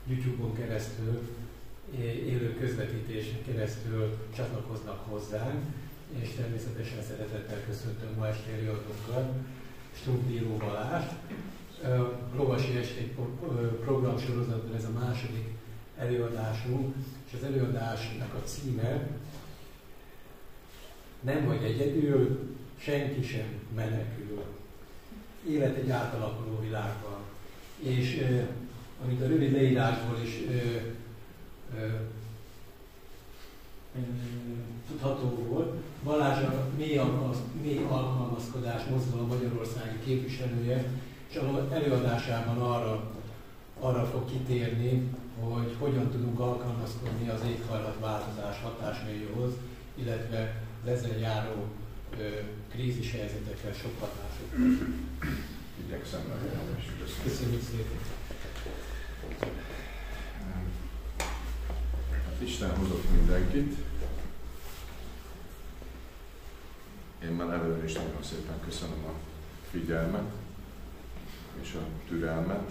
YouTube-on keresztül, élő közvetítésen keresztül csatlakoznak hozzánk, és természetesen szeretettel köszöntöm ma esti előadókat, Stumpf Bíró Balást. Lovasi Esték programsorozatban ez a második előadásunk, és az előadásnak a címe Nem vagy egyedül, senki sem menekül. Élet egy átalakuló világban. És amit a rövid leírásból is tudható volt, Balázs a mély alkalmazkodás mozgalom magyarországi képviselője, és előadásában arra fog kitérni, hogy hogyan tudunk alkalmazkodni az éghajlatváltozás hatásmérőhoz, illetve az ezzel járó krízis helyzetekkel, sok hatásokkal. Igyekszem nagyon, és köszönjük szépen! Isten hozott mindenkit. Én már előre is nagyon szépen köszönöm a figyelmet és a türelmet.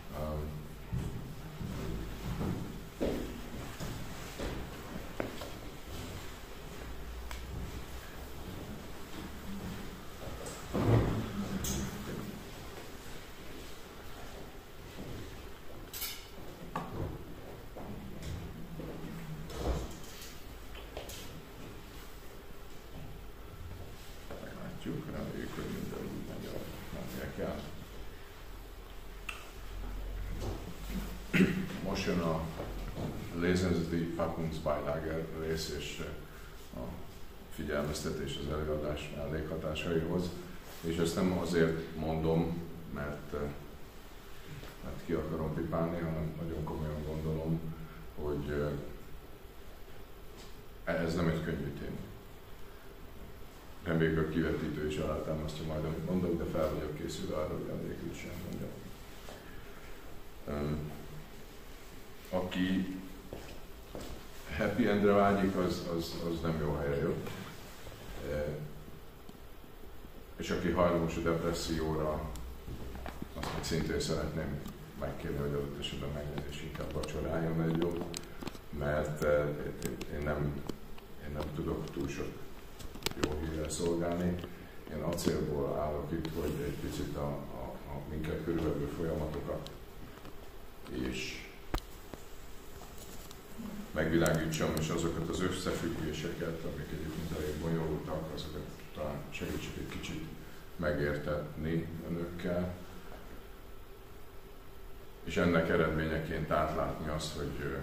Reméljük, hogy minden úgy megy, ahogy mennie kell. Most jön a Lesen Sie die Packungsbeilage rész és a figyelmeztetés az előadás mellékhatásaihoz. És ezt nem azért mondom, mert ki akarom pipálni, hanem nagyon komolyan gondolom, hogy ez nem egy könnyű téma. Reméljük a kivetítő is alátámasztja majd, amit mondok, de fel vagyok készülve arra, hogy annélkül sem mondjam. Aki happy endre vágyik, az nem jó helyre jött. És aki hajlamos a depresszióra, azt meg szintén szeretném megkérni, hogy adott esetben menjen és inkább vacsoráljon egy jót, mert én nem tudok túl sok jó hírrel szolgálni. Én acélból állok itt, hogy egy picit a minket körülvevő folyamatokat és megvilágítsam, és azokat az összefüggéseket, amik egyébként elég bonyolultak, azokat talán segítsek egy kicsit megértetni önökkel, és ennek eredményeként átlátni azt, hogy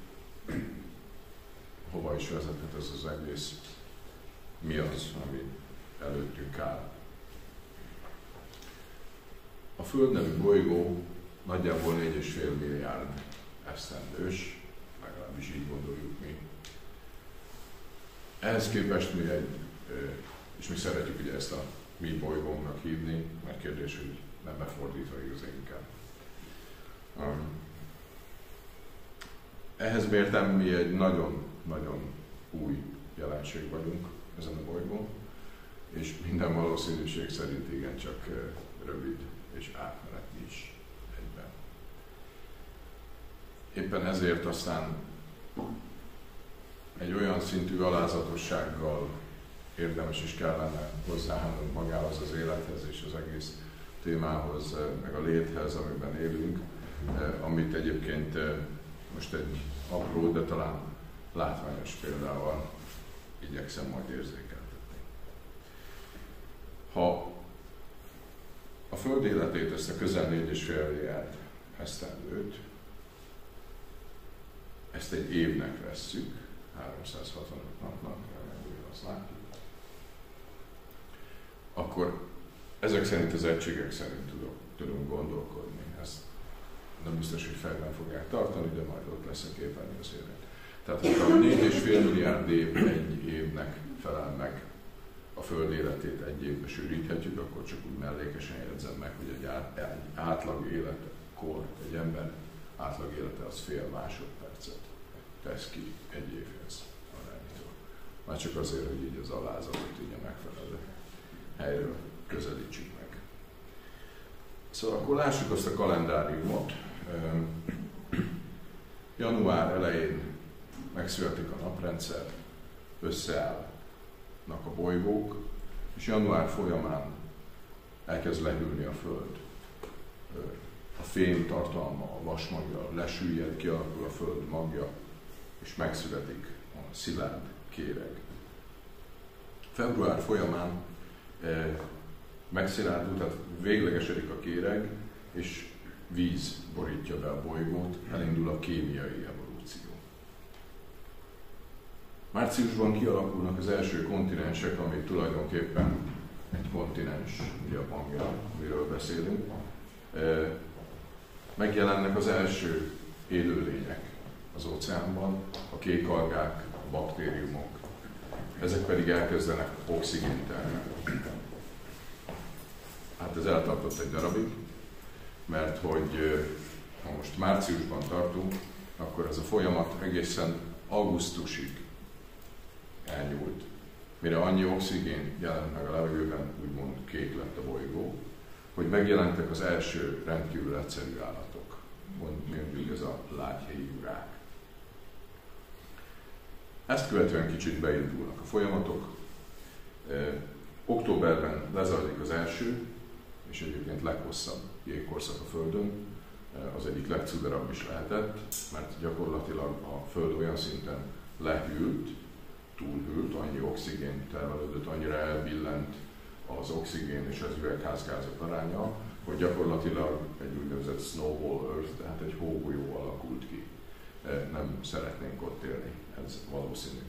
hova is vezethet ez az egész, mi az, ami előttünk áll. A Föld nevű bolygó nagyjából 4,5 milliárd esztendős, legalábbis így gondoljuk mi. Ehhez képest mi és mi szeretjük ugye ezt a mi bolygónknak hívni, mert kérdés, hogy nem befordítva igaz inkább. Ehhez mérten mi egy nagyon-nagyon új jelenség vagyunk ezen a bolygón, és minden valószínűség szerint igencsak rövid és átmeneti is egyben. Éppen ezért aztán egy olyan szintű alázatossággal érdemes is kellene hozzáállnunk magához az élethez és az egész témához, meg a léthez, amiben élünk, amit egyébként most egy apró, de talán látványos példával igyekszem majd érzékeltetni. Ha a Föld életét, ezt a közel 4,5 milliárd esztendőt, ezt egy évnek vesszük, 365 napnak, remélem, azt látjuk, akkor ezek szerint az egységek szerint tudunk gondolkodni. Ezt nem biztos, hogy fejben fogják tartani, de majd ott lesz a képernyőszélen. Tehát, ha 4,5 milliárd év egy évnek felel meg, a Föld életét egy évbe sűríthetjük, akkor csak úgy mellékesen jegyzem meg, hogy egy átlag életkor, egy ember átlag élete az fél másodpercet tesz ki egy évhez arányítól. Már csak azért, hogy így az alázatot így a megfelelő helyről közelítsük meg. Szóval akkor lássuk azt a kalendáriumot. Január elején megszületik a naprendszer, összeállnak a bolygók, és január folyamán elkezd lehűlni a Föld. A fém tartalma, a vasmagja lesüllyed, kialakul a Föld magja, és megszületik a szilárd kéreg. Február folyamán megszilárdul, tehát véglegesedik a kéreg, és víz borítja be a bolygót, elindul a kémiai evolúció. Márciusban kialakulnak az első kontinensek, ami tulajdonképpen egy kontinens, ugye a Pangea, amiről beszélünk. Megjelennek az első élőlények az óceánban, a kékalgák, a baktériumok. Ezek pedig elkezdenek oxigént termelni. Hát ez eltartott egy darabig, mert hogy ha most márciusban tartunk, akkor ez a folyamat egészen augusztusig elnyúlt. Mire annyi oxigén jelent meg a levegőben, úgymond kék lett a bolygó, hogy megjelentek az első rendkívül egyszerű állatok. Mondjuk ez a lágyhéjú rák. Ezt követően kicsit beindulnak a folyamatok. Októberben lezajlik az első, és egyébként leghosszabb jégkorszak a Földön, az egyik legcudarabb is lehetett, mert gyakorlatilag a Föld olyan szinten lehűlt, túlhűlt, annyi oxigén termelődött, annyira elbillent az oxigén és az üvegházgázok aránya, hogy gyakorlatilag egy úgynevezett snowball Earth, tehát egy hógolyó alakult ki. Nem szeretnénk ott élni, ez valószínű.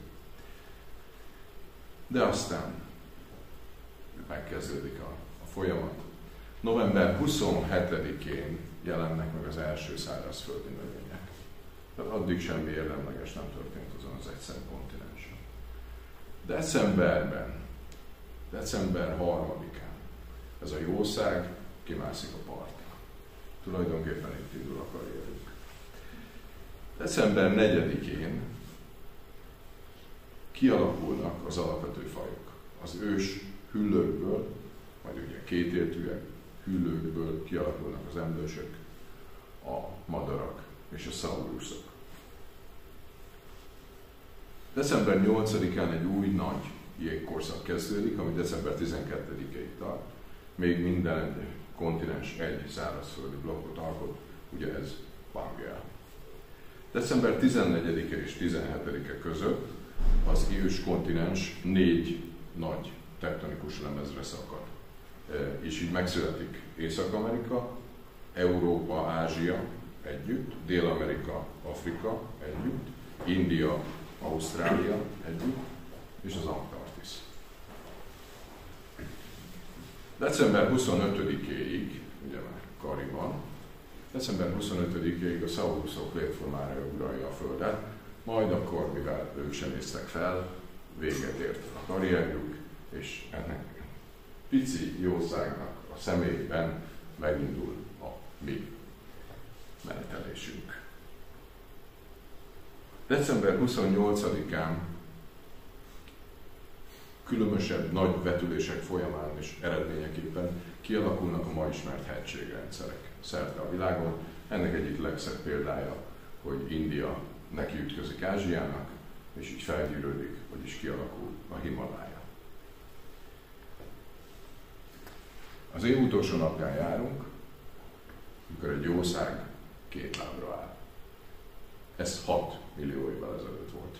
De aztán megkezdődik a folyamat. November 27-én jelennek meg az első szárazföldi növények. Tehát addig semmi érdemleges nem történt azon az egyszer kontinensen. December 3-án ez a jószág kimászik a partra. Tulajdonképpen itt indul a karrierünk. December 4-én kialakulnak az alapvető fajok. Az ős hüllőkből, majd ugye kétéltűek, hüllőkből kialakulnak az emlősök, a madarak és a szauruszok. December 8-án egy új nagy jégkorszak kezdődik, ami december 12-ig tart. Még minden kontinens egy szárazföldi blokkot alkot, ugye ez Pangea. December 14-e és 17-e között az ős kontinens 4 nagy tektonikus lemezre szakad. És így megszületik Észak-Amerika, Európa, Ázsia együtt, Dél-Amerika, Afrika együtt, India, Ausztrália együtt, és az Antarktisz. December 25-éig, ugye már Kari van, december 25-éig a szauruszok létformára uralja a Földet, majd akkor, mivel ők sem néztek fel, véget ért a karrierjük, és ennek pici jószágnak a személyében megindul a mi menetelésünk. December 28-án különösebb nagy vetülések folyamán és eredményeképpen kialakulnak a ma ismert hegységrendszerek szerte a világon. Ennek egyik legszebb példája, hogy India nekiütközik Ázsiának, és így felgyűrődik, vagyis kialakul a Himalája. Az év utolsó napján járunk, amikor egy jószág 2 lábra áll. Ez 6 millió évvel ezelőtt volt.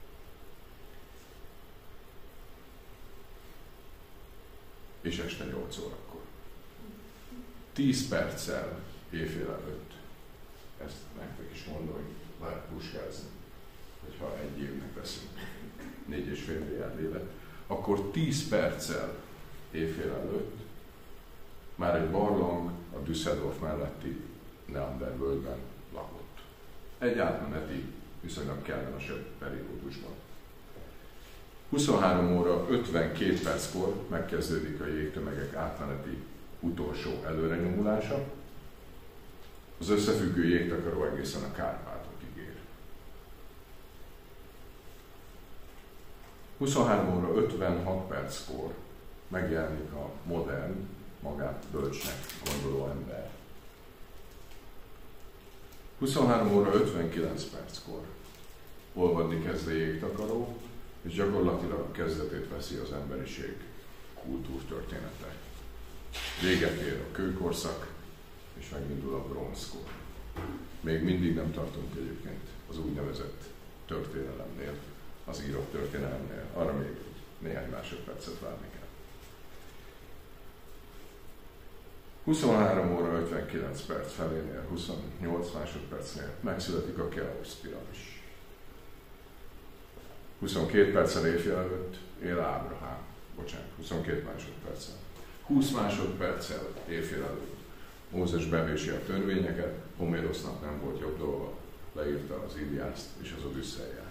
És este 8 órakor. 10 perccel éjfél előtt. Ezt nektek is mondom, hogy lehet puskázni, hogyha egy évnek veszünk 4,5 milliárd évet, akkor 10 perccel éjfél előtt már egy barlang a Düsseldorf melletti Neander völgyben lakott. Egy átmeneti, viszonylag kellemesebb periódusban. 23 óra 52 perckor megkezdődik a jégtömegek átmeneti utolsó előrenyomulása. Az összefüggő jégtakaró egészen a Kárpátokig ér. 23 óra 56 perckor megjelenik a modern, magát bölcsnek gondoló ember. 23 óra 59 perckor olvadni kezd a jégtakaró, és gyakorlatilag a kezdetét veszi az emberiség kultúrtörténete. Véget ér a kőkorszak, és megindul a bronzkor. Még mindig nem tartunk egyébként az úgynevezett történelemnél, az írott történelemnél. Arra még néhány másodpercet várni kell. 23 óra 59 perc felénél, 28 másodpercnél megszületik a Keops piramis. 22 perccel éjfél előtt él Ábrahám. 22 másodperccel. 20 másodperccel éjfél előtt Mózes bevési a törvényeket, Homérosznak nem volt jobb dolga, leírta az Iliászt és az Odüsszeiát.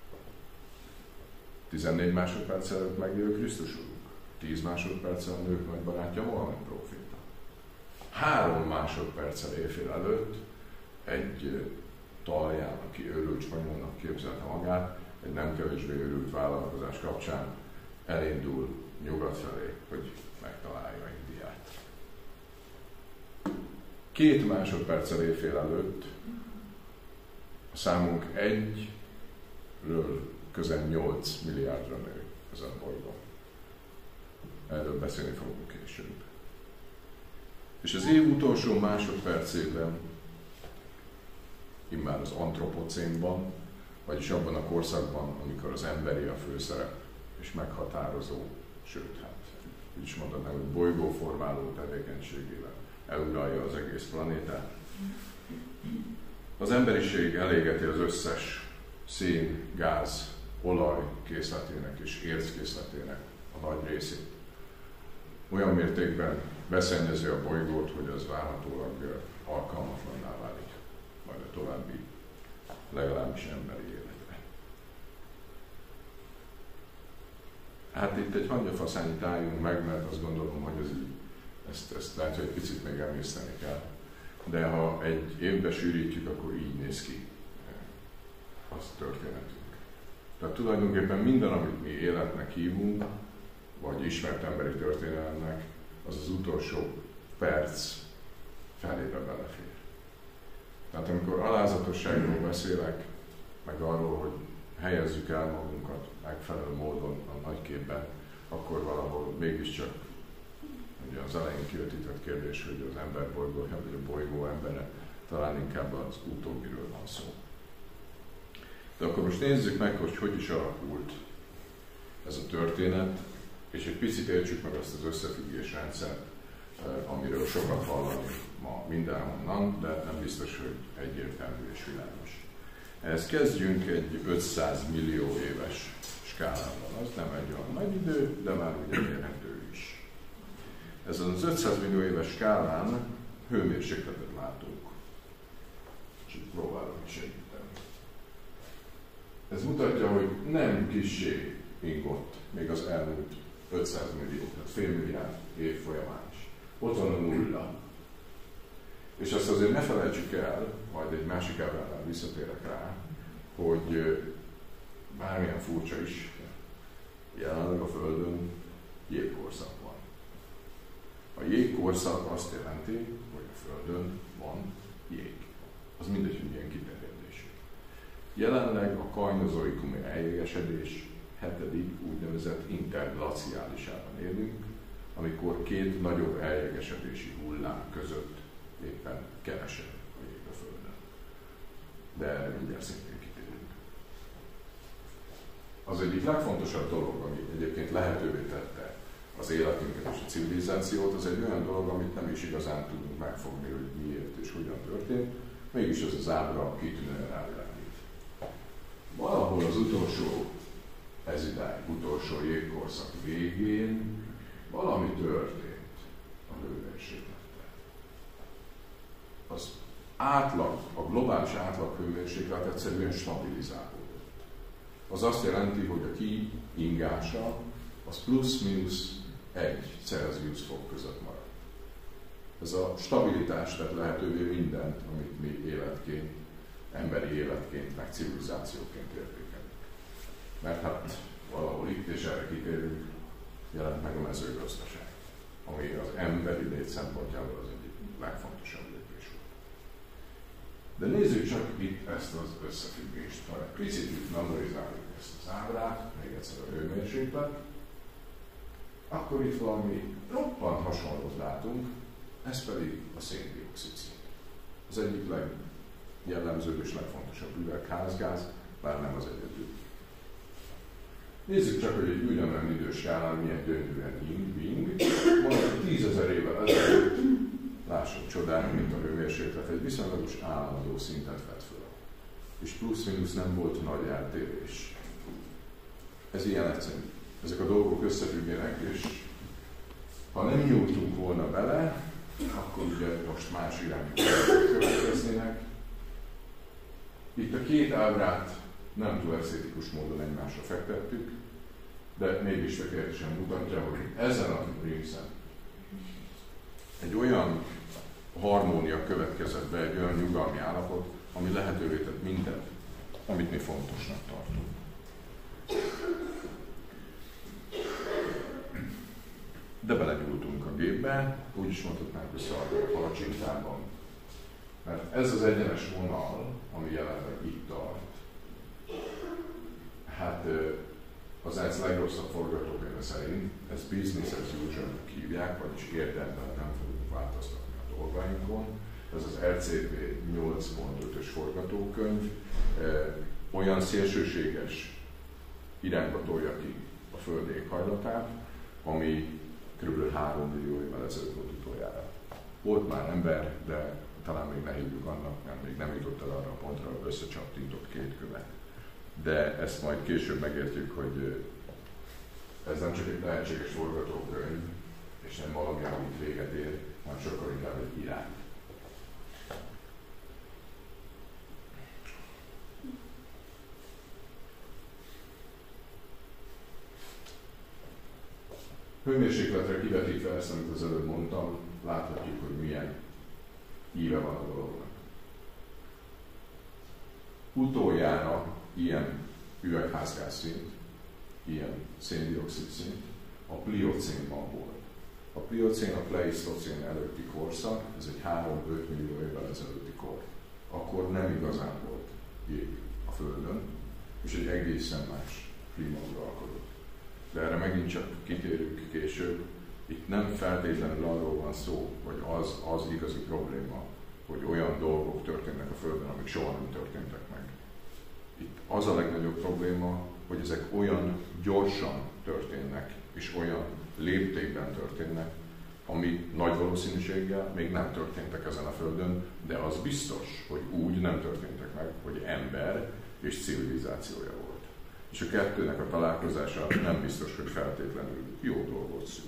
14 másodperc előtt megjön Krisztus Urunk. 10 másodperccel a nők nagybarátja Mohamed próféta. 3 másodperccel éjfél előtt egy talján, aki őrült spanyolnak képzelte magát, egy nem kevésbé őrült vállalkozás kapcsán elindul nyugat felé, hogy megtalálja Indiát. 2 másodperccel éjfél előtt a számunk 1-ről közel 8 milliárdra nő ezen a bolygón. Erről beszélni fogunk később. És az év utolsó másodpercében, immár az antropocénban, vagyis abban a korszakban, amikor az emberi a főszerep és meghatározó, sőt, hát úgy is mondhatnám, hogy bolygóformáló tevékenységével eluralja az egész planétát. Az emberiség elégeti az összes szén, gáz, olaj készletének és érc készletének a nagy részét. Olyan mértékben beszennyezi a bolygót, hogy az várhatólag alkalmatlanná válik majd a további, legalábbis emberi életre. Hát itt egy hangyafaszányit álljunk meg, mert azt gondolom, hogy ezt lehet, hogy egy picit még emészteni kell. De ha egy évbe sűrítjük, akkor így néz ki az történetünk. Tehát tulajdonképpen minden, amit mi életnek hívunk, vagy ismert emberi történelemnek, az az utolsó perc felébe belefér. Tehát amikor alázatosságról beszélek, meg arról, hogy helyezzük el magunkat megfelelő módon a nagyképben, akkor valahol mégiscsak ugye az elején kivetített kérdés, hogy az emberbolygója, vagy a bolygó embere, talán inkább az utóbbiről van szó. De akkor most nézzük meg, hogy is alakult ez a történet, és egy picit értsük meg azt az összefüggésrendszert, amiről sokat hallani ma mindenhonnan, de nem biztos, hogy egyértelmű és világos. Ehhez kezdjünk egy 500 millió éves skálával. Az nem egy olyan nagy idő, de már ugye mérhető is. Ezen az 500 millió éves skálán hőmérsékletet látunk. És itt próbálom is segíteni. Ez mutatja, hogy nem kissé ingott még az elmúlt 500 millió, tehát fél milliárd év folyamán is. Ott van a nulla. És azt azért ne felejtsük el, majd egy másik ábránál visszatérek rá, hogy bármilyen furcsa is, jelenleg a Földön jégkorszak van. A jégkorszak azt jelenti, hogy a Földön van jég. Az mindegy, hogy milyen kiterjedésű. Jelenleg a Kajnozoikumi eljégesedés 7. úgynevezett interglaciálisában élünk, amikor 2 nagyobb eljegesedési hullám között éppen keresel a jég a Földön. De erre mindjárt szintén kitérünk. Az egyik legfontosabb dolog, ami egyébként lehetővé tette az életünket és a civilizációt, az egy olyan dolog, amit nem is igazán tudunk megfogni, hogy miért és hogyan történt, mégis ez az ábra kitűnően rávilágít. Valahol az utolsó, ez idáig utolsó jégkorszak végén valami történt a hőmérséklettel. Az átlag, a globális átlag hőmérséklet egyszerűen stabilizálódott. Az azt jelenti, hogy a kiingása az plusz-minusz 1 Celsius fok között marad. Ez a stabilitás tett lehetővé mindent, amit mi életként, emberi életként, meg civilizációként értékelünk. Mert hát valahol itt és erre kitérünk, jelent meg a mezőgazdaság, ami az emberi lét szempontjából az egyik legfontosabb lépés volt. De nézzük csak itt ezt az összefüggést. Ha egy picit itt memorizáljuk ezt az ábrát, még egyszer a hőmérséklet, akkor itt valami roppant hasonlót látunk, ez pedig a szén-dioxid szint. Az egyik legjellemzőbb és legfontosabb üvegházgáz, bár nem az egyedül. Nézzük csak, hogy egy ugyanolyan időskálán milyen gyönyörűen ying-bing. Mondjuk 10 000 évvel ezelőtt, lássuk csodán, mint a hőmérséklet, egy viszonylagos állandó szintet vett föl. És plusz-minusz nem volt nagy eltérés. Ez ilyen egyszerű. Ezek a dolgok összefüggenek, és ha nem nyúltunk volna bele, akkor ugye most más irányú következnének. Itt a két ábrát nem túl esztétikus módon egymásra fektettük, de mégis tökéletesen mutatja, hogy ezen a részen egy olyan harmónia következett be, egy olyan nyugalmi állapot, ami lehetővé tett mindent, amit mi fontosnak tartunk. De belegyúltunk a gépbe, úgy is mondhatnánk, hogy szaladunk a palacsintában. Mert ez az egyenes vonal, ami jelenleg itt tart, hát az ENSZ legrosszabb forgatókönyve szerint, ez business as usual hívják, vagyis érdemben nem fogunk változtatni a dolgainkon. Ez az LCP 8.5-ös forgatókönyv olyan szélsőséges irányba tolja ki a Föld éghajlatát, ami kb. 3 millió évvel ezelőtt volt utoljára. Volt már ember, de talán még ne hívjuk annak, mert még nem jutott el arra a pontra, hogy összecsaptintott két követ. De ezt majd később megértjük, hogy ez nem csak egy lehetséges forgatókönyv, és nem valami, amit véget ér, hanem sokkal inkább egy irány. Hőmérsékletre kivetítve ezt, amit az előbb mondtam, láthatjuk, hogy milyen íve van a dolognak. Utoljára ilyen üvegházgáz szint, ilyen szén-dioxid szint a pliocénban volt. A pliocén a pleisztocén előtti korszak, ez egy 3-5 millió évvel ezelőtti kor. Akkor nem igazán volt jég a Földön, és egy egészen más klíma uralkodott. De erre megint csak kitérünk később. Itt nem feltétlenül arról van szó, hogy az igazi probléma, hogy olyan dolgok történnek a Földön, amik soha nem történtek meg. Itt az a legnagyobb probléma, hogy ezek olyan gyorsan történnek, és olyan léptékben történnek, ami nagy valószínűséggel még nem történtek ezen a Földön, de az biztos, hogy úgy nem történtek meg, hogy ember és civilizációja volt. És a kettőnek a találkozása nem biztos, hogy feltétlenül jó dolgot szül.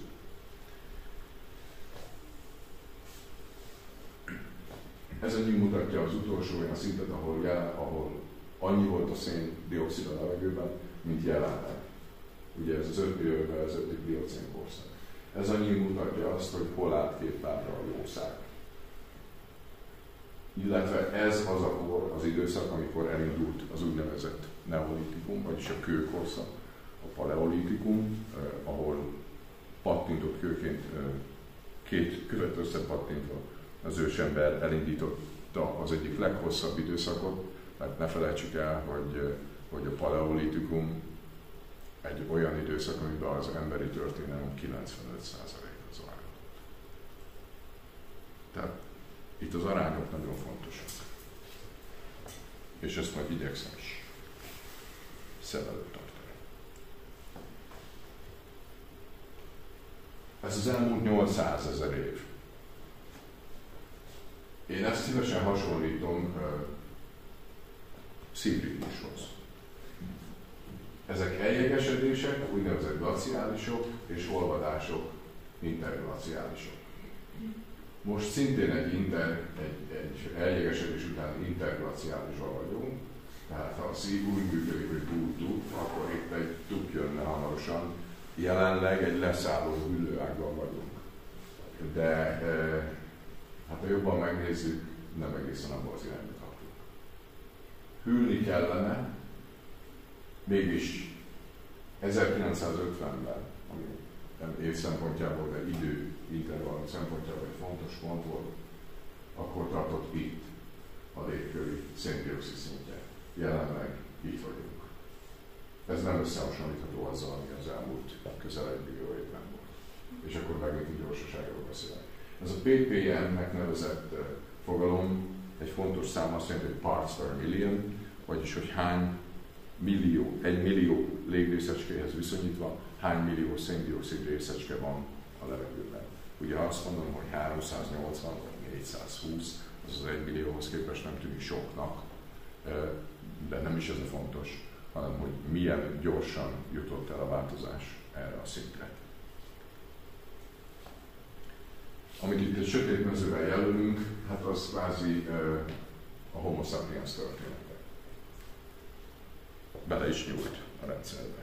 Ez annyi mutatja az utolsó olyan szintet, ahol annyi volt a szén-dioxid a levegőben, mint jelenleg. Ugye ez az 5 millió évvel ezelőtti pliocén korszak. Ez annyi mutatja azt, hogy hol állt két lábra a jószág. Illetve ez az a kor, az időszak, amikor elindult az úgynevezett neolitikum, vagyis a kőkorszak, a paleolitikum, ahol pattintott kőként, két követ összepattintva az ősember elindította az egyik leghosszabb időszakot, mert ne felejtsük el, hogy a paleolitikum egy olyan időszak, amiben az emberi történelem 95%-a zajlott. Tehát itt az arányok nagyon fontosak. És ezt majd igyekszem is szem előtt tartani. Ez az elmúlt 800 000 év. Én ezt szívesen hasonlítom szívritmushoz. Ezek eljegesedések, úgynevezett glaciálisok, és olvadások, interglaciálisok. Most szintén egy eljegesedés után interglaciálisban vagyunk, tehát ha a szív úgy működik, hogy túl, akkor itt egy tuk jönne hamarosan. Jelenleg egy leszálló hüllőágban vagyunk. De hát ha jobban megnézzük, nem egészen abban az irányba tartunk. Hűlni kellene, mégis 1950-ben, ami nem év szempontjából, de idő intervallum szempontjából egy fontos pont volt, akkor tartott itt. a légköri szén-dioxid szintje. Jelenleg itt vagyunk. Ez nem összehasonlítható azzal, ami az elmúlt közel 1 millió évben volt. És akkor megint a gyorsaságról beszélek. Ez a ppm-nek nevezett fogalom egy fontos szám, azt jelenti, hogy parts per million, vagyis hogy hány millió, 1 millió légrészecskéhez viszonyítva, hány millió szén-dioxid részecske van a levegőben. Ugye ha azt mondom, hogy 380 vagy 420, az 1 millióhoz képest nem tűnik soknak, de nem is ez a fontos, hanem hogy milyen gyorsan jutott el a változás erre a szintre. Amit itt egy sötét mezővel jelölünk, hát az kvázi a Homo sapiens története. Bele is nyújt a rendszerbe.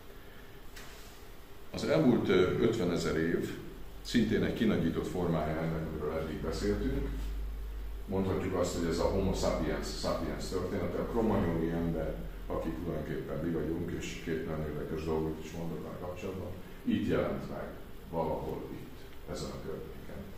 Az elmúlt 50 000 év szintén egy kinagyított formája ennek, amiről eddig beszéltünk. Mondhatjuk azt, hogy ez a Homo sapiens története, a kromagnoni ember, akik tulajdonképpen mi vagyunk, és két nagyon érdekes dolgot is mondok a kapcsolatban, itt jelent meg valahol itt, ezen a környéken.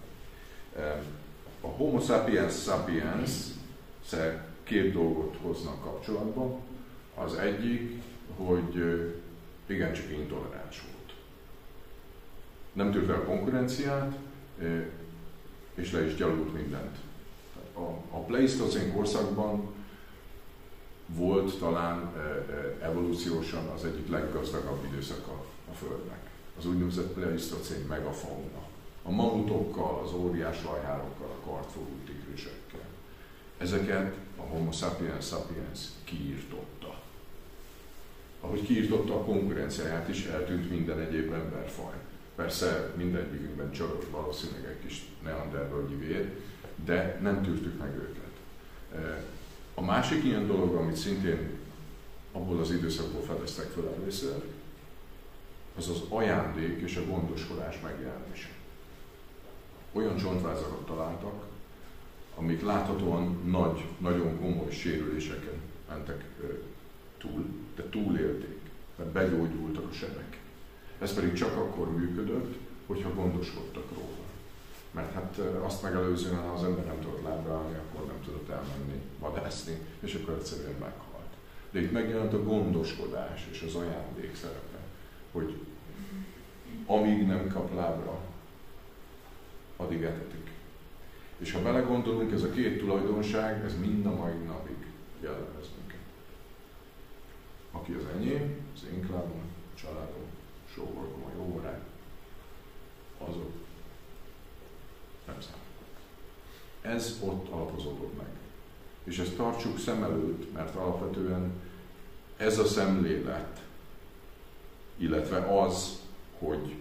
A Homo sapiens két dolgot hoznak kapcsolatba. Az egyik, hogy igencsak intoleráns volt. Nem tűrte a konkurenciát, és le is gyalult mindent. A pleisztocén korszakban volt talán evolúciósan az egyik leggazdagabb időszaka a Földnek. Az úgynevezett pleisztocén megafauna. A mamutokkal, az óriás lajhárokkal, a kartfogú tigrisekkel. Ezeket a Homo sapiens kiirtotta. Ahogy kiirtotta a konkurenciáját is, eltűnt minden egyéb emberfaj. Persze mindegyikünkben csarolt valószínűleg egy kis neandervölgyi vér, de nem tűrtük meg őket. A másik ilyen dolog, amit szintén abból az időszakból fedeztek fel először, az az ajándék és a gondoskodás megjelenése. Olyan csontvázakat találtak, amik láthatóan nagyon komoly sérüléseken mentek túl, de túlélték, mert begyógyultak a sebek. Ez pedig csak akkor működött, hogyha gondoskodtak róla. Mert hát azt megelőzően, ha az ember nem tudott lábra állni, akkor nem tudott elmenni vadászni, és akkor egyszerűen meghalt. De itt megjelent a gondoskodás és az ajándék szerepe, hogy amíg nem kap lábra, addig etetik. És ha belegondolunk, ez a két tulajdonság, ez mind a mai napig jellemez minket. Aki az enyém, az én klánom, családom, sógorgom, a jó barát, azok nem számít. Ez ott alapozódott meg. És ezt tartsuk szem előtt, mert alapvetően ez a szemlélet, illetve az, hogy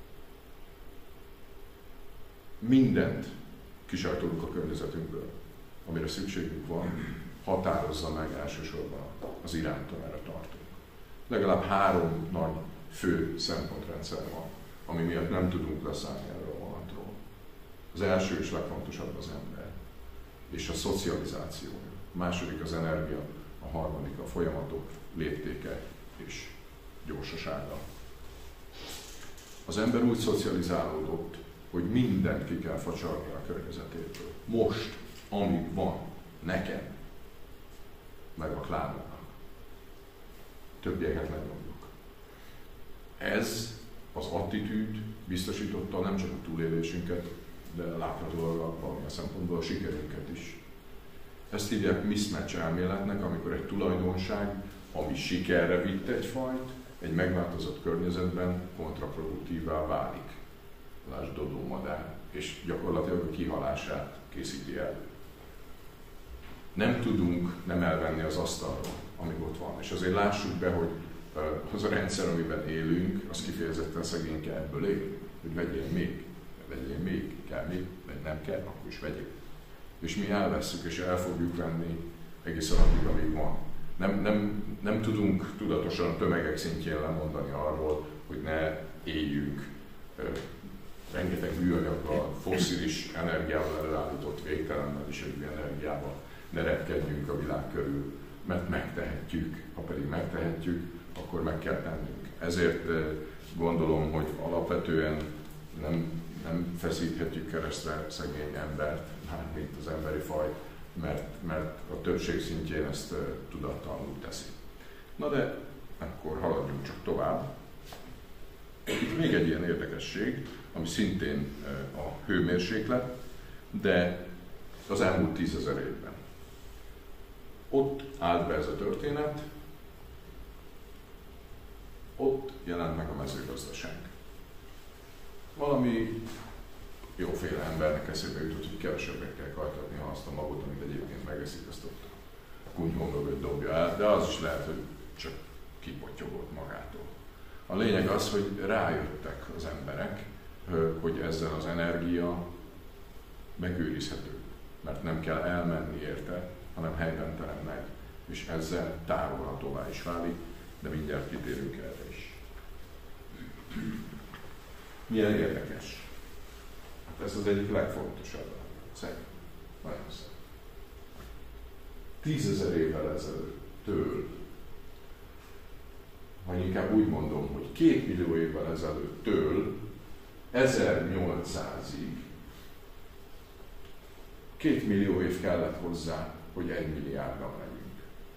mindent kisajtolunk a környezetünkből, amire szükségünk van, határozza meg elsősorban az irányt, amerre tartunk. Legalább 3 nagy fő szempontrendszer van, ami miatt nem tudunk leszállni erről a vonatról. Az első és legfontosabb az ember, és a szocializáció. A második az energia, a harmadik a folyamatok léptéke és gyorsasága. Az ember úgy szocializálódott, hogy mindent ki kell facsarni a környezetéből. Most, amíg van, nekem, meg a klánoknak. Többieket lenyomjuk. Ez az attitűd biztosította nem csak a túlélésünket, de láthatóan valamilyen szempontból a sikerünket is. Ezt hívják mismatch elméletnek, amikor egy tulajdonság, ami sikerre vitt egy fajt, egy megváltozott környezetben kontraproduktívvá válik. Lásd dodómadár, és gyakorlatilag a kihalását készíti el. Nem tudunk nem elvenni az asztalról, amíg ott van. És azért lássuk be, hogy az a rendszer, amiben élünk, az kifejezetten szegényke ebből él, hogy vegyél még, kell még, vagy nem kell, akkor is vegyél. És mi elvesszük, és el fogjuk venni egészen addig, amíg van. Nem tudunk tudatosan a tömegek szintjén lemondani arról, hogy ne éljünk rengeteg műanyaggal, fosszilis energiával előállított végtelen mennyiségű energiával, ne repkedjünk a világ körül, mert megtehetjük. Ha pedig megtehetjük, akkor meg kell tennünk. Ezért gondolom, hogy alapvetően nem feszíthetjük keresztre szegény embert, mármint az emberi faj, mert a többség szintjén ezt tudattalanul teszi. Na de akkor haladjunk csak tovább. Itt még egy ilyen érdekesség, ami szintén a hőmérséklet, de az elmúlt 10 000 évben. Ott állt be ez a történet, ott jelent meg a mezőgazdaság. Valami jóféle embernek eszébe jutott, hogy kevesebbet kell kajtatni, ha azt a magot, amit egyébként megeszik, azt ott a kunyhó mögött dobja el, de az is lehet, hogy csak kipottyogott magától. A lényeg az, hogy rájöttek az emberek, hogy ezzel az energia megőrizhető, mert nem kell elmenni érte, hanem helyben teremnek, és ezzel tárolhatóvá is válik, de mindjárt kitérünk erre is. Milyen érdekes. Hát ez az egyik legfontosabb. Szegény. Nagyon szép. 10 000 évvel ezelőttől, vagy inkább úgy mondom, hogy 2 millió évvel ezelőttől 1800-ig 2 millió év kellett hozzá, hogy 1 milliárdra legyünk.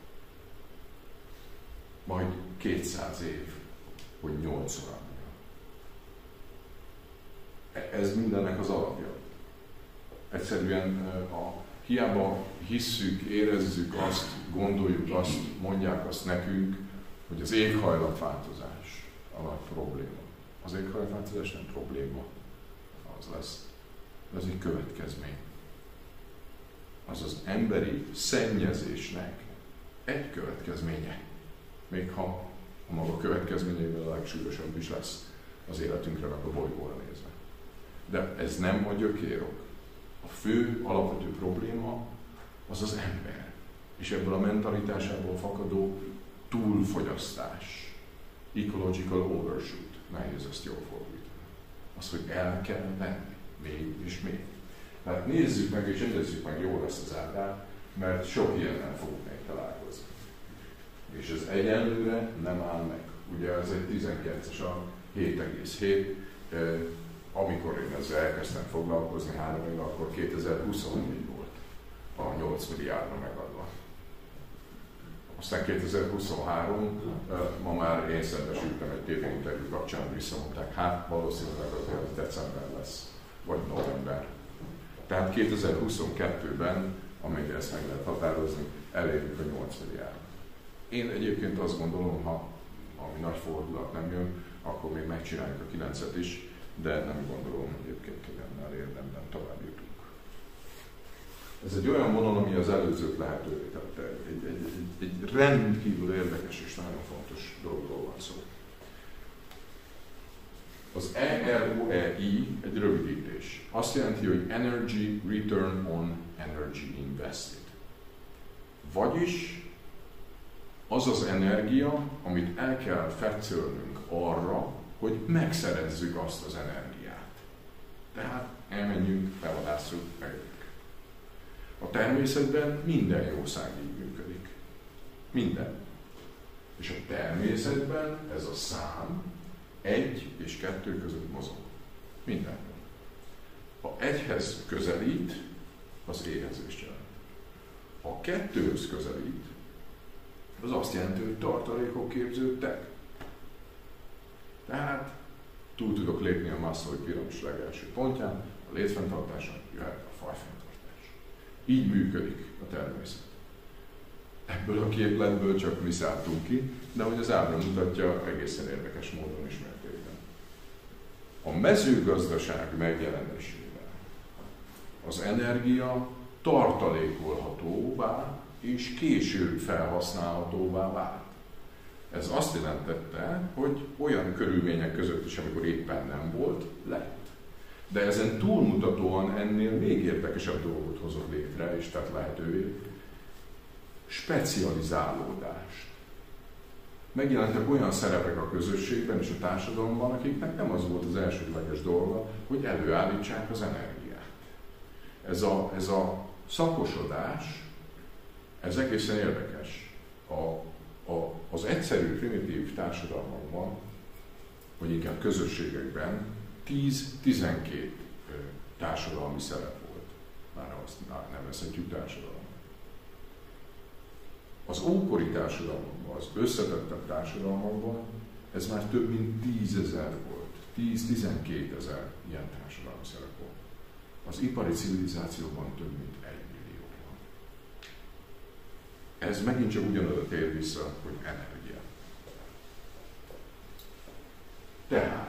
Majd 200 év, hogy 8-szor annyira. Ez mindennek az alapja. Egyszerűen hiába hisszük, érezzük azt, gondoljuk azt, mondják azt nekünk, hogy az éghajlatváltozás a nagy probléma. Az éghajlatváltozás nem probléma, az lesz. Ez egy következmény. Az az emberi szennyezésnek egy következménye. Még ha a maga következményeivel a legsúlyosabb is lesz az életünkre, meg a bolygóra nézve. De ez nem a gyökérok. A fő, alapvető probléma az az ember. És ebből a mentalitásából fakadó túlfogyasztás. Ecological overshoot. Nehéz ezt jól fordítani. Az, hogy el kell venni. Még és még. Tehát nézzük meg és rendezzük meg jól ezt az ábrát, mert sok ilyennel fogunk még találkozni. És ez egyenlőre nem áll meg. Ugye ez egy 19-es a 7,7. Amikor én ezzel elkezdtem foglalkozni 3 éve, akkor 2024 volt a 8 milliárdra megadva. Aztán 2023, ma már én szembesültem egy tévéinterjú kapcsán, visszamondták, hát valószínűleg az december lesz, vagy november. Tehát 2022-ben, amíg ezt meg lehet határozni, elérjük a 8 milliárd. Én egyébként azt gondolom, ha ami nagy fordulat nem jön, akkor még megcsináljuk a 9-et is, de nem gondolom egyébként, hogy annál érdemben tovább jutunk. Ez egy olyan vonal, ami az előzőt lehetővé tette. Egy rendkívül érdekes és nagyon fontos dologról van szó. Az EROEI egy rövidítés. Azt jelenti, hogy Energy Return on Energy Invested. Vagyis az az energia, amit el kell fetszölnünk arra, hogy megszerezzük azt az energiát. Tehát elmenjünk, felvadásszuk, megöljük. A természetben minden jószág így működik. Minden. És a természetben ez a szám 1 és 2 között mozog. Minden. Ha 1-hez közelít, az éhezést jelent. Ha 2-höz közelít, az azt jelenti, hogy tartalékok képződtek. Tehát túl tudok lépni a Maslow'i piramis legelső pontján, a létfenntartáson jöhet a fajfenntartás. Így működik a természet. Ebből a képletből csak mi szálltunk ki, de hogy az ábra mutatja, egészen érdekes módon ismertében. A mezőgazdaság megjelenésével az energia tartalékolhatóvá és később felhasználhatóvá vált. Ez azt jelentette, hogy olyan körülmények között is, amikor éppen nem volt, lett. De ezen túlmutatóan ennél még érdekesebb dolgot hozott létre, és tett lehetővé specializálódást. Megjelentek olyan szerepek a közösségben és a társadalomban, akiknek nem az volt az elsődleges dolga, hogy előállítsák az energiát. Ez a szakosodás, ez egészen érdekes. Az egyszerű, primitív társadalmakban, vagy inkább közösségekben 10-12 társadalmi szerep volt. Már azt nevezhetjük társadalomnak. Az ókori társadalmakban, az összetettebb társadalmakban ez már több mint 10 000 volt. 10-12 000 ilyen társadalmi szerep volt. Az ipari civilizációban több mint 1 millió van. Ez megint csak ugyanoda tér vissza, hogy energia. Tehát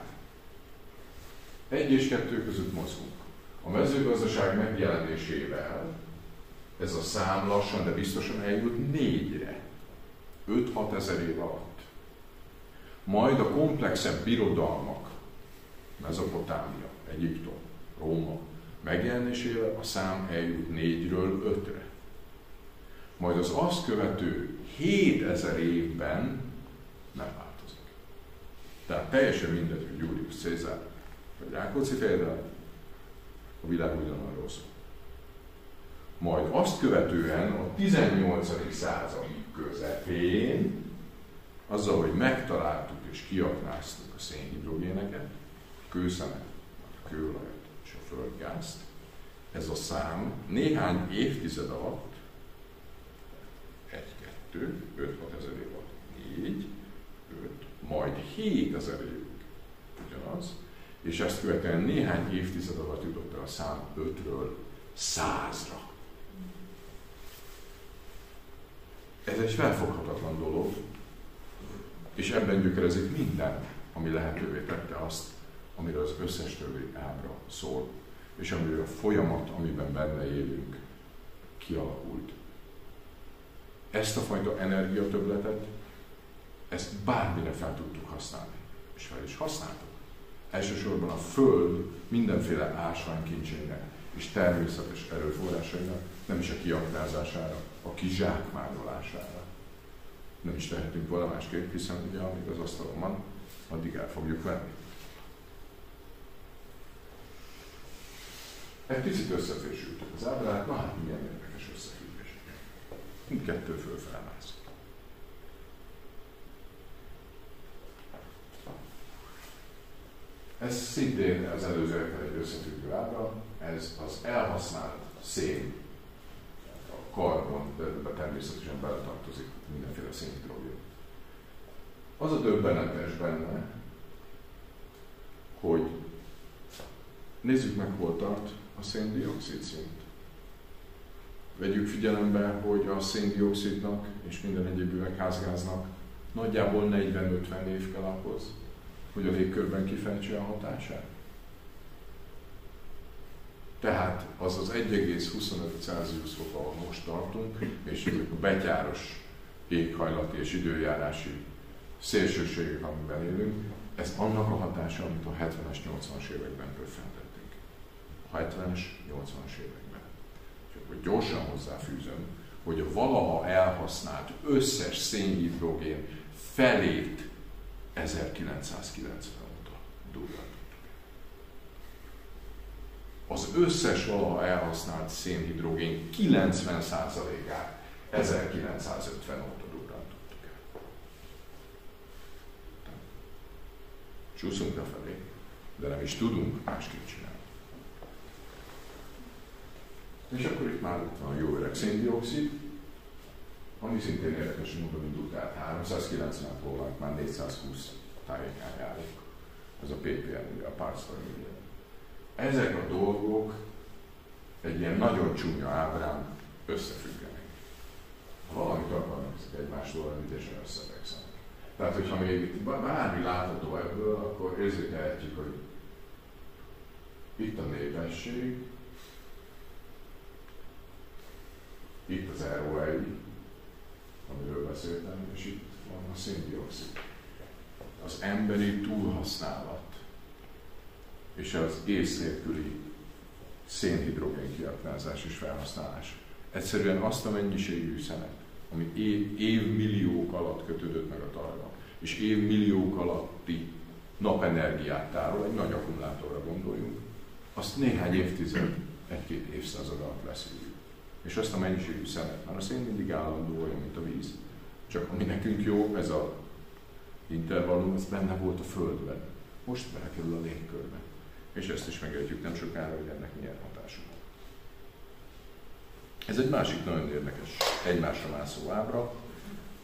1 és 2 között mozgunk. A mezőgazdaság megjelenésével ez a szám lassan, de biztosan eljut 4-re. 5-6 ezer év alatt. Majd a komplexebb birodalmak, Mezopotámia, Egyiptom, Róma megjelenésével a szám eljut 4-ről 5-re. Majd az azt követő 7000 évben nem változik. Tehát teljesen mindegy, hogy Julius Cézár vagy Rákóczi-Féder, a világ ugyanarról szól. Majd azt követően a 18. század közepén, azzal, hogy megtaláltuk és kiaknáztuk a szénhidrogéneket, a kőszemet, a kőolajat és a földgázt, ez a szám néhány évtized alatt, 1, 2, 5-6 ezer év alatt 4, 5, majd 7000 évig ugyanaz, és ezt követően néhány évtized alatt jutott el a szám 5-ről 100-ra. Ez egy felfoghatatlan dolog, és ebben gyökerezik minden, ami lehetővé tette azt, amiről az összes többi ábra szól, és amiről a folyamat, amiben benne élünk, kialakult. Ezt a fajta energiatöbbletet, ezt bármire fel tudtuk használni, és fel is használtuk. Elsősorban a Föld mindenféle ásványkincsének és természetes erőforrásainak, nem is a kiaknázására, a kizsákmányolására. Nem is tehetünk volna másképp, hiszen ugye amíg az asztalon van, addig el fogjuk venni. Egy picit összefésültük az ábrát, na hát milyen érdekes összefüggések. Mindkettő fölfelmászik. Ez szintén az előzőekkel egy összefüggő ábra, ez az elhasznált szén, a karbon, de természetesen beletartozik mindenféle szénhidrogén. Az a döbbenetes benne, hogy nézzük meg, hol tart a szén-dioxid szint. Vegyük figyelembe, hogy a szén-dioxidnak és minden egyéb üvegházgáznak nagyjából 40-50 év kell ahhoz, hogy a légkörben kifejtse a hatását. Tehát az az 1,25 Celsius fok, ahol most tartunk, és a betyáros éghajlati és időjárási szélsőségek, amiben élünk, ez annak a hatása, amit a 70-es, 80-as években röffentettünk. A 70-es, 80-as években. És akkor gyorsan hozzáfűzöm, hogy a valaha elhasznált összes szénhidrogén felét 1990 óta durván. Az összes valaha elhasznált szénhidrogén 90%-át 1950 óta durván tudtuk el. Csúszunk lefelé, de nem is tudunk másképp csinálni. És akkor itt már ott van a jó öreg széndioxid, ami szintén érdekes módon indult át 390 volna, már 420 tájékán járunk. Ez a ppm, a parts per million. Ezek a dolgok egy ilyen nagyon csúnya ábrán összefüggenek. Ha valamit akarnak, ezek egymástól ügyesen összevekszenek. Tehát, hogyha még bármi látható ebből, akkor érzékelhetjük, hogy itt a népesség, itt az ROI, amiről beszéltem, és itt van a széndioxid. Az emberi túlhasználat és az ész nélküli szénhidrogén kiaknázás és felhasználás. Egyszerűen azt a mennyiségű szenet, ami évmilliók alatt kötődött meg a talajba, és évmilliók alatti napenergiát tárol, egy nagy akkumulátorra gondoljunk, azt néhány évtized, 1-2 évszázad alatt leszűrjük. És azt a mennyiségű szenet, mert a szén mindig állandó, olyan, mint a víz. Csak ami nekünk jó, ez a intervallum, ez benne volt a Földben. Most belekerül a légkörbe. És ezt is megértjük nem sokára, hogy ennek milyen hatása van. Ez egy másik nagyon érdekes, egymásra mászó ábra.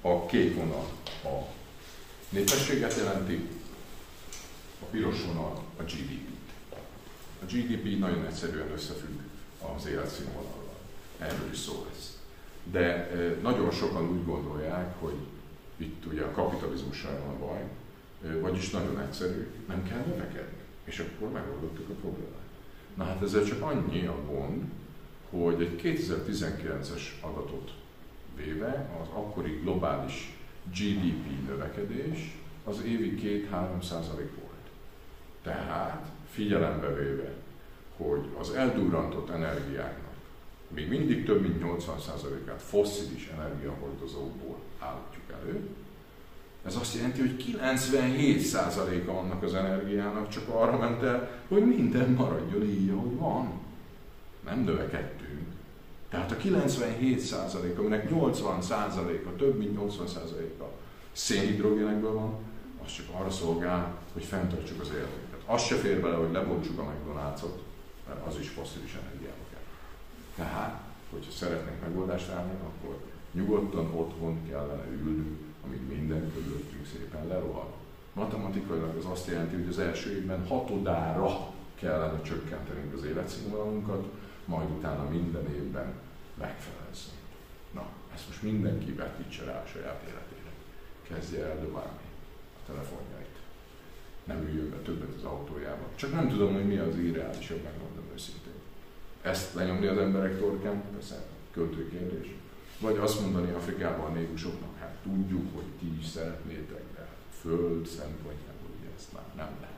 A kék vonal a népességet jelenti, a piros vonal a GDP-t. A GDP nagyon egyszerűen összefügg az életszínvonallal. Erről is szó lesz. De nagyon sokan úgy gondolják, hogy itt ugye a kapitalizmussal van baj, vagyis nagyon egyszerű, nem kell növekedni. És akkor megoldottuk a problémát. Na hát ezzel csak annyi a gond, hogy egy 2019-es adatot véve az akkori globális GDP növekedés az évi 2-3% volt. Tehát figyelembe véve, hogy az eldurrantott energiáknak még mindig több mint 80%-át fosszilis energiahordozókból állítjuk elő, ez azt jelenti, hogy 97%-a annak az energiának csak arra ment el, hogy minden maradjon így, ahogy van. Nem növekedtünk. Tehát a 97%, aminek 80%-a, több mint 80%-a szénhidrogénekből van, az csak arra szolgál, hogy fenntartsuk az életünket. Az se fér bele, hogy lebontsuk a McDonald's-ot, mert az is fosszilis energiába kell. Tehát, hogyha szeretnénk megoldást állni, akkor nyugodtan otthon kellene ülnünk, amíg minden körülöttünk szépen lerohad. Matematikailag az azt jelenti, hogy az első évben 6-odára kellene csökkentenünk az életszínvonalunkat, majd utána minden évben megfelezzünk. Na, ezt most mindenki vetítse rá a saját életére. Kezdje el dobálni a telefonjait. Nem üljön be többet az autójába. Csak nem tudom, hogy mi az irreálisabb, megmondom őszintén. Ezt lenyomni az emberek torkán, persze költő kérdés. Vagy azt mondani Afrikában a négusoknak, hát tudjuk, hogy ti is szeretnétek, de föld szempontjából ugye ezt már nem lehet.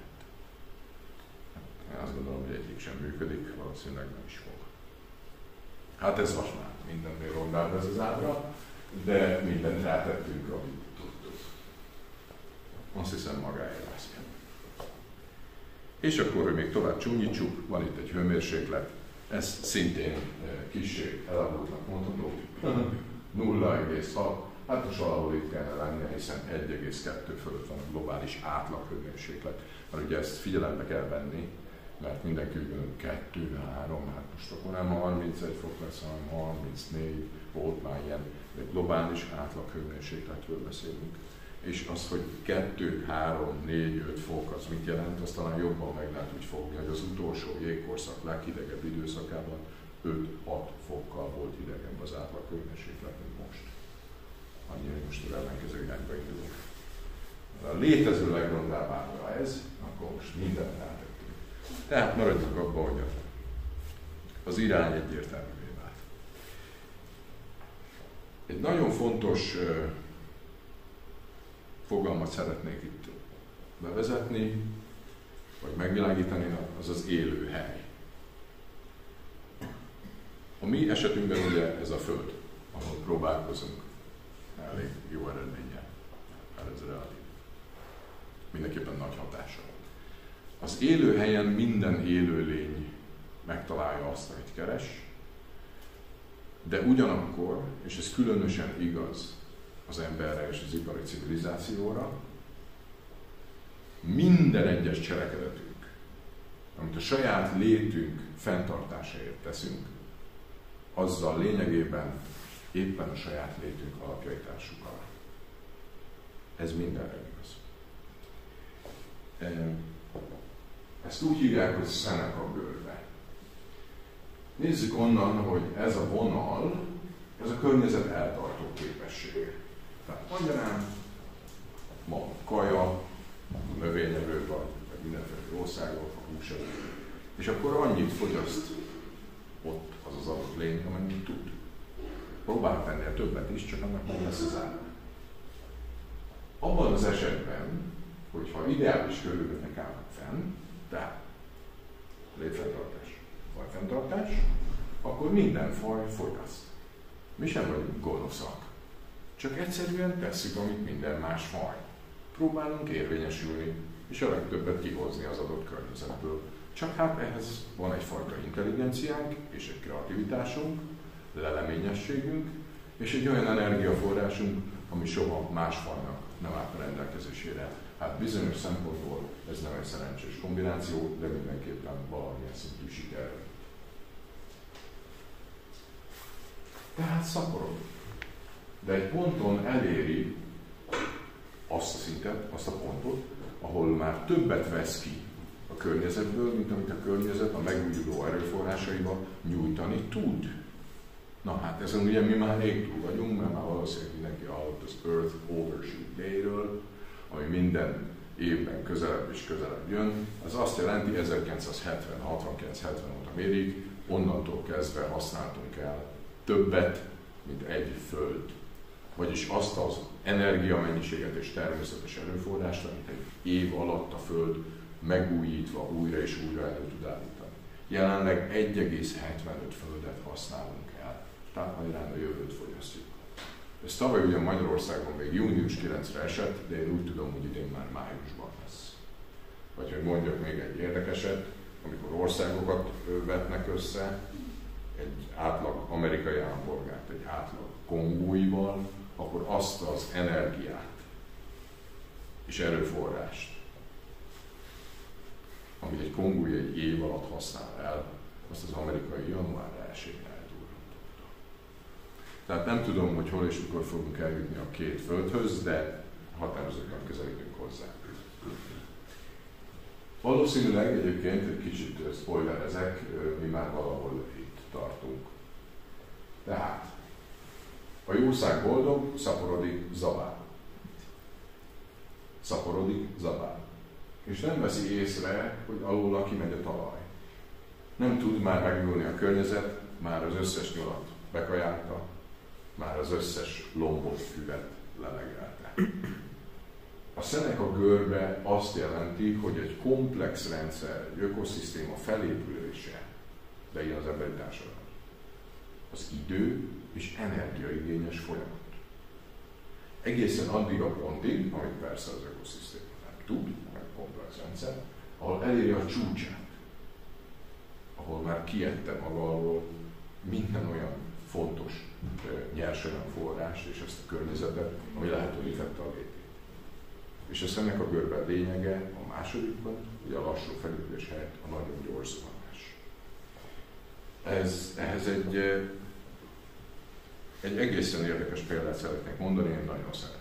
Én azt gondolom, hogy egyik sem működik, valószínűleg nem is fog. Hát ez most már mindennél rondább ez az ábra, de mindent rátettünk, amit tudtuk. Azt hiszem magáért lesz. És akkor, hogy még tovább csúnyítsuk, van itt egy hőmérséklet, ez szintén kissé elavultnak mondható. 0,6, hát most valahol itt kellene lennie, hiszen 1,2 fölött van a globális átlag hőmérséklet. Mert ugye ezt figyelembe kell venni, mert mindenki úgy gondolja, 2, 3, hát most akkor nem 31 fok lesz, hanem 34, volt már ilyen, de globális átlag hőmérsékletről beszélünk. És az, hogy 2, 3, 4, 5 fok, az mit jelent, azt talán jobban meg lehet úgy fogni, hogy az utolsó jégkorszak leghidegebb időszakában 5-6 fokkal volt hidegebb az átlag hőmérséklet, mint most. Annyi, hogy most az ellenkező irányba indulunk. A létező legrondább ábra ez, akkor most mindent rátettünk. Tehát maradjunk abban, hogy az irány egyértelművé vált. Egy nagyon fontos fogalmat szeretnék itt bevezetni, vagy megvilágítani, az az élőhely. A mi esetünkben ugye ez a Föld, ahol próbálkozunk elég jó eredménnyel. Ez relatív. Mindenképpen nagy hatással. Az élőhelyen minden élőlény megtalálja azt, amit keres, de ugyanakkor, és ez különösen igaz az emberre és az ipari civilizációra, minden egyes cselekedetünk, amit a saját létünk fenntartásáért teszünk, azzal lényegében éppen a saját létünk alapjait ássuk alá. Ez mindenre igaz. Ezt úgy hívják, hogy Seneca görbe. Nézzük onnan, hogy ez a vonal, ez a környezet eltartó képessége. Tehát magyarán ma kaja, növényevő vagy mindenféle országok, a húsevő. És akkor annyit fogyaszt ott az adott lény, amennyit tud. Próbál tenni a többet is, csak annak nem lesz az ára. Abban az esetben, hogyha ideális körülmények állnak fenn, tehát létfenntartás vagy fenntartás, akkor minden faj fogyaszt. Mi sem vagyunk gonoszak. Csak egyszerűen tesszük, amit minden más faj. Próbálunk érvényesülni, és a legtöbbet kihozni az adott környezetből. Csak hát ehhez van egyfajta intelligenciánk, és egy kreativitásunk, leleményességünk, és egy olyan energiaforrásunk, ami soha más fajnak nem állt a rendelkezésére. Hát bizonyos szempontból ez nem egy szerencsés kombináció, de mindenképpen valamilyen szintű siker. Tehát szaporod. de egy ponton eléri azt a szintet, azt a pontot, ahol már többet vesz ki a környezetből, mint amit a környezet a megújuló erőforrásaiba nyújtani tud. Na hát ezen ugye mi már rég túl vagyunk, mert már valószínűleg mindenki hallott az Earth Overshoot Day-ről, ami minden évben közelebb és közelebb jön. Az azt jelenti, 1970, 69-70 óta mérik, onnantól kezdve használtunk el többet, mint egy föld. Vagyis azt az energiamennyiséget és természetes erőforrást, amit egy év alatt a föld megújítva újra és újra elő tud állítani. Jelenleg 1,75 földet használunk el. Tehát magyarán a jövőt fogyasztjuk. Ez tavaly ugye Magyarországon még június 9-re esett, de én úgy tudom, hogy idén már májusban lesz. Vagy hogy mondjak még egy érdekeset, amikor országokat vetnek össze, egy átlag amerikai állampolgárt egy átlag kongóival, akkor azt az energiát és erőforrást, amit egy kongói egy év alatt használ el, azt az amerikai január 1-én eldurrantotta. Tehát nem tudom, hogy hol és mikor fogunk eljutni a két földhöz, de határozottan közelítünk hozzá. Valószínűleg egyébként egy kicsit spoilerezek, mi már valahol itt tartunk. Tehát a jószág boldog, szaporodik zabál. Szaporodik zabál. És nem veszi észre, hogy alóla kimegy a talaj. Nem tud már megülni a környezet, már az összes nyolat bekajálta, már az összes lombos füvet lelegelte. A Seneca görbe azt jelenti, hogy egy komplex rendszer, egy ökoszisztéma felépülése, de ilyen az emberi társadalom. Az idő és energiaigényes folyamat. Egészen addig a pontig, amit persze az ökoszisztéma nem tud, meg komplex rendszer, ahol eléri a csúcsát, ahol már kiette maga alól minden olyan fontos nyersanyagforrást és ezt a környezetet, ami lehetővé tette a létét. És a Seneca görbe lényege a másodikban, ugye a lassú felépülés helyett a nagyon gyors zuhanás. Ehhez egy egészen érdekes példát szeretnék mondani, én nagyon szeretem.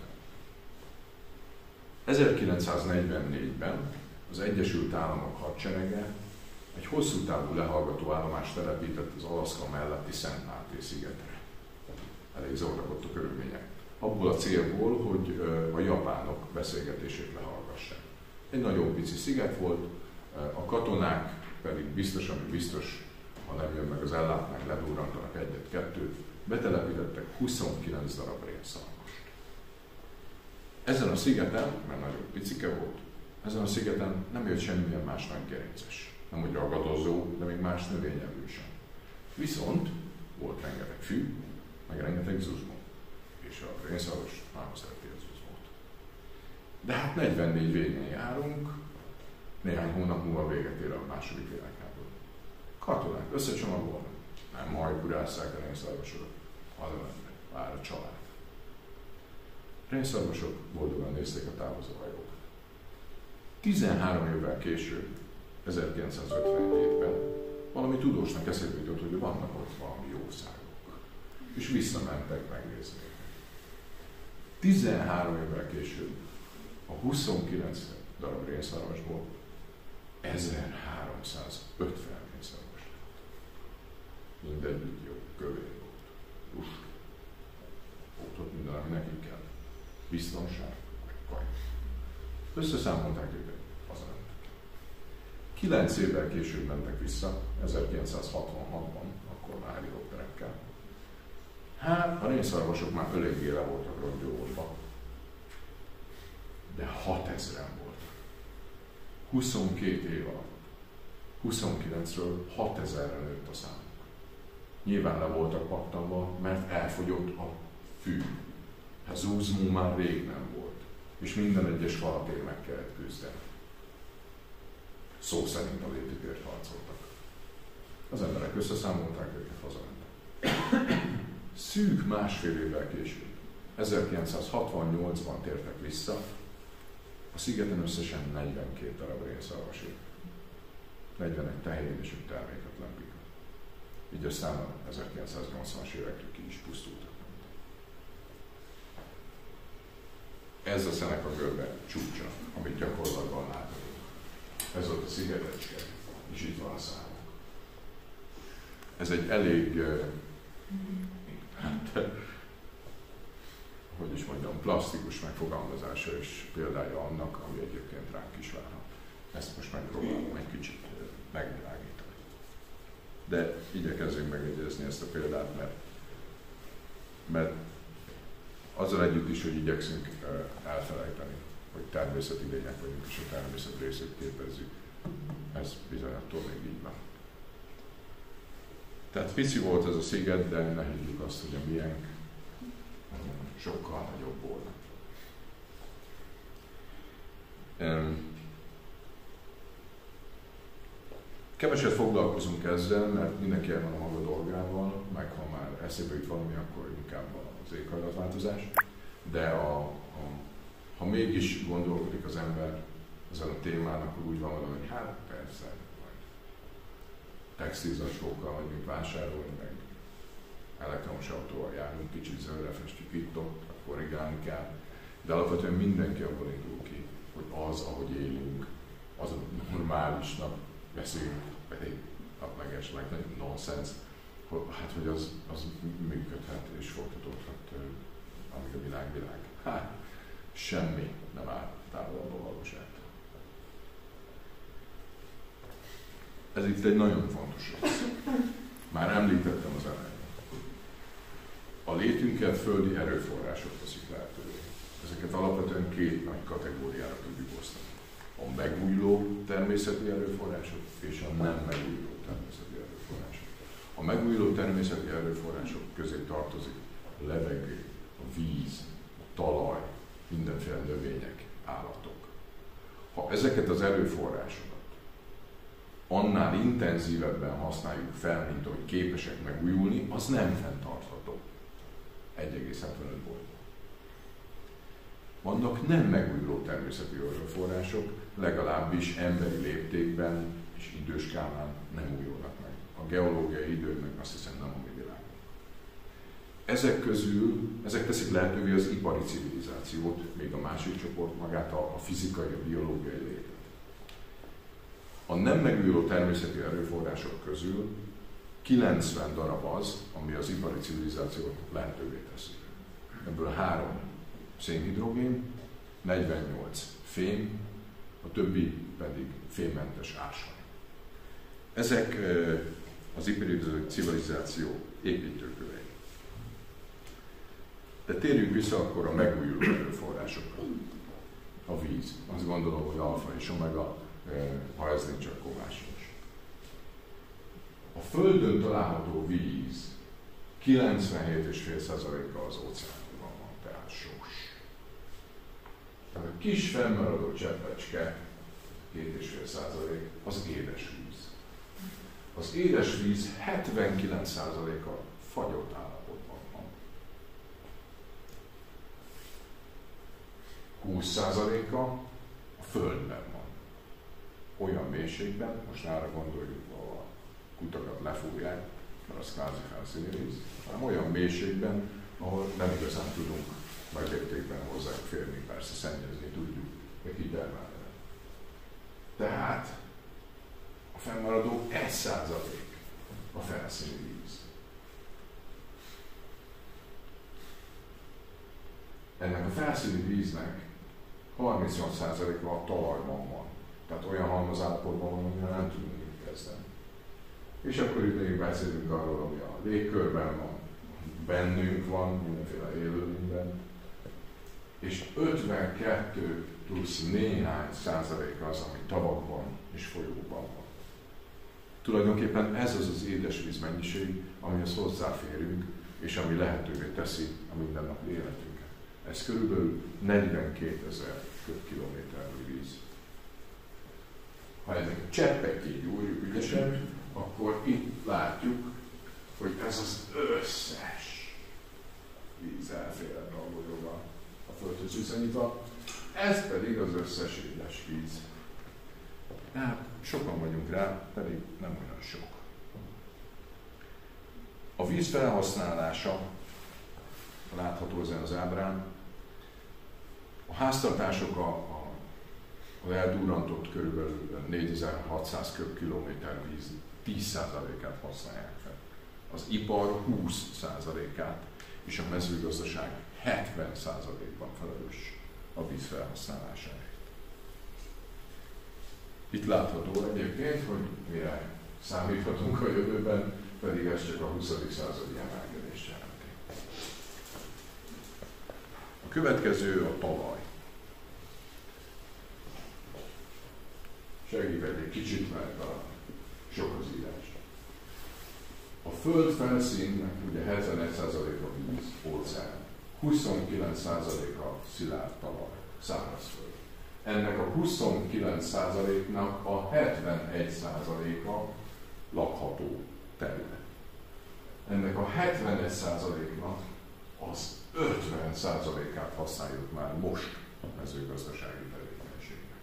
1944-ben az Egyesült Államok hadserege egy hosszú távú lehallgató állomást telepített az Alaszka melletti Szent Máté szigetre. Elég zavargott a körülmények. Abból a célból, hogy a japánok beszélgetését lehallgassák. Egy nagyon pici sziget volt, a katonák pedig biztos, ami biztos, ha nem jön meg az ellátmánk, ledurrantanak egyet-kettőt, betelepítettek 29 darab rénszarvast. Ezen a szigeten, mert nagyon picike volt, ezen a szigeten nem jött semmilyen más nagygerinces. Nem hogy ragadozó, de még más növényevő sem. Viszont volt rengeteg fű, meg rengeteg zuzmó. És a rénszarvas nagyon szereti a zuzmót. De hát 44 végén járunk, néhány hónap múlva véget ér a második világháború. Katonák összecsomagolnak, nem hajkurásszák a rénszarvasokat, hanem vár a család. Rénszarvasok boldogan nézték a távozó hajókat. 13 évvel később, 1957-ben valami tudósnak eszébe jutott, hogy vannak ott valami jószágok. És visszamentek megnézni. 13 évvel később a 29 darab rénszarvasból 1350 rénszarvas lett. Mindegyik jó, kövér volt, lust. Ott minden, ami nekik kell. Biztonság, meg kaj. Összeszámolták őket, hazamentek. 9 évvel később mentek vissza, 1966-ban, akkor már helikopterekkel. Hát, a rénszarvasok már eléggé le voltak rongyolódva, de 6000-en voltak. 22 év alatt. 29-ről 6000-re nőtt a számuk. Nyilván le voltak pattanva, mert elfogyott a fű. A zúzmó már rég nem volt, és minden egyes falatért meg kellett küzdeni. Szó szerint a létükért harcoltak. Az emberek összeszámolták őket, hazamentek. Szűk másfél évvel később, 1968-ban tértek vissza, a szigeten összesen 42 darab rénszarvas élt. 41 tehén és 5 terméketlen bika. Így aztán a 1980-as évekre ki is pusztultak. Ez a Szeneka-görbe csúcsa, amit gyakorlatban látunk. Ez ott a szigetecske, és itt van a számok. Ez egy elég, hogy is mondjam, plastikus megfogalmazása és példája annak, ami egyébként ránk is várhat. Ezt most megpróbálom egy kicsit megvilágítani. De igyekezzünk megegyezni ezt a példát, mert azzal együtt is, hogy igyekszünk elfelejteni, hogy természeti lények vagyunk, és a természet részét képezzük. Ez bizony attól még így van. Tehát pici volt ez a sziget, de ne higgyük azt, hogy a miénk sokkal nagyobb volt. Keveset foglalkozunk ezzel, mert mindenki el van a maga dolgával, meg ha már eszébe jut valami, akkor inkább az éghajlatváltozás. De ha mégis gondolkodik az ember ezen a témán, akkor úgy van vele, hogy hát persze, majd textilzacskókkal megyünk vásárolni, meg elektromos autóval járunk, kicsit zöldre festjük itt-ott, korrigálni kell. De alapvetően mindenki abból indul ki, hogy az, ahogy élünk, az a normálisnak veszünk, pedig meg nagyon nonsens, hogy az működhet és folytatódhat, amíg a világ. Hát, semmi nem áll távolabb a valóságtól. Ez itt egy nagyon fontos rész. Már említettem az elején. A létünket földi erőforrások teszik lehetővé. Ezeket alapvetően két nagy kategóriára tudjuk osztani. A megújuló természeti erőforrások és a nem megújuló természeti erőforrások. A megújuló természeti erőforrások közé tartozik a levegő, a víz, a talaj, mindenféle növények, állatok. Ha ezeket az erőforrásokat annál intenzívebben használjuk fel, mint hogy képesek megújulni, az nem fenntartható. 1,75 bolygó. Vannak nem megújuló természeti erőforrások, legalábbis emberi léptékben és időskálán nem újulnak meg. A geológiai idő meg azt hiszem nem a mi világunk. Ezek teszik lehetővé az ipari civilizációt, még a másik csoport magát a fizikai, a biológiai létet. A nem megújuló természeti erőforrások közül 90 darab az, ami az ipari civilizációt lehetővé teszi. Ebből 3 szénhidrogén, 48 fém, a többi pedig fémmentes ásvány. Ezek az ipari civilizáció építőkövei. De térjünk vissza akkor a megújuló erőforrásokra. A víz. Azt gondolom, hogy alfa és omega, ha ez nincs, akkor más is. A Földön található víz 97,5%-a az óceánban van, tehát sós. Tehát a kis fennmaradó cseppecske, 2,5% az édesvíz. Az édesvíz 79%-a fagyott állapotban van. 20%-a a Földben van. Olyan mélységben, most arra gondoljuk, ahol a kutakat lefúrják, mert az kvázi felszíni víz, hanem olyan mélységben, ahol nem igazán tudunk nagyléptékben hozzá férni, persze szennyezni tudjuk, de kitermelni. Tehát a fennmaradó 1% a felszíni víz. Ennek a felszíni víznek 38%-a a talajban van. Tehát olyan halmazállapotban van, amivel nem tudunk mit kezdeni. És akkor itt még beszélünk arról, ami a légkörben van, bennünk van, mindenféle élőlényben. És 52 plusz néhány százalék az, ami tavakban és folyóban van. Tulajdonképpen ez az az édesvíz mennyiség, amihez hozzáférünk, és ami lehetővé teszi a mindennapi életünket. Ez körülbelül 42 000 köbkilométernyi víz. Ha ennek a cseppet így úrjuk ügyesen, akkor itt látjuk, hogy ez az összes víz elfér ebbe a bolygóba a Földhöz viszonyítva, ez pedig az összes édes víz. Hát sokan vagyunk rá, pedig nem olyan sok. A víz felhasználása, látható ezen az ábrán, a háztartások az eldurrantott körülbelül 4600 köbkilométer víz 10%-át használják fel. Az ipar 20%-át, és a mezőgazdaság 70%-ban felelős a víz felhasználásáért. Itt látható egyébként, hogy mire számíthatunk a jövőben, pedig ez csak a 20. századi emelkedést jelenti. A következő a talaj. Segítek egy kicsit, mert sok az írás. A föld felszínnek ugye 71% a víz, óceán, 29% a szilárd talaj, szárazföld. Ennek a 29%-nak a 71%-a lakható terület. Ennek a 71%-nak az 50%-át használjuk már most a mezőgazdasági tevékenységnek.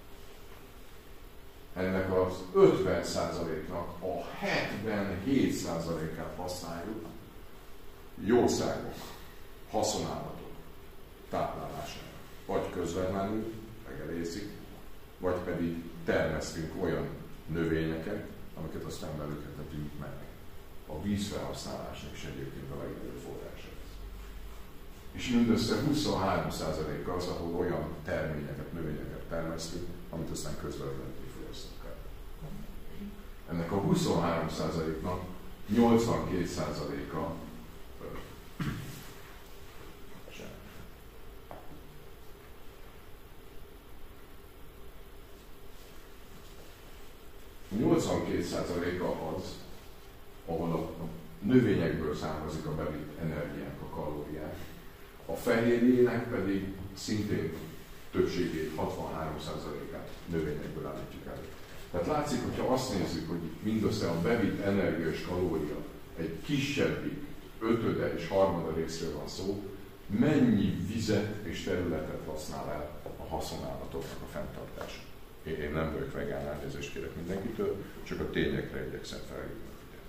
Ennek az 50%-nak a 77%-át használjuk jószágok, haszonállatok táplálására. Vagy közvetlenül megelészik, vagy pedig termesztünk olyan növényeket, amiket aztán belőle tetünk meg. A vízfelhasználásnak is egyébként a legnagyobb forrása. És mindössze 23%-a az, ahol olyan terményeket, növényeket termesztünk, amit aztán közvetlenül kifogyasztunk el. Ennek a 23%-nak 82%-a A 82%-a az, ahol a növényekből származik a bevitt energiánk, a kalóriák. A fehérjének pedig szintén többségét, 63%-át növényekből állítjuk elő. Tehát látszik, hogyha azt nézzük, hogy mindössze a bevitt energia és kalória egy kisebbik, ötöde és harmada részről van szó, mennyi vizet és területet használ el a haszonállatoknak a fenntartása. Én nem vagyok vegán, elnézést kérek mindenkitől, csak a tényekre igyekszem felhívni.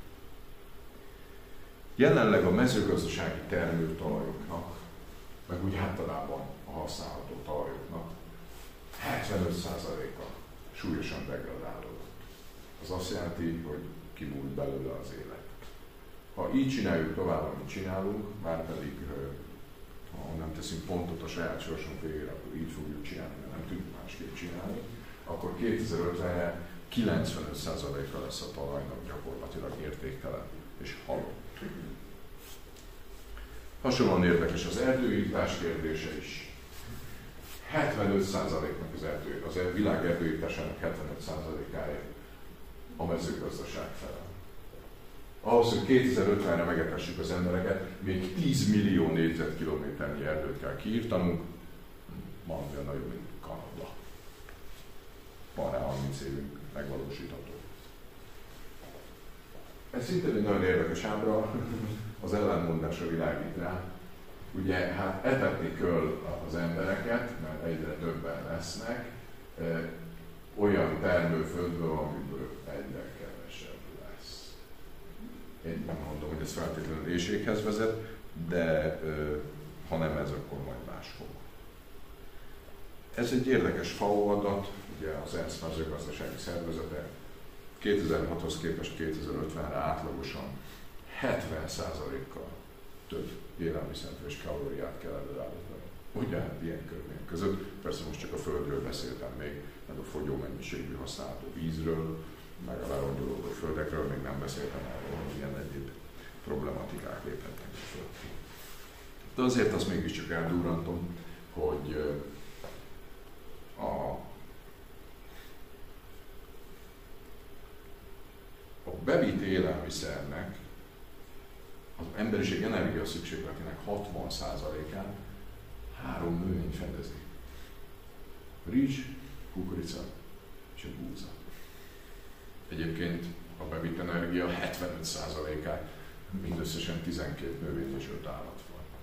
Jelenleg a mezőgazdasági termőtalajoknak, meg úgy általában a használható talajoknak 75%-a súlyosan degradálódott. Az azt jelenti, hogy kimúlt belőle az élet. Ha így csináljuk tovább, amit csinálunk, már pedig ha nem teszünk pontot a saját sorsunk végére, akkor így fogjuk csinálni, mert nem tudjuk másképp csinálni, akkor 2050-re 95%-a lesz a talajnak gyakorlatilag értéktelen és halott. Hasonlóan érdekes az erdőírtás kérdése is. 75%-nak az világ erdőírtásának 75%-áért a mezőgazdaság felel. Ahhoz, hogy 2050-re megetessük az embereket, még 10 millió négyzetkilométernyi erdőt kell kiírtanunk, valamivel nagyobb, mint Kanada. Van rá 30 évünk megvalósítható. Ez szintén egy nagyon érdekes ábra, az ellenmondásra világít rá. Ugye, hát etetni kell az embereket, mert egyre többen lesznek, olyan termőföldből, amiből egyre kevesebb lesz. Én nem mondom, hogy ez feltétlenül éhséghez vezet, de ha nem ez, akkor majd más fog. Ez egy érdekes FAO adat, ugye az ENSZ mezőgazdasági szervezete 2006-hoz képest 2050-re átlagosan 70%-kal több élelmiszert és kalóriát kell előállítani. Ugye hát ilyen körülmények között, persze most csak a földről beszéltem még, meg a fogyó mennyiségű használható vízről, meg a lerongyolódó földekről, még nem beszéltem arról, hogy ilyen egyéb problematikák léphetnek föl. De azért azt mégiscsak eldurrantom, hogy a bevitt élelmiszernek az emberiség energia szükségletének 60%-át 3 növény fedezi. Rizs, kukorica és a búza. Egyébként a bevitt energia 75%-át mindösszesen 12 növény és 5 állat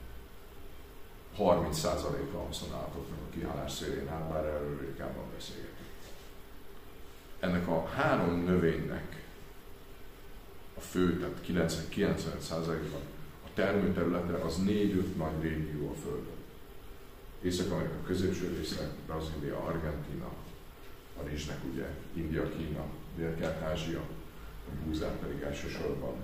van. 30%-a a haszonállatoknak a kihalás szélén áll, bár erről ritkában beszélgetünk. Ennek a 3 növénynek a fő, tehát 90-95%-ban a termőterülete az 4-5 nagy régió a Földön. Észak-Amerika középső része, Brazília, Argentína, a rizsnek ugye India, Kína, Dél-Kelet-Ázsia, a búzát pedig elsősorban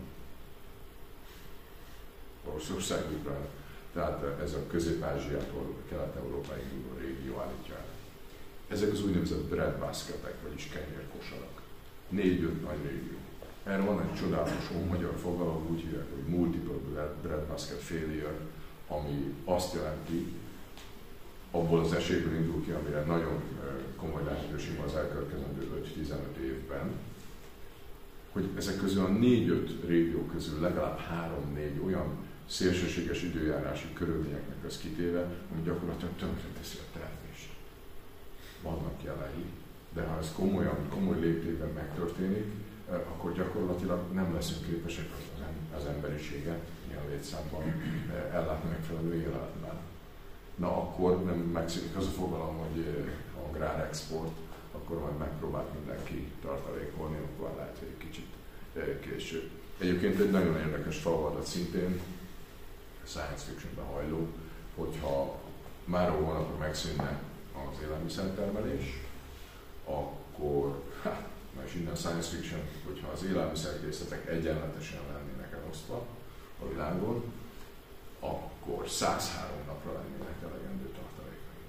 Oroszország, Ukrajna, tehát ez a Közép-Ázsiától Kelet-Európáig induló régió állítja el. Ezek az úgynevezett breadbasketek, vagyis kenyérkosarak. 4-5 nagy régió. Erre van egy csodálatos magyar fogalom, úgy hívják, hogy multiple breadbasket failure, ami azt jelenti, abból az esélyből indul ki, amire nagyon komoly lehetőség az elkövetkezendő 5-15 évben, hogy ezek közül a 4-5 régió közül legalább 3-4 olyan szélsőséges időjárási körülményeknek az kitéve, ami gyakorlatilag tönkreteszi a termést. Vannak jelei, de ha ez komoly léptékben megtörténik, akkor gyakorlatilag nem leszünk képesek az emberiséget ilyen létszámban ellátni megfelelő életben. Na akkor nem megszűnik az a fogalom, hogy agrárexport, akkor majd megpróbált mindenki tartalékolni, akkor lehet, hogy egy kicsit később. Egyébként egy nagyon érdekes falvadat szintén, science fictionben hajló, hogyha már hónapra megszűnne az élelmiszertermelés, akkor, és innen science fiction, hogyha az élelmiszerkészletek egyenletesen lennének elosztva a világon, akkor 103 napra lennének elegendő tartalékai.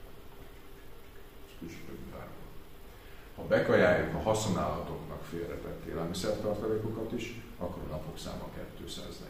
Ha bekajáljuk a haszonállatoknak félretett élelmiszertartalékokat is, akkor a napok száma 247.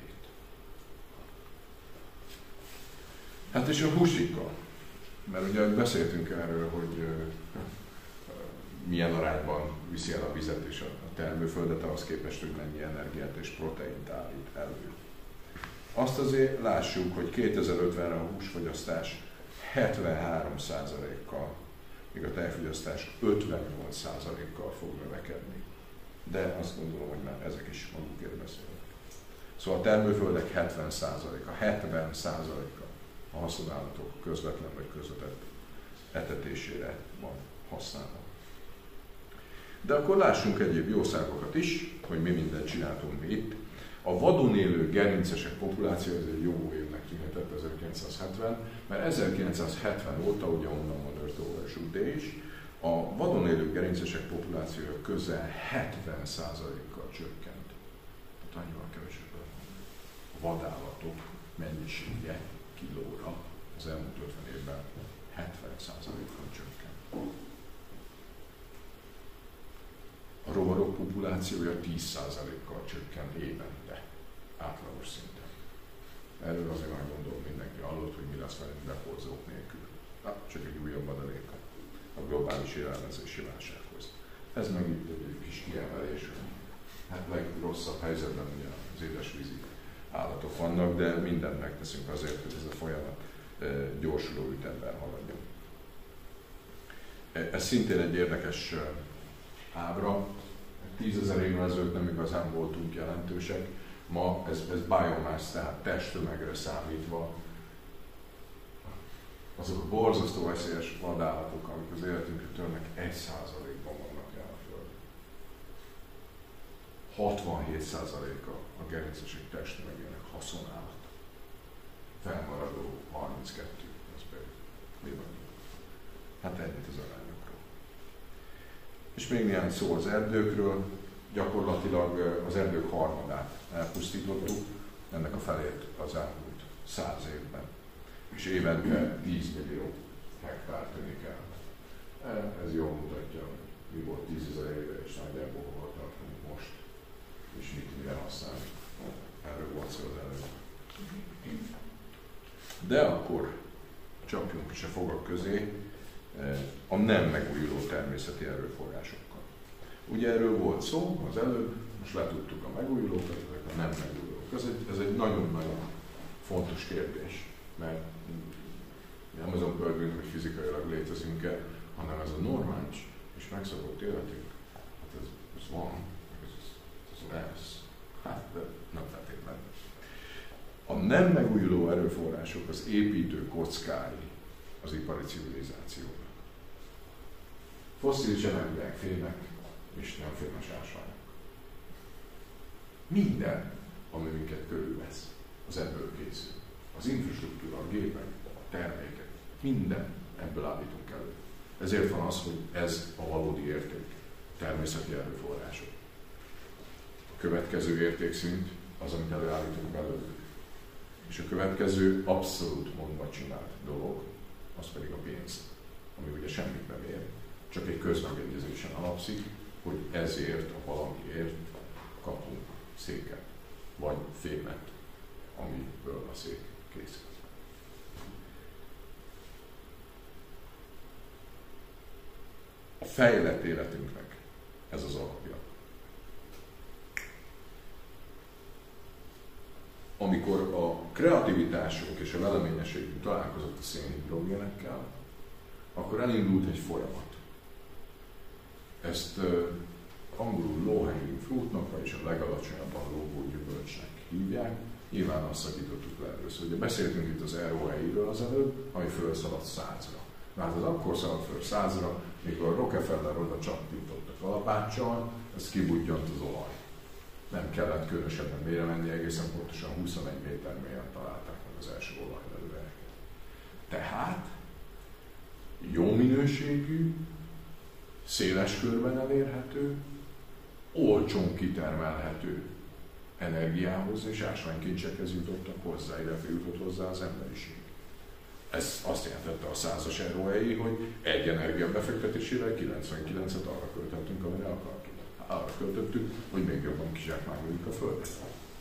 Hát és a húsikkal. Mert ugye beszéltünk erről, hogy milyen arányban viszi el a vizet és a termőföldet, ahhoz képest, hogy mennyi energiát és proteint állít elő. Azt azért lássuk, hogy 2050-re a húsfogyasztás 73%-kal, míg a tejfogyasztás 58%-kal fog növekedni. De azt gondolom, hogy már ezek is magukért beszélnek. Szóval a termőföldek 70%-a, 70%-a a haszonállatok közvetlen vagy közvetett etetésére van használva. De akkor lássunk egyéb jószágokat is, hogy mi mindent csináltunk mi itt. A vadon élő gerincesek populáció, ez egy jó évnek tűnhetett 1970, mert 1970 óta, ugye onnan van Earth is, a vadon élő gerincesek populációja közel 70%-kal csökkent. Tehát annyival kevesebb a vadállatok mennyisége kilóra az elmúlt 50 évben 70%-kal csökkent. A rovarok populációja 10%-kal csökkent évente, átlagos szinten. Erről azért már gondolom mindenki hallott, hogy mi lesz velünk beporzók nélkül. Csak egy újabb adaléka a globális élelmezési válsághoz. Ez meg itt egy kis kiemelés. Hát legrosszabb helyzetben ugye az édesvízi állatok vannak, de mindent megteszünk azért, hogy ez a folyamat gyorsuló ütemben haladjon. Ez szintén egy érdekes ábra. 10 000 évvel ezelőtt nem igazán voltunk jelentősek. Ma ez biomass, tehát testtömegre számítva. Azok a borzasztó veszélyes vadállatok, amik az életünkre törnek, 1%-ban vannak el a Földön. 67%-a a gerincesek testtömegének haszonállat. Felmaradó 32, az pedig mi van? Hát ennyit az arányokról. És még néhány szó az erdőkről. Gyakorlatilag az erdők harmadát elpusztítottuk, ennek a felét az elmúlt 100 évben. És évente 10 millió hektár tűnik el. Ez jól mutatja, hogy mi volt 10 000 éve, és nagyjából hol tartunk most, és mire használni. Erről volt szó az előbb. De akkor csapjunk is a fogak közé a nem megújuló természeti erőforrásokkal. Ugye erről volt szó az előbb, most letudtuk a megújulókat, ezek a nem megújulók. Ez egy nagyon-nagyon fontos kérdés, mert nem azon pörgünk, hogy fizikailag létezünk-e, hanem ez a normális és megszokott életünk. Hát ez van, ez lesz. Hát, de nem feltétlenül. A nem megújuló erőforrások az építő kockái az ipari civilizációnak. Fosszilis energiák, fémek és nem fémes ásványok. Minden, ami minket körülvesz, az ebből készül. Az infrastruktúra, a gépek, a termékek, Minden ebből állítunk elő. Ezért van az, hogy ez a valódi érték, természeti erőforrások. A következő értékszint az, amit előállítunk belőlük. És a következő abszolút mondva csinált dolog, az pedig a pénz, ami ugye semmit nem ér, csak egy közmegegyezésen alapszik, hogy ezért a valamiért kapunk széket, vagy fémet, amiből a szék készül. A fejlett életünknek ez az alapja. Amikor a kreativitásunk és a veleményességünk találkozott a szénhidrogénekkel, akkor elindult egy folyamat. Ezt angolul low-hanging fruitnak, vagyis a legalacsonyabban lógó gyümölcsnek hívják. Nyilván azt szakítottuk le először. Ugye beszéltünk itt az ROI-ről az előbb, ami felszaladt 100-ra. Hát ez akkor szaladt föl 100-ra, mikor Rockefeller oda csattított a kalapáccsal, ez kibudjant az olaj. Nem kellett különösebben mélyre menni, egészen pontosan 21 méter mélyen találták meg az első olajlelőhelyeket. Tehát jó minőségű, széles körben elérhető, olcsón kitermelhető energiához és ásványkincsekhez jutottak hozzá, illetve jutott hozzá az emberiség. Ez azt jelentette a 100-as ROI, hogy egy energia befektetésével 99-et arra költöttünk, amire akartunk. Arra költöttük, hogy még jobban kizsákmányoljuk a Földet.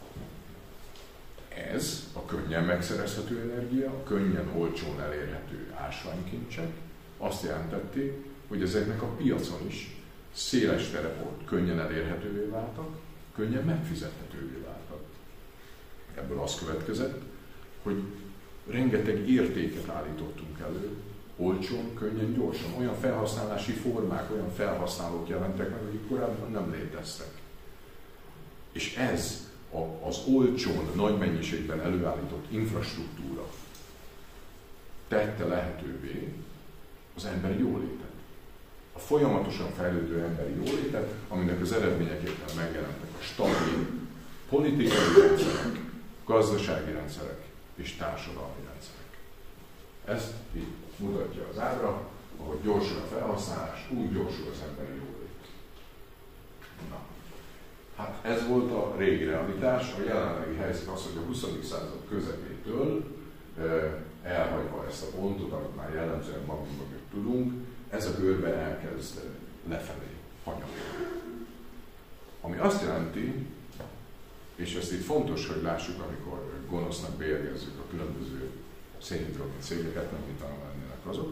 Ez a könnyen megszerezhető energia, a könnyen olcsón elérhető ásványkincsek azt jelentették, hogy ezeknek a piacon is széles tereport könnyen elérhetővé váltak, könnyen megfizethetővé váltak. Ebből az következett, hogy rengeteg értéket állítottunk elő, olcsón, könnyen, gyorsan. Olyan felhasználási formák, olyan felhasználók jelentek meg, akik korábban nem léteztek. És ez az olcsón, nagy mennyiségben előállított infrastruktúra tette lehetővé az emberi jólétet. A folyamatosan fejlődő emberi jólétet, aminek az eredményeképpen megjelentek a stabil politikai rendszerek, gazdasági rendszerek és társadalmi rendszerek. Ezt így mutatja az ábra, ahogy gyorsul a felhasználás, úgy gyorsul az emberi jólét. Na, hát ez volt a régi realitás, a jelenlegi helyzet az, hogy a 20. század közepétől elhagyva ezt a pontot, amit már jellemzően magunk mögött tudunk, ez a görbe elkezd lefelé hanyagolni. Ami azt jelenti, és ezt itt fontos, hogy lássuk, amikor gonosznak bérgezzük a különböző szénhidrogén cégeket, nem mint lennének azok,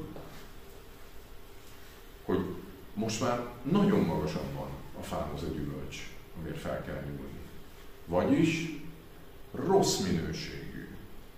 hogy most már nagyon magasan van a fán az a gyümölcs, amiért fel kell nyúlni. Vagyis rossz minőségű,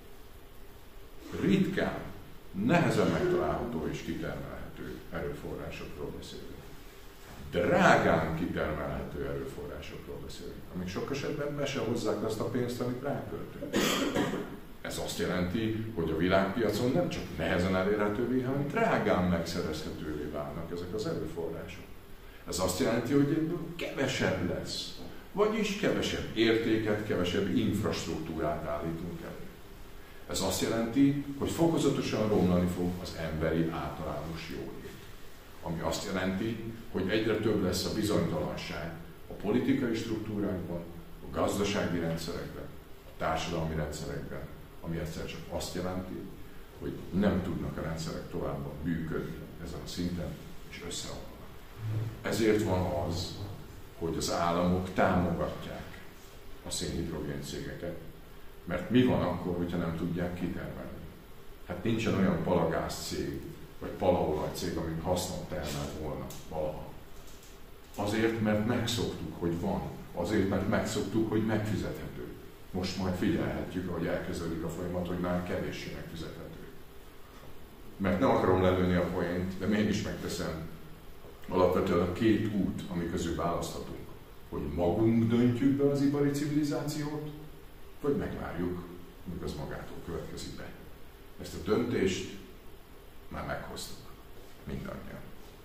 ritkán, nehezen megtalálható és kitermelhető erőforrásokról beszélünk. Drágán kitermelhető erőforrásokról beszélünk, amik sok esetben be se hozzák azt a pénzt, amit ráköltünk. Ez azt jelenti, hogy a világpiacon nem csak nehezen elérhetővé, hanem drágán megszerezhetővé válnak ezek az erőforrások. Ez azt jelenti, hogy ebből kevesebb lesz. Vagyis kevesebb értéket, kevesebb infrastruktúrát állítunk elő. Ez azt jelenti, hogy fokozatosan romlani fog az emberi általános jólét. Ami azt jelenti, hogy egyre több lesz a bizonytalanság a politikai struktúrákban, a gazdasági rendszerekben, a társadalmi rendszerekben, ami egyszer csak azt jelenti, hogy nem tudnak a rendszerek tovább működni ezen a szinten, és összeomlanak. Ezért van az, hogy az államok támogatják a szénhidrogén cégeket, mert mi van akkor, hogyha nem tudják kitermelni? Hát nincsen olyan palagáz cég, vagy palaolaj cég, ami hasznot termelt volna valaha. Azért, mert megszoktuk, hogy van. Azért, mert megszoktuk, hogy megfizethető. Most majd figyelhetjük, ahogy elkezdődik a folyamat, hogy már kevéssé megfizethető. Mert nem akarom lelőni a poént, de mégis megteszem. Alapvetően a két út, ami közül választhatunk, hogy magunk döntjük be az ipari civilizációt, vagy megvárjuk, míg az magától következik be. Ezt a döntést már meghoztuk mindannyian.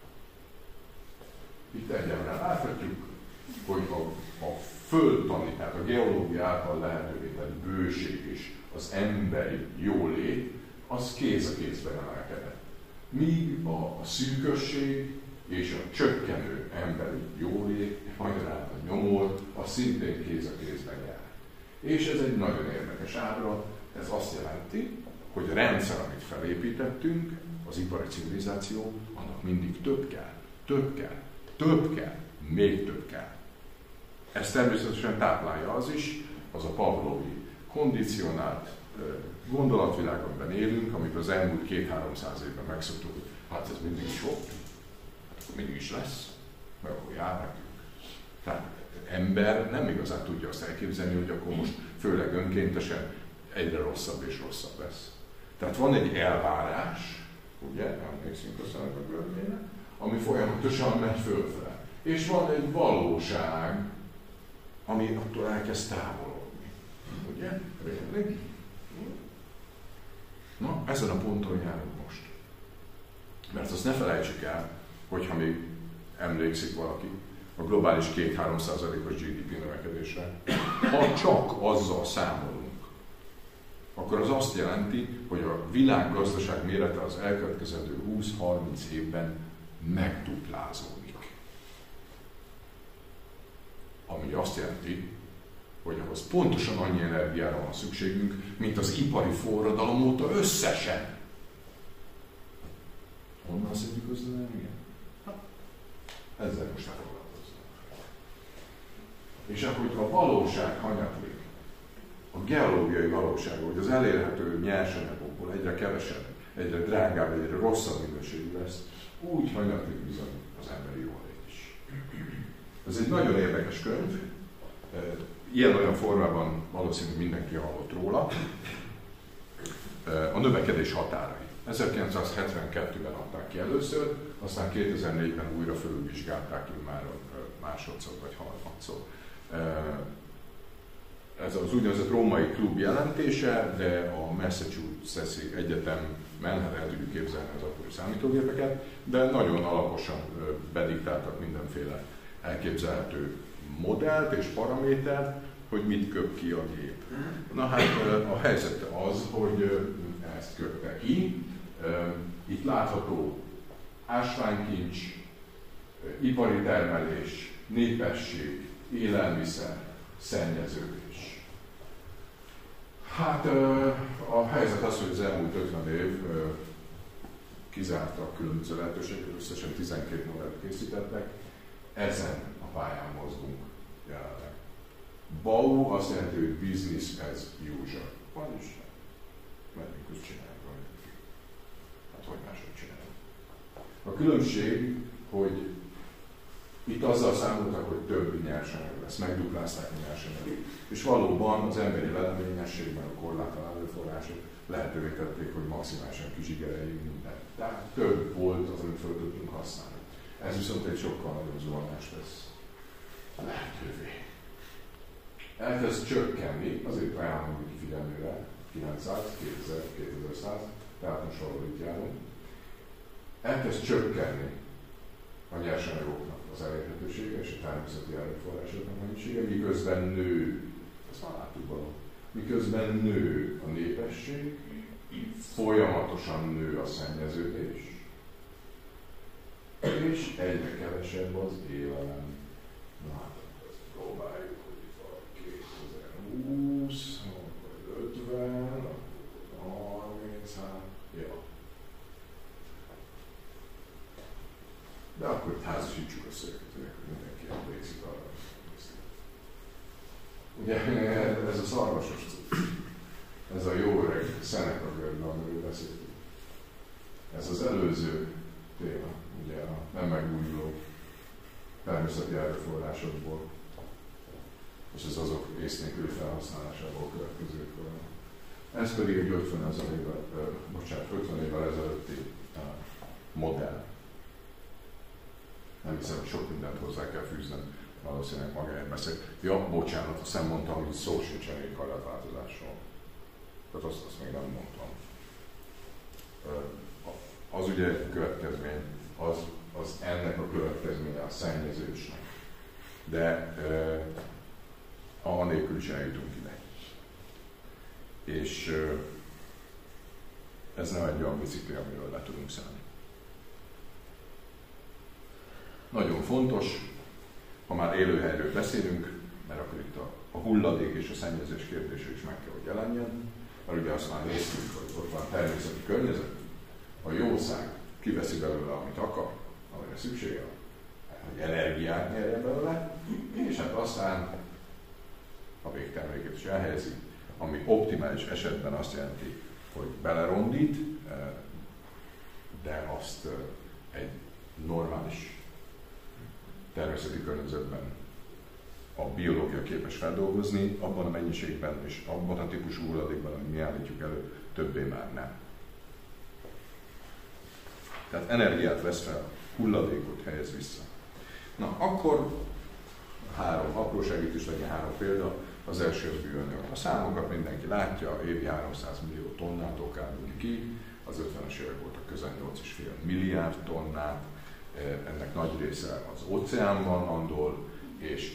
Itt egyenlően láthatjuk, hogy a földtani, tehát a geológia által lehetővé tett bőség és az emberi jólét, az kéz a kézben emelkedett. Míg a szűkösség és a csökkenő emberi jólét, magyarán a nyomor, az szintén kéz a kézben jár. És ez egy nagyon érdekes ábra, ez azt jelenti, hogy a rendszer, amit felépítettünk, az ipari civilizáció, annak mindig több kell, még több kell. Ezt természetesen táplálja az is, az a pavlovi kondicionált gondolatvilág, amiben élünk, amit az elmúlt 200-300 évben megszoktuk, hogy hát ez mindig is volt, hát akkor mindig is lesz, meg akkor jár nekünk. Tehát ember nem igazán tudja azt elképzelni, hogy akkor most főleg önkéntesen egyre rosszabb és rosszabb lesz. Tehát van egy elvárás, ugye, emlékszünk a szenek a görményre, ami folyamatosan megy fölfele. És van egy valóság, ami attól elkezd távolodni. Ugye? Rémlik? Na, ezen a ponton járunk most. Mert azt ne felejtsük el, hogyha még emlékszik valaki a globális 2-3%-os GDP növekedésre, ha csak azzal számolunk, akkor az azt jelenti, hogy a világgazdaság mérete az elkövetkezendő 20-30 évben megduplázódik. Ami azt jelenti, hogy ahhoz pontosan annyi energiára van szükségünk, mint az ipari forradalom óta összesen. Honnan szedjük az energiát? Ezzel most ne foglalkozzunk. És akkor a valóság hanyatlik, a geológiai valóság, hogy az elérhető nyersanyagokból egyre kevesebb, egyre drágább, egyre rosszabb minőségű lesz, úgy hanyatlik bizony az emberi jólét is. Ez egy nagyon érdekes könyv, ilyen-olyan formában valószínűleg mindenki hallott róla. A növekedés határai. 1972-ben adták ki először, aztán 2004-ben újra felülvizsgálták már másodszor vagy harmadszor. Ez az úgynevezett római klub jelentése, de a Massachusetts Egyetemen el tudjuk képzelni az akkori számítógépeket, de nagyon alaposan bediktáltak mindenféle elképzelhető modellt és paramétert, hogy mit köp ki a gép. Na hát a helyzet az, hogy ezt köpte ki. Itt látható ásványkincs, ipari termelés, népesség, élelmiszer, szennyeződés. Hát a helyzet az, hogy az elmúlt 50 év kizárta a különböző lehetőségeket, összesen 12 modellt készítettek, ezen a pályán mozgunk jelenleg. BAU azt jelenti, hogy business as usual. Vagyis menjünk úgy csinálni valamit. Hát hogy máshogy csinálni. A különbség, hogy itt azzal számoltak, hogy több nyersanyag lesz, megduplázták a nyersanyagot. És valóban az emberi leleményességben a korlátlan erőforrások lehetővé tették, hogy maximálisan kizsigereljünk mindent. Tehát több volt az, amit föl tudtunk használni. Ez viszont egy sokkal nagyobb zuhanást tesz lehetővé. Elkezd csökkenni, azért ajánlom ki figyelmére, 900, 2000, 2100, tehát most valahol itt járunk. Elkezd csökkenni a nyersanyagoknak az elérhetősége és a természeti erőforrásoknak mennyisége, miközben nő, ezt már láttuk valahol, miközben nő a népesség, folyamatosan nő a szennyeződés, és egyre kevesebb az élelem. Na hát, ezt próbáljuk, hogy itt van 2020, vagy 50, 30, ja. De akkor házasítsuk össze őket, hogy mindenki emlékszik arra. Ugye ez a szarvasos cucc, ez a jó öreg Seneca görbe, amiről beszéltünk. Ez az előző téma, ugye a nem megújuló természeti erőforrásokból, és ez azok ész nélküli felhasználásából következő korán. Ez pedig egy 50 évvel ezelőtti modell. Nem hiszem, hogy sok mindent hozzá kell fűznem, valószínűleg magáért beszél. Ja, bocsánat, azt nem mondtam, hogy szó sincsen éghajlatváltozásról. Tehát azt még nem mondtam. Az ugye következmény, az ennek a következménye a szennyezésnek. De anélkül is eljutunk ide. És ez nem egy olyan bicikli, amiről le tudunk szállni. Nagyon fontos, ha már élőhelyről beszélünk, mert akkor itt a hulladék és a szennyezés kérdése is meg kell, hogy jelenjen, mert ugye azt már néztük, hogy ott van természeti környezet, a jószág kiveszi belőle, amit akar, amire szüksége van, hogy energiát nyerjen belőle, és hát aztán a végterméket is elhelyezi, ami optimális esetben azt jelenti, hogy belerondít, de azt egy normális természeti környezetben a biológia képes feldolgozni, abban a mennyiségben és abban a típusú hulladékban, amit mi állítjuk elő, többé már nem. Tehát energiát vesz fel, hulladékot helyez vissza. Na, akkor 3 apróságit is legyen 3 példa. Az első az műanyag. A számokat mindenki látja, évi 300 millió tonnát okádunk ki, az 50-es évek voltak közel 8,5 milliárd tonnát, ennek nagy része az óceánban landol, és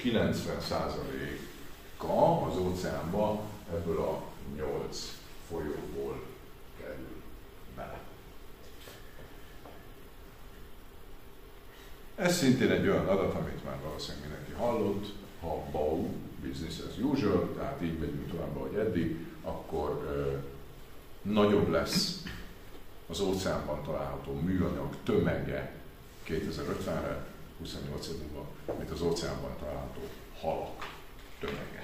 90%-a az óceánban ebből a 8 folyóból kerül bele. Ez szintén egy olyan adat, amit már valószínűleg mindenki hallott, ha BAU, business as usual, tehát így megyünk tovább, ahogy eddig, akkor nagyobb lesz az óceánban található műanyag tömege 2050-re, 28 év múlva, mint az óceánban található halak tömege.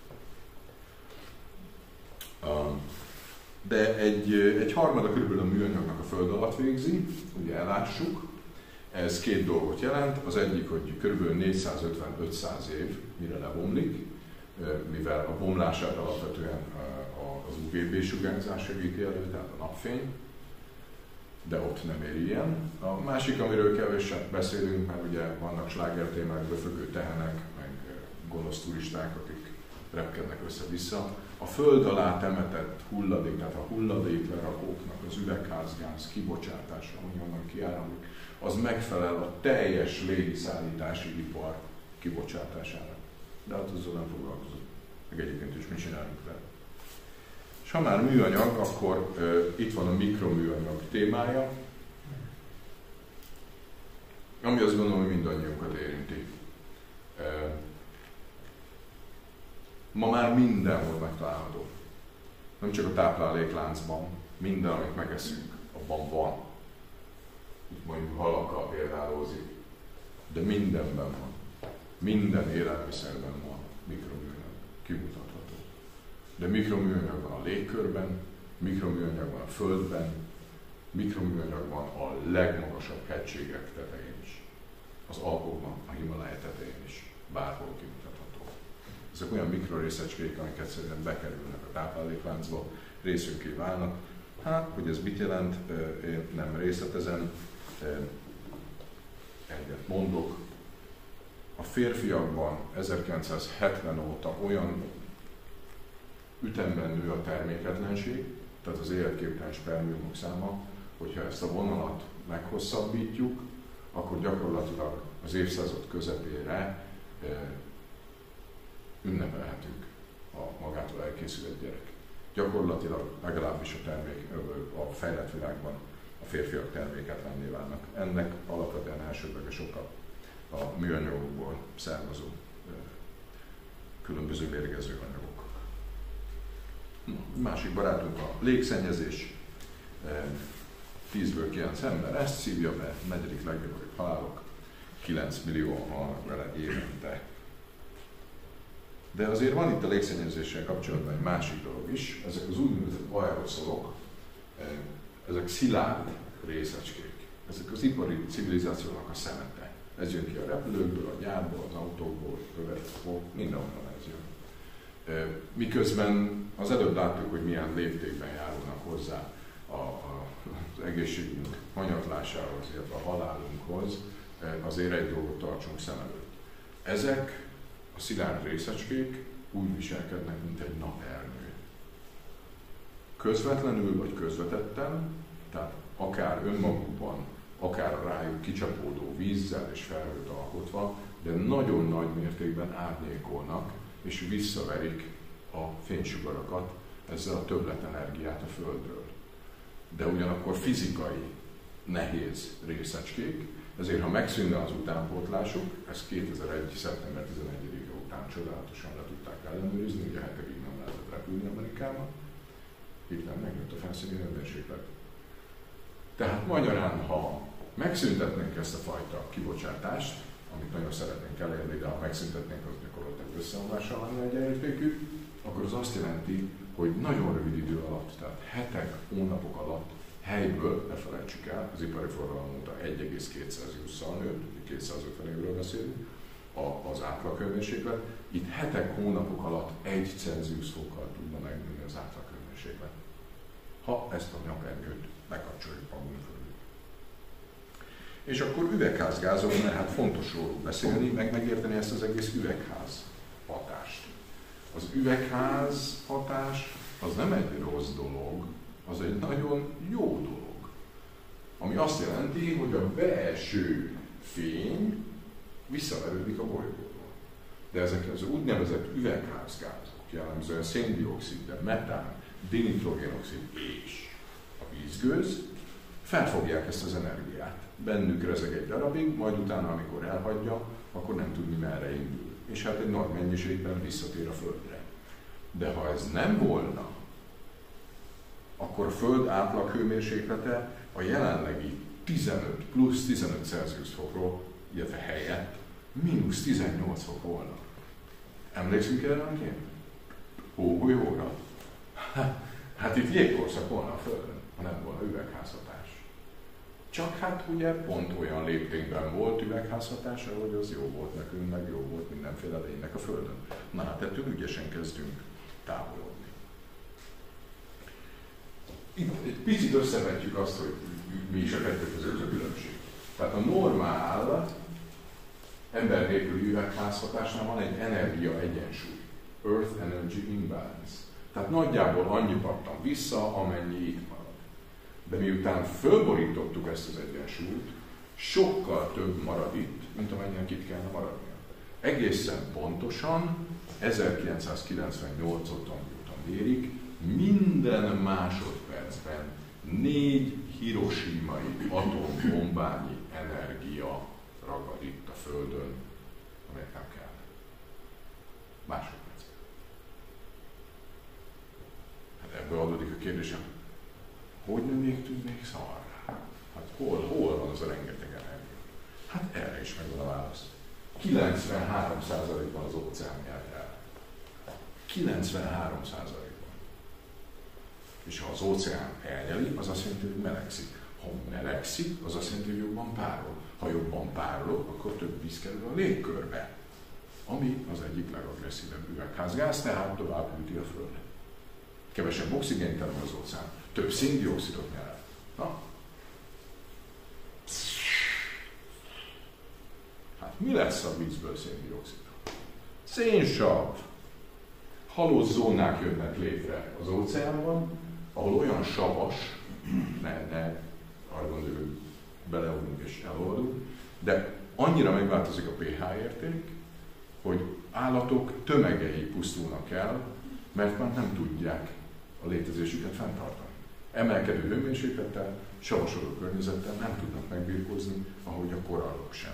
De egy harmada körülbelül a műanyagnak a föld alatt végzi, ugye ellássuk. Ez 2 dolgot jelent. Az egyik, hogy kb. 450-500 év, mire lebomlik, mivel a bomlását alapvetően az UVB-sugárzás segíti elő, tehát a napfény, de ott nem ér ilyen. A másik, amiről keveset beszélünk, mert ugye vannak slágertémák, befögő tehenek, meg gonosz turisták, akik repkednek össze-vissza. A föld alá temetett hulladék, tehát a hulladéklerakóknak az üvegházgáz kibocsátása, onnan kiáramlik, az megfelel a teljes légiszállítási ipar kibocsátására. De hát azzal nem foglalkozunk. Meg egyébként is mi csinálunk vele. És ha már műanyag, akkor itt van a mikroműanyag témája, ami azt gondolom, hogy mindannyiunkat érinti. Ma már mindenhol megtalálható. Nem csak a táplálékláncban, minden, amit megeszünk, abban van. Itt mondjuk halakkal példálózik, de mindenben van. Minden élelmiszerben van mikroműanyag, kimutatható. De mikroműanyag van a légkörben, mikroműanyag van a földben, mikroműanyag van a legmagasabb hegységek tetején is. Az Alpokban, a Himalája tetején is, bárhol kimutatható. Ezek olyan mikrorészecskék, amik egyszerűen bekerülnek a táplálékláncba, részünké válnak. Hát, hogy ez mit jelent, én nem részletezem, egyet mondok. A férfiakban 1970 óta olyan ütemben nő a terméketlenség, tehát az életképtelen spermiumok száma, hogyha ezt a vonalat meghosszabbítjuk, akkor gyakorlatilag az évszázad közepére ünnepelhetünk a magától elkészült gyerek. Gyakorlatilag legalábbis a fejlett világban a férfiak terméketlenné válnak. Ennek alapvetően elsődleges oka a műanyagokból származó különböző mérgező anyagok. Másik barátunk a légszennyezés. 10-ből 9 ember ezt szívja be, 4. leggyakoribb halálok, 9 millióan halnak vele évente. De azért van itt a légszennyezéssel kapcsolatban egy másik dolog is, ezek az úgynevezett aeroszolok, ezek szilárd részecskék, ezek az ipari civilizációnak a szemete. Ez jön ki a repülőkből, a gyárból, az autókból, követőkból, mindenhonnan ez jön. Miközben az előbb láttuk, hogy milyen léptékben járulnak hozzá az egészségünk hanyatlásához, illetve a halálunkhoz, azért egy dolgot tartsunk szem előtt. Ezek a szilárd részecskék úgy viselkednek, mint egy napernyő. Közvetlenül vagy közvetetten, tehát akár önmagukban, akár a rájuk kicsapódó vízzel és felhőt alkotva, de nagyon nagy mértékben árnyékolnak és visszaverik a fénysugarakat, ezzel a többletenergiát a Földről. de ugyanakkor fizikai, nehéz részecskék, ezért ha megszűnne az utánpótlásuk, ezt 2001. szeptember 11-e után csodálatosan le tudták ellenőrizni, ugye hetekig nem lehetett repülni Amerikában, hirtelen megnőtt a felszíni hőmérséklet. Tehát magyarán, ha megszüntetnénk ezt a fajta kibocsátást, amit nagyon szeretnénk elérni, de ha megszüntetnénk, az gyakorlatilag összeomlással lenne egyenértékű, akkor az azt jelenti, hogy nagyon rövid idő alatt, tehát hetek, hónapok alatt helyből, ne felejtsük el, az ipari forradalom óta 1,2%-szal nőtt, 250 évről beszélünk, az átlaghőmérséklet, itt hetek, hónapok alatt 1 Celsius fokkal tudna megnőni az átlaghőmérséklet. Ha ezt a naperőt bekapcsoljuk magunk fölül. És akkor üvegházgázok, mert hát fontos róluk beszélni, meg megérteni ezt az egész üvegház hatást. Az üvegház hatás az nem egy rossz dolog, az egy nagyon jó dolog. Ami azt jelenti, hogy a belső fény visszaverődik a bolygóról. De ezek az úgynevezett üvegházgázok, jellemzően széndioxid, de metán, dinitrogénoxid és a vízgőz felfogják ezt az energiát. Bennük rezeg egy darabig, majd utána, amikor elhagyja, akkor nem tudni merre indul. És hát egy nagy mennyiségben visszatér a Földre. De ha ez nem volna, akkor a Föld átlag hőmérséklete a jelenlegi 15 plusz 15 Celsius fokról, illetve helyett mínusz 18 fok volna. Emlékszünk erre a képre? Hógolyóra? Hát itt jégkorszak volna a Földön, ha nem volna üvegházhatás. Csak hát ugye pont olyan léptékben volt üvegházhatása, hogy az jó volt nekünk, meg jó volt mindenféle lénynek a Földön. Na hát ettől ügyesen kezdünk távolodni. Itt egy picit összevetjük azt, hogy mi is a kettő között a különbség. Tehát a normál ember nélküli üvegházhatásnál van egy energia egyensúly. Earth Energy Imbalance. Tehát nagyjából annyi pattan vissza, amennyi itt marad. De miután fölborítottuk ezt az egyensúlyt, sokkal több marad itt, mint amennyinek itt kellene maradnia. Egészen pontosan 1998-ot, amióta mérik, minden másodpercben 4 hiroshimai atombombányi energia ragad itt a Földön, amelyek nem kell. Másodpercben. Hát ebből adódik a kérdésem, hogy nem égtünk még szarrá? Hát hol van az a rengeteg energia? Hát erre is megvan a válasz. 93%-ban az óceán nyert el. 93%-ban. És ha az óceán elnyeli, az azt jelenti, hogy melegszik. Ha melegszik, az azt jelenti, hogy jobban párol. Ha jobban párol, akkor több víz kerül a légkörbe. Ami az egyik legagresszívebb üvegházgáz, tehát tovább hűti a Földet. Kevesebb oxigént termel az óceán, több széndioxidot nyer. Na? Hát mi lesz a vízből széndioxid? Szénsav! Halott zónák jönnek létre az óceánban, ahol olyan savas, arra gondoljuk, hogy beleolunk és elolvadunk, de annyira megváltozik a pH érték, hogy állatok tömegei pusztulnak el, mert már nem tudják a létezésüket fenntartani. Emelkedő hőmérséklettel, savasodó környezettel nem tudnak megbirkózni, ahogy a korallok sem.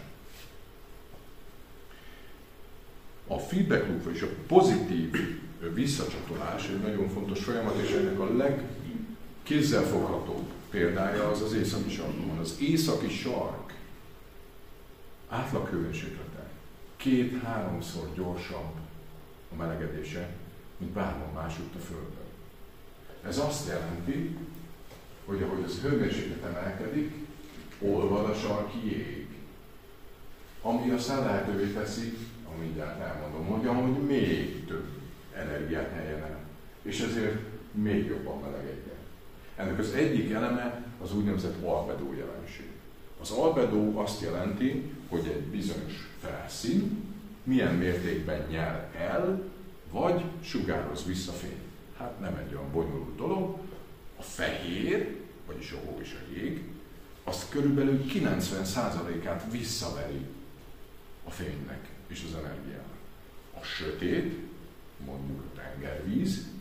A feedback loop és a pozitív visszacsatolás egy nagyon fontos folyamat, és ennek a legkézzelfoghatóbb példája az az északi sarkon. Az északi sark átlaghőmérséklete 2-3-szor gyorsabb a melegedése, mint bárhol másutt a Földön. Ez azt jelenti, hogy ahogy az hőmérséklet emelkedik, olvad a sarki jég. Ami aztán lehetővé teszi, mindjárt elmondom, hogy még több energiát nyeljen el, és ezért még jobban melegedjen. Ennek az egyik eleme az úgynevezett albedo jelenség. Az albedo azt jelenti, hogy egy bizonyos felszín milyen mértékben nyer el, vagy sugároz vissza fényt. Hát nem egy olyan bonyolult dolog. A fehér, vagyis a hó és a jég, az körülbelül 90%-át visszaveri a fénynek és az energiának. A sötét, mondjuk a tengervíz,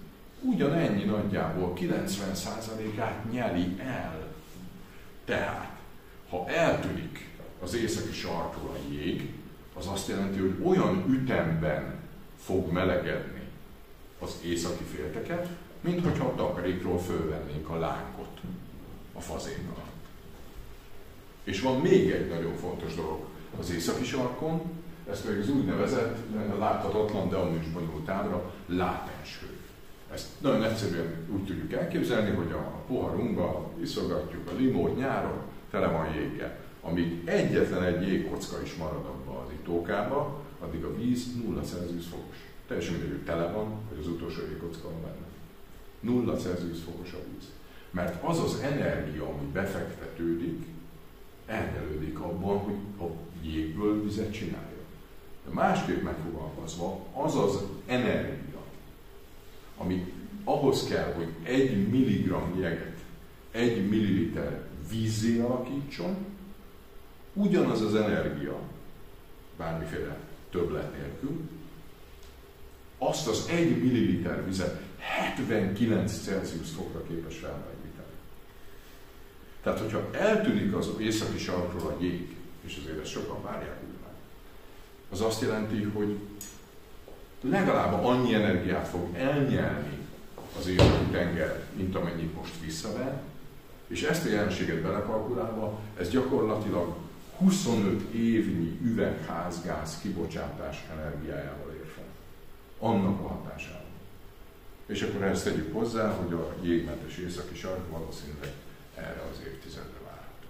ugyanennyi nagyjából 90%-át nyeli el. Tehát, ha eltűnik az északi sarkról a jég, az azt jelenti, hogy olyan ütemben fog melegedni az északi félteket, mint hogyha a takarékról fölvennénk a lángot a fazén alatt. És van még egy nagyon fontos dolog az északi sarkon, ez pedig az úgynevezett, láthatatlan, de amúgy is bonyolult ábra, látens hő. Ezt nagyon egyszerűen úgy tudjuk elképzelni, hogy a poharunkba iszogatjuk a limót nyáron, tele van jéggel. Amíg egyetlen egy jégkocka is marad abba az itókába, addig a víz 0 Celsius fokos. Teljesen mindegy, hogy tele van, vagy az utolsó jégkocka van benne. 0 Celsius fokos a víz. Mert az az energia, ami befektetődik, elnyelődik abban, hogy a jégből vizet csinálja. De másképp megfogalmazva, az az energia, ami ahhoz kell, hogy 1 milligramm jeget 1 milliliter vízzé alakítson, ugyanaz az energia, bármiféle többlet nélkül, azt az 1 milliliter vizet 79 Celsius fokra képes felmelegíteni. Tehát, hogyha eltűnik az északi sarkról a jég, és azért ezt sokan várják úgy meg, az azt jelenti, hogy legalább annyi energiát fog elnyelni az északi tenger, mint amennyit most visszaver, és ezt a jelenséget belekalkulálva, ez gyakorlatilag 25 évnyi üvegházgáz kibocsátás energiájával ér fel. Annak a hatásával. És akkor ezt tegyük hozzá, hogy a jégmentes északi sark valószínűleg erre az évtizedre várható.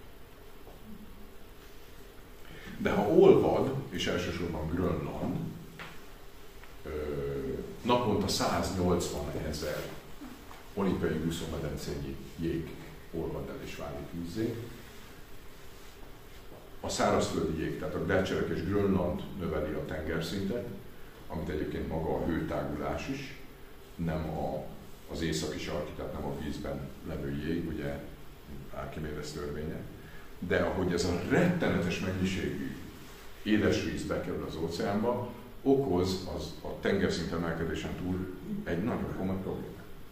De ha olvad, és elsősorban Grönland, naponta 180 000 olimpiai úszómedencényi jég olvad el és válik vízzé. A szárazföldi jég, tehát a gletszerek és Grönland növeli a tengerszintet, amit egyébként maga a hőtágulás is, nem az északi sarki, tehát nem a vízben levő jég, ugye Archimedes törvénye, de ahogy ez a rettenetes mennyiségű édesvíz bekerül az óceánba, okoz az a tengerszint emelkedésen túl egy nagyon komoly problémát.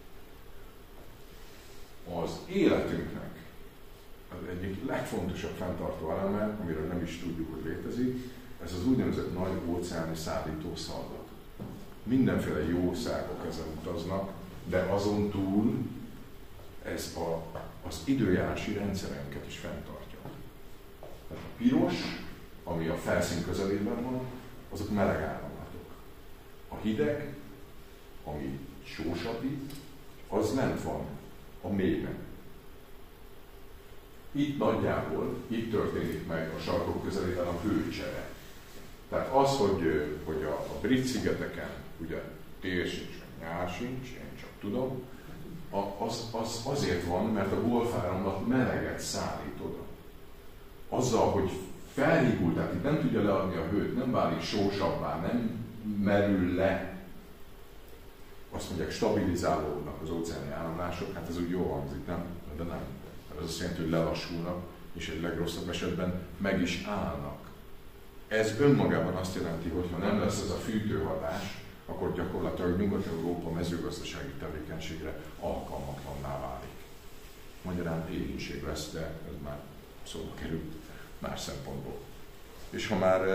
Az életünknek az egyik legfontosabb fenntartó eleme, amiről nem is tudjuk, hogy létezik, ez az úgynevezett nagy óceáni szállító szallag. Mindenféle jószágok ezen utaznak, de azon túl ez az időjárási rendszerünket is fenntartja. Tehát a piros, ami a felszín közelében van, azok meleg áramlatok. A hideg, ami sósabbít, az lent van a mélyben. Itt nagyjából, itt történik meg a sarkok közelében a hőcsere. Tehát az, hogy a brit szigeteken ugye tél sincs, nyár sincs, én csak tudom, az azért van, mert a golfáramlat meleget szállít oda. Azzal, hogy felhígul, tehát itt nem tudja leadni a hőt, nem válik sósabbá, nem merül le. Azt mondják, stabilizálódnak az óceáni áramlások, hát ez úgy jól hangzik, nem? De nem. Ez azt jelenti, hogy lelassulnak, és egy legrosszabb esetben meg is állnak. Ez önmagában azt jelenti, hogy ha nem lesz ez a fűtőhatás, akkor gyakorlatilag Nyugat-Európa mezőgazdasági tevékenységre alkalmatlanná válik. Magyarán éhínség lesz, de ez már szóba került más szempontból. És ha már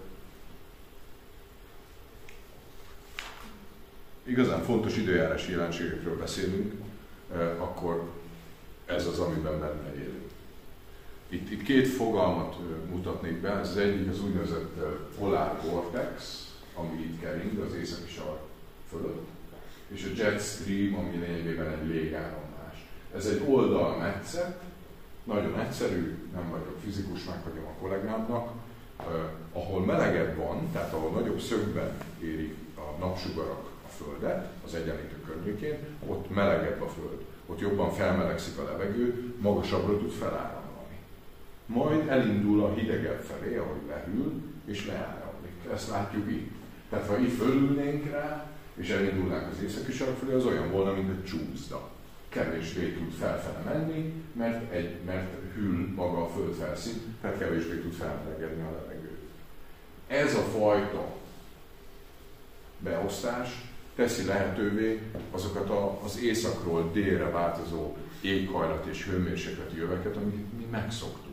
igazán fontos időjárási jelenségekről beszélünk, akkor ez az, amiben benne élünk. Itt két fogalmat mutatnék be, ez az egyik az úgynevezett polar vortex, ami itt kering az északi sark fölött, és a jet stream, ami lényegében egy légáramlás. Ez egy oldalmetszet, nagyon egyszerű, nem vagyok fizikus, meghagyom a kollégámnak, ahol melegebb van, tehát ahol nagyobb szögben érik a napsugarak a Földet, az egyenlítő környékén, ott melegebb a Föld. Ott jobban felmelegszik a levegő, magasabbra tud feláramlani. Majd elindul a hidegebb felé, ahogy lehűl, és leáramlik. Ezt látjuk itt. Tehát ha itt fölülnénk rá, és elindulnánk az északi sark felé, az olyan volna, mint egy csúszda. Kevésbé tud felfele menni, mert hűl maga a föld felszín, tehát kevésbé tud felmelegedni a levegő. Ez a fajta beosztás, teszi lehetővé azokat az északról délre változó éghajlat és hőmérsékleti jöveket, amit mi megszoktunk.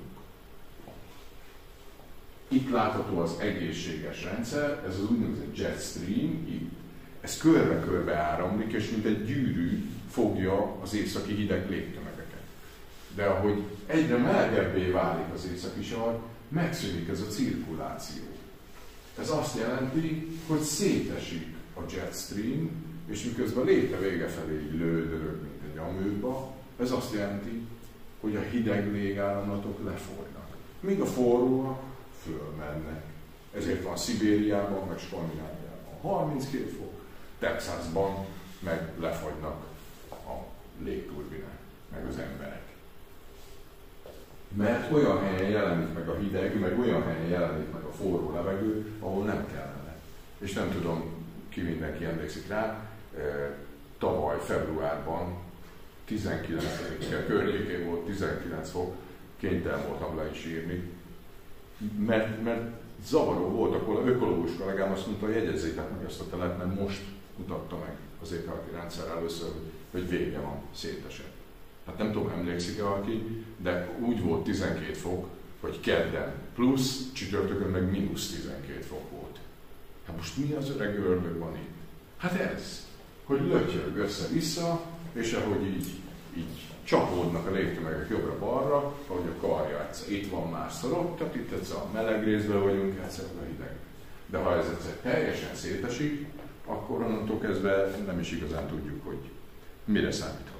Itt látható az egészséges rendszer, ez az úgynevezett jet stream, ez körbe-körbe áramlik, és mint egy gyűrű fogja az északi hideg légtömegeket. De ahogy egyre meleggebbé válik az északi sark, megszűnik ez a cirkuláció. Ez azt jelenti, hogy szétesik a jet stream, és miközben a lépte vége felé lődörög, mint egy amőba, ez azt jelenti, hogy a hideg légáramlatok lefolynak. Míg a forróak fölmennek. Ezért van Szibériában, meg Skandináviában 32 fok, Texasban meg lefagynak a légturbinák, meg az emberek. Mert olyan helyen jelenik meg a hideg, meg olyan helyen jelenik meg a forró levegő, ahol nem kellene. És nem tudom, ki mindenki emlékszik rá, tavaly februárban 19 környékén volt 19 fok, kénytelen voltam le is írni, mert zavaró volt, akkor az ökológus kollégám azt mondta, hogy jegyezzétek meg ezt a telet, mert most mutatta meg az éghajlati rendszer először, hogy vége van, szétesett. Hát nem tudom, emlékszik-e valaki, de úgy volt 12 fok, hogy kedden plusz, csütörtökön meg mínusz 12 fok volt. Hát most mi az öreg ördög van itt? Hát ez, hogy lötyög össze-vissza, és ahogy így csapódnak a légtömegek jobbra-balra, ahogy a karja egyszer itt van, másszor ott, tehát itt egyszer a meleg részben vagyunk, egyszer a hideg. De ha ez egyszer teljesen szétesik, akkor onnantól kezdve nem is igazán tudjuk, hogy mire számíthatunk.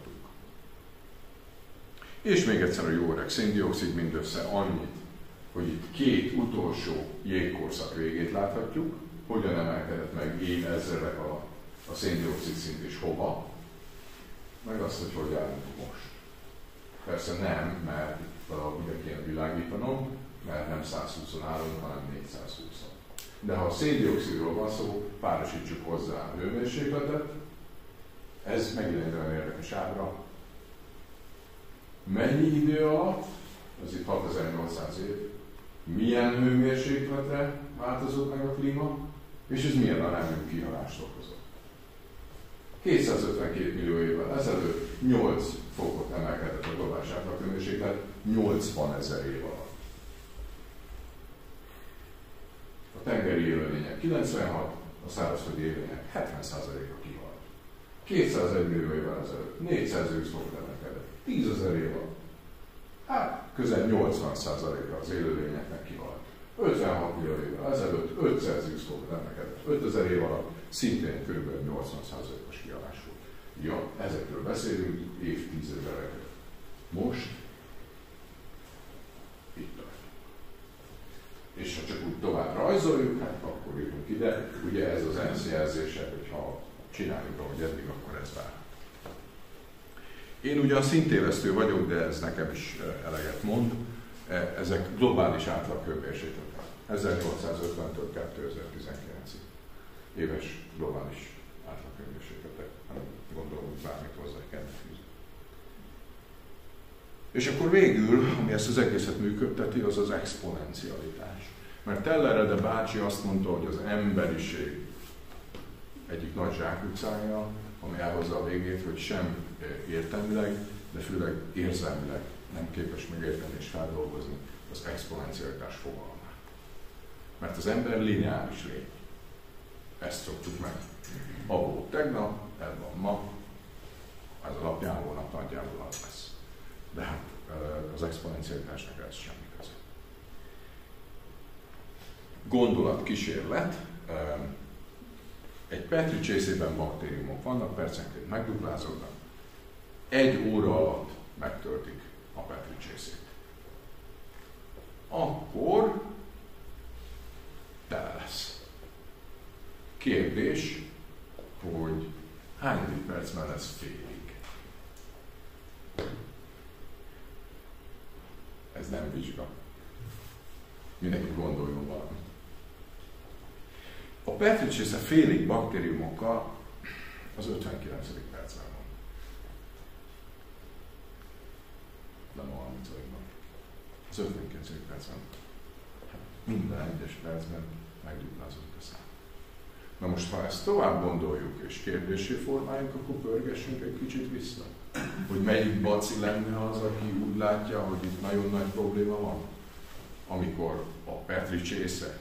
És még egyszer a jó öreg széndioxid, mindössze annyit, hogy itt két utolsó jégkorszak végét láthatjuk, hogyan emelkedett meg évezredek alatt a széndioxid szint és hova, meg azt, hogy állunk most. Persze nem, mert valahogy ide kéne világítanom, mert nem 120-on állunk, hanem 420-on. De ha a széndioxidról van szó, párosítsuk hozzá a hőmérsékletet, ez megint egy olyan érdekes ábra. Mennyi idő alatt, ez itt 6800 év, milyen hőmérsékletre változott meg a klíma, és ez milyen arányú kihalást okozott. 252 millió évvel ezelőtt 8 fokot emelkedett a globális átlaghőmérséklet 80 000 év alatt. A tengeri élőlények 96, a szárazföldi élőlények 70%-a kihalt. 201 millió évvel ezelőtt 420 fokot emelkedett 10 000 év alatt. Hát közel 80%-a az élőlényeknek kihalt. 56 millió évvel ezelőtt 520 fokot emelkedett 5000 év alatt, szintén kb. 80%-os kihalás volt. Ja, ezekről beszélünk évtizedekről. Most itt tart. És ha csak úgy tovább rajzoljuk, hát akkor jutunk ide. Ugye ez az ENSZ jelzése, hogy ha csináljuk, ahogy eddig, akkor ez vár. Én ugyan szintélesztő vagyok, de ez nekem is eleget mond. Ezek globális átlaghőmérsékletek. 1850-től 2019-ig. Éves globális átlaghőmérsékletek. Gondolom, hogy bármit hozzá kell fűzni. És akkor végül, ami ezt az egészet működteti, az az exponencialitás. Mert Tellerede bácsi azt mondta, hogy az emberiség egyik nagy zsákutcája, ami elhozza a végét, hogy sem értelmileg, de főleg érzelmileg nem képes megérteni és feldolgozni az exponencialitás fogalmát. Mert az ember lineáris lény. Ezt szoktuk meg. A volt tegnap, ez van ma, ez alapján holnap nagyjából az lesz. De hát az exponencialitásnak ez semmi köze. Gondolatkísérlet. Egy Petri csészében baktériumok vannak, percenként megduplázódnak. 1 óra alatt megtöltik a Petri csészét. Akkor tele lesz. Kérdés, hogy hány percben lesz félig? Ez nem vizsga. Mindenki gondoljon valamit. A Petri csésze félig baktériumokkal az 59. percben van. Nem a 30-ban. Az 59. percben. Minden egyes percben megduplázódik a szám. Na most, ha ezt tovább gondoljuk és kérdésé formáljuk, akkor pörgessünk egy kicsit vissza. Hogy melyik baci lenne az, aki úgy látja, hogy itt nagyon nagy probléma van, amikor a Petri csésze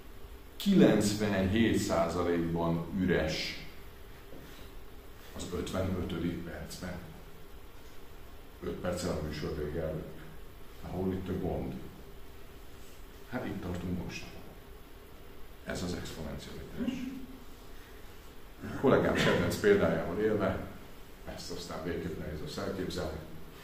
97%-ban üres az 55. percben. 5 perccel a műsor vége előtt. Hol itt a gond? Hát itt tartunk most. Ez az exponencialitás. A kollégám kedvenc példájával élve, ezt aztán végképp nehéz azt elképzelni.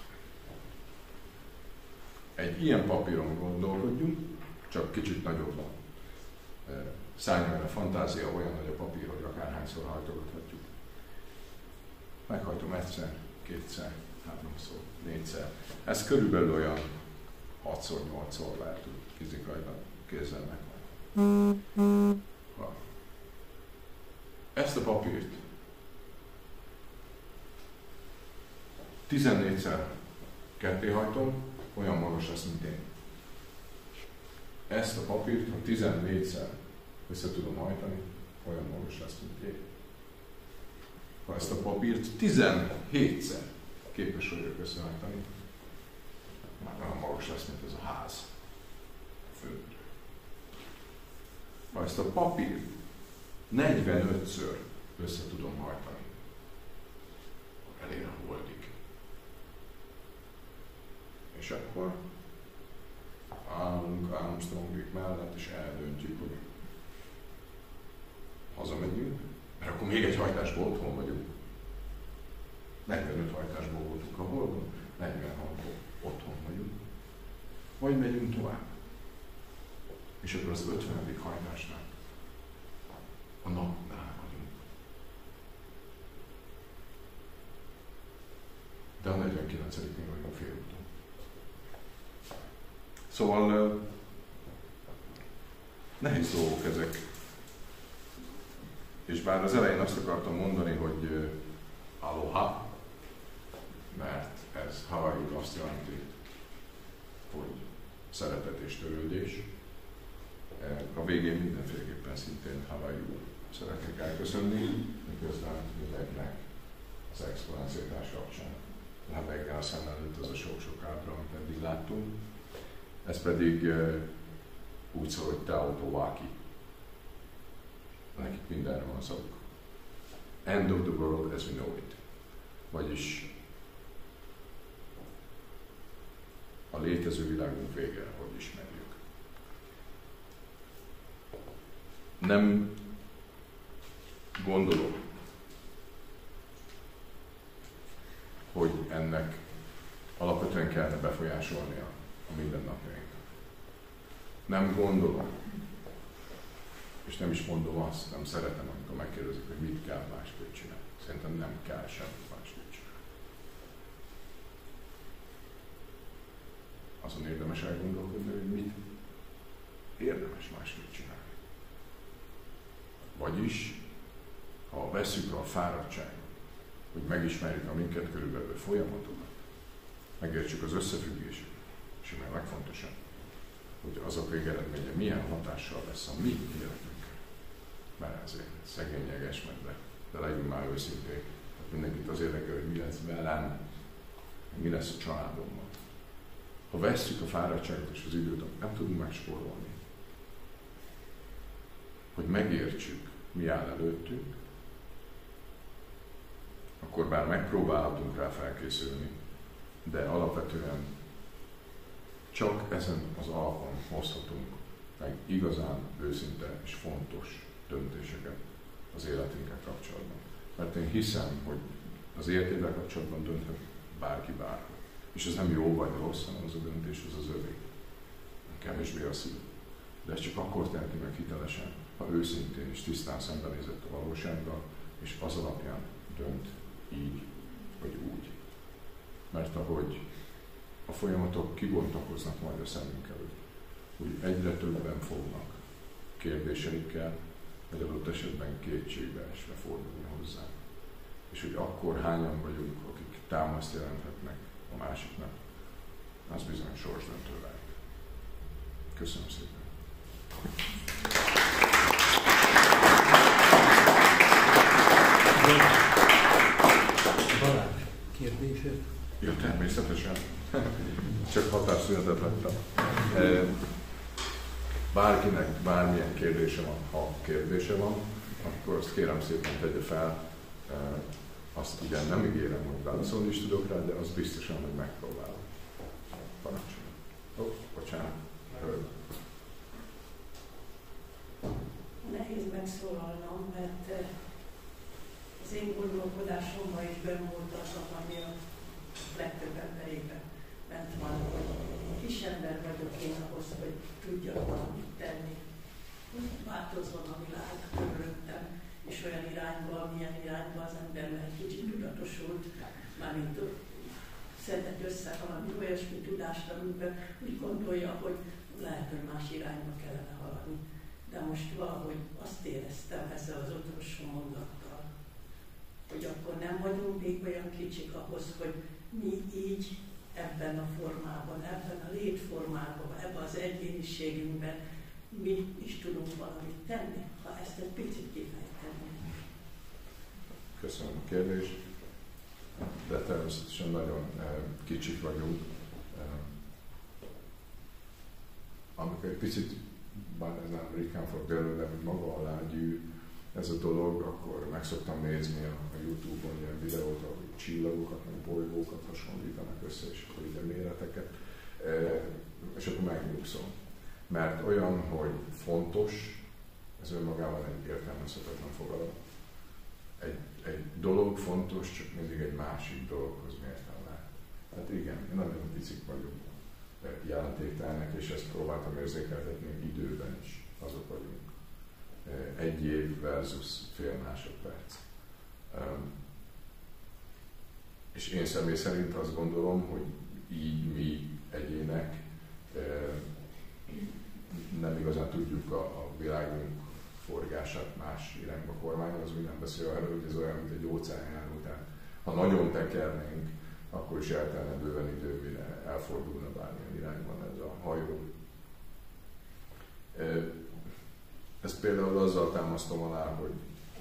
Egy ilyen papíron gondolkodjunk, csak kicsit nagyobb. Szálljon el a fantázia, olyan nagy a papír, hogy akárhányszor hajtogathatjuk. Meghajtom egyszer, kétszer, háromszor, négyszer. Ez körülbelül olyan 6-8-szor lehet, hogy fizikailag kézzel meghajtani. Ezt a papírt 14-szer kettéhajtom, olyan magas lesz, mint én. Ezt a papírt, ha 14-szer össze tudom hajtani, olyan magas lesz, mint én. Ha ezt a papírt 17-szer képes vagyok összehajtani, már olyan magas lesz, mint ez a ház. Főtt. Ha ezt a papírt 45-ször össze tudom hajtani, elér a holdig. És akkor állunk Armstrongék mellett, és eldöntjük, hogy hazamegyünk, mert akkor még egy hajtásból otthon vagyunk. 45 hajtásból voltunk a Holdon, 46-ból otthon vagyunk. Vagy megyünk tovább. És akkor az 50. hajtásnál a napnál vagyunk. De a 49-nél vagyunk félúton. Szóval nehéz dolgok ezek. És bár az elején azt akartam mondani, hogy aloha, mert ez Hawaii azt jelenti, hogy szeretet és törődés. A végén mindenféleképpen szintén Hawaii-ul szeretnék elköszönni, miközben mindenkinek az exponencialitás kapcsán lebegjen a szem előtt az a sok-sok ábra, amit eddig láttunk. Ez pedig úgy szól, hogy Teotowaki. Nekik mindenre van szavuk. End of the world as we know it. Vagyis a létező világunk vége, hogy ismerjük. Nem gondolom, hogy ennek alapvetően kellene befolyásolnia a mindennapjainkat. Nem gondolom, és nem is mondom azt, nem szeretem, amikor megkérdezik, hogy mit kell másképp csinálni. Szerintem nem kell semmit másképp csinálni. Azon érdemes elgondolkodni, hogy mit érdemes másképp csinálni. Vagyis, ha vesszük a fáradtságot, hogy megismerjük a minket körülbelül folyamatokat, megértsük az összefüggéseket, és ami a legfontosabb, hogy azok végeredménye milyen hatással lesz a mi életünkre. Mert ezért szegény jegesmedve, de legyünk már őszinték, mindenkit az érdekel, hogy mi lesz velem, mi lesz a családommal. Ha vesszük a fáradtságot és az időt, amit nem tudunk megspórolni, hogy megértsük, mi áll előttünk, akkor bár megpróbálhatunk rá felkészülni, de alapvetően csak ezen az alapon hozhatunk meg igazán őszinte és fontos döntéseket az életünkkel kapcsolatban. Mert én hiszem, hogy az életével kapcsolatban dönthet bárki bárhol. És ez nem jó vagy rossz, hanem az a döntés az az övé. Kevésbé a szív. De ezt csak akkor teheti meg hitelesen, ha őszintén és tisztán szembenézett a valósággal, és az alapján dönt így vagy úgy. Mert ahogy a folyamatok kibontakoznak majd a szemünk előtt, úgy egyre többen fognak kérdéseikkel, vagy adott esetben kétségbe esve fordulni hozzá. És hogy akkor hányan vagyunk, akik támaszt jelenthetnek a másiknak, az bizony sorsdöntő lehet. Köszönöm szépen! Balázs, kérdésed? Ja, természetesen. Csak határszünetet hagytam. Bárkinek bármilyen kérdése van, ha kérdése van, akkor azt kérem szépen tegye fel. Azt ugye nem ígérem, hogy válaszolni is tudok rá, de az biztosan, hogy megpróbálom. Parancsoljon. Bocsánat. Nehéz megszólalnom, mert az én gondolkodásomban is benn volt az, ami a legtöbb emberében bent van, hogy kis ember vagyok én ahhoz, hogy tudjak valamit tenni. Változzon a világ körülöttem, és olyan irányba, milyen irányba az ember egy kicsit tudatosult, mármint szedett össze valami olyasmi tudást, amiben úgy gondolja, hogy lehet, hogy más irányba kellene haladni. De most valahogy azt éreztem ezzel az utolsó mondattal, hogy akkor nem vagyunk még olyan kicsik ahhoz, hogy mi így ebben a formában, ebben a létformában, ebben az egyéniségünkben mi is tudunk valamit tenni, ha ezt egy picit kifejteni. Köszönöm a kérdést, de természetesen nagyon kicsik vagyunk. Amikor egy picit, bár ez nem ritkán fog belőle, hogy maga alá gyűl ez a dolog, akkor meg szoktam nézni a YouTube-on ilyen videót, ahogy csillagokat, meg bolygókat hasonlítanak össze, és akkor ide méreteket, és akkor megnyugszom. Mert olyan, hogy fontos, ez önmagában egy értelmezhetetlen fogalom. Egy dolog fontos, csak mindig egy másik dologhoz mérten lehet. Hát igen, nagyon picik vagyunk jelentéktelnek, és ezt próbáltam érzékeltetni időben is, azok vagyunk. Egy év versus fél másodperc. És én személy szerint azt gondolom, hogy így mi egyének nem igazán tudjuk a világunk forgását más irányba kormányozni, nem beszél arról, hogy ez olyan, mint egy óceánjáró. Tehát ha nagyon tekernénk, akkor is eltelne bőven idő, mire elfordulna bármilyen irányban ez a hajó. Ezt például azzal támasztom alá, hogy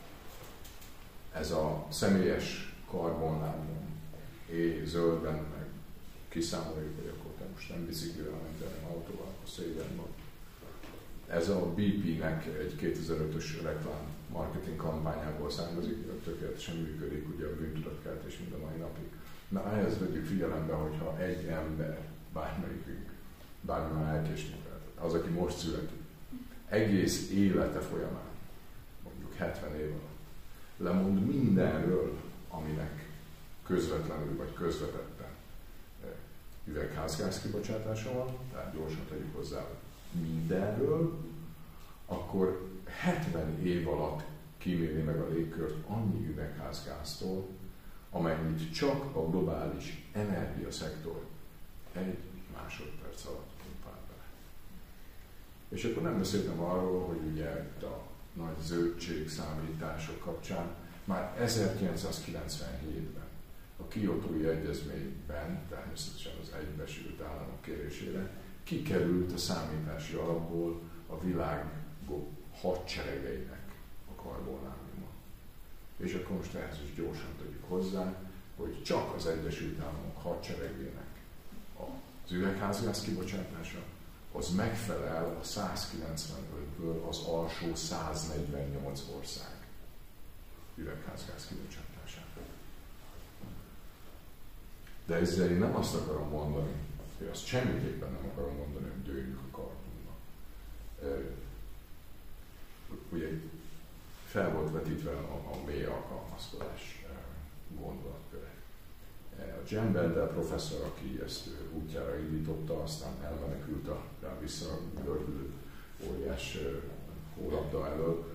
ez a személyes karbonlábnyom zöldben, meg kiszámoljuk, hogy akkor te most nem biciklivel, hanem autóval, akkor szégyen van. Ez a BP-nek egy 2005-ös reklám marketing kampányából származik, tökéletesen működik, ugye a bűntudatkeltés mind a mai napig. Na, ehhez vegyük figyelembe, hogyha egy ember, bármelyikünk, bármilyen elkésni, az, aki most születik, egész élete folyamán, mondjuk 70 év alatt, lemond mindenről, aminek közvetlenül vagy közvetetten üvegházgáz kibocsátása van, tehát gyorsan tegyük hozzá mindenről, akkor 70 év alatt kíméli meg a légkört annyi üvegházgáztól, amennyit csak a globális energiaszektor egy másodperc alatt pumpál bele. És akkor nem beszéltem arról, hogy ugye itt a nagy zöldség számítások kapcsán már 1997-ben a Kiotói Egyezményben, természetesen az Egyesült Államok kérésére, kikerült a számítási alapból a világ hadseregeinek a karbonlábnyoma. És akkor most ehhez is gyorsan tegyük hozzá, hogy csak az Egyesült Államok hadseregének az üvegházgáz kibocsátása, az megfelel a 195-ből az alsó 148 ország üvegházgáz kibocsátásának. De ezzel én nem azt akarom mondani, hogy azt semmiképpen nem akarom mondani, hogy dőljük a kardunkba. Ugye fel volt vetítve a mély alkalmazkodás gondolatköre. A Jan Bendel professzor, aki ezt útjára indította, aztán elmenekült a rá visszagördülő óriás hólabda elől.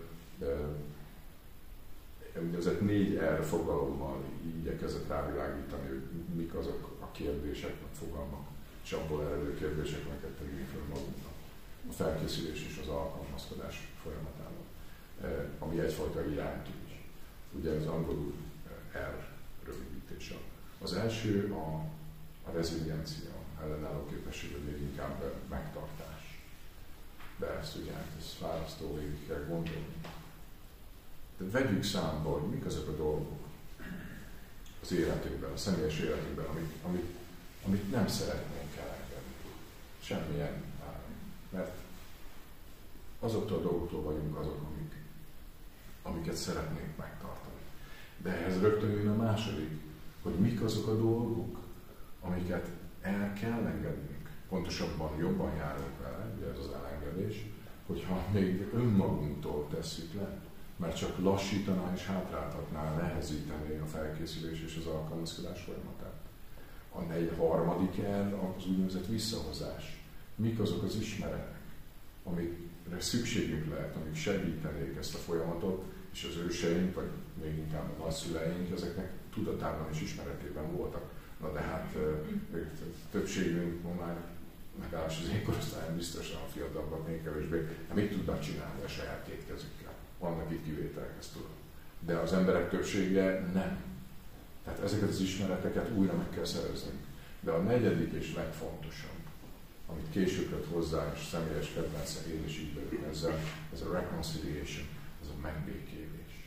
Úgynevezett 4R fogalommal igyekezett rávilágítani, hogy mik azok a kérdések, a fogalmak, és abból eredő kérdéseknek tegyünk fel magunknak. A felkészülés és az alkalmazkodás folyamatában, ami egyfajta iránytű. Ugye az angolul R rövidítése. Az első a reziliencia, ellenálló képesség, vagy még inkább megtartás. De ezt ugye, ez fárasztó, végig kell gondolni. De vegyük számba, hogy mik azok a dolgok az életünkben, a személyes életünkben, amit nem szeretnénk elengedni. Semmilyen áron. Mert azoktól a dolgoktól vagyunk azok, amiket szeretnénk megtartani. De ehhez rögtön jön a második, hogy mik azok a dolgok, amiket el kell engednünk. Pontosabban jobban járunk vele, ugye ez az elengedés, hogyha még önmagunktól tesszük le, mert csak lassítaná és hátráltatná, nehezítené a felkészülés és az alkalmazkodás folyamatát. A harmadik el az úgynevezett visszahozás. Mik azok az ismeretek, amikre szükségünk lehet, amik segítenék ezt a folyamatot, és az őseink, vagy még inkább a nagyszüleink ezeknek tudatában és ismeretében voltak. Na de hát többségünk ma már, legalábbis az én korosztályom biztosan a fiatalabbak még kevésbé, mit tudnak csinálni a saját két kezükkel. Vannak itt kivételek, ezt tudom. De az emberek többsége nem. Tehát ezeket az ismereteket újra meg kell szereznünk. De a negyedik és legfontosabb, amit később jött hozzá, és személyes kedvence, én is így vagyok ezzel, ez a reconciliation, ez a megbékélés.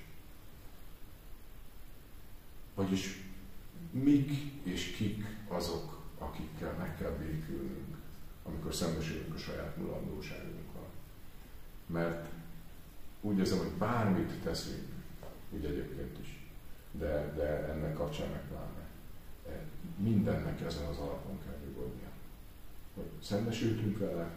Vagyis mik és kik azok, akikkel meg kell békülnünk, amikor szembesülünk a saját mulandóságunkkal. Mert úgy érzem, hogy bármit teszünk, úgy egyébként is, de ennek kapcsán meg pláne, mindennek ezen az alapon kell nyugodnia. Hogy szembesültünk vele,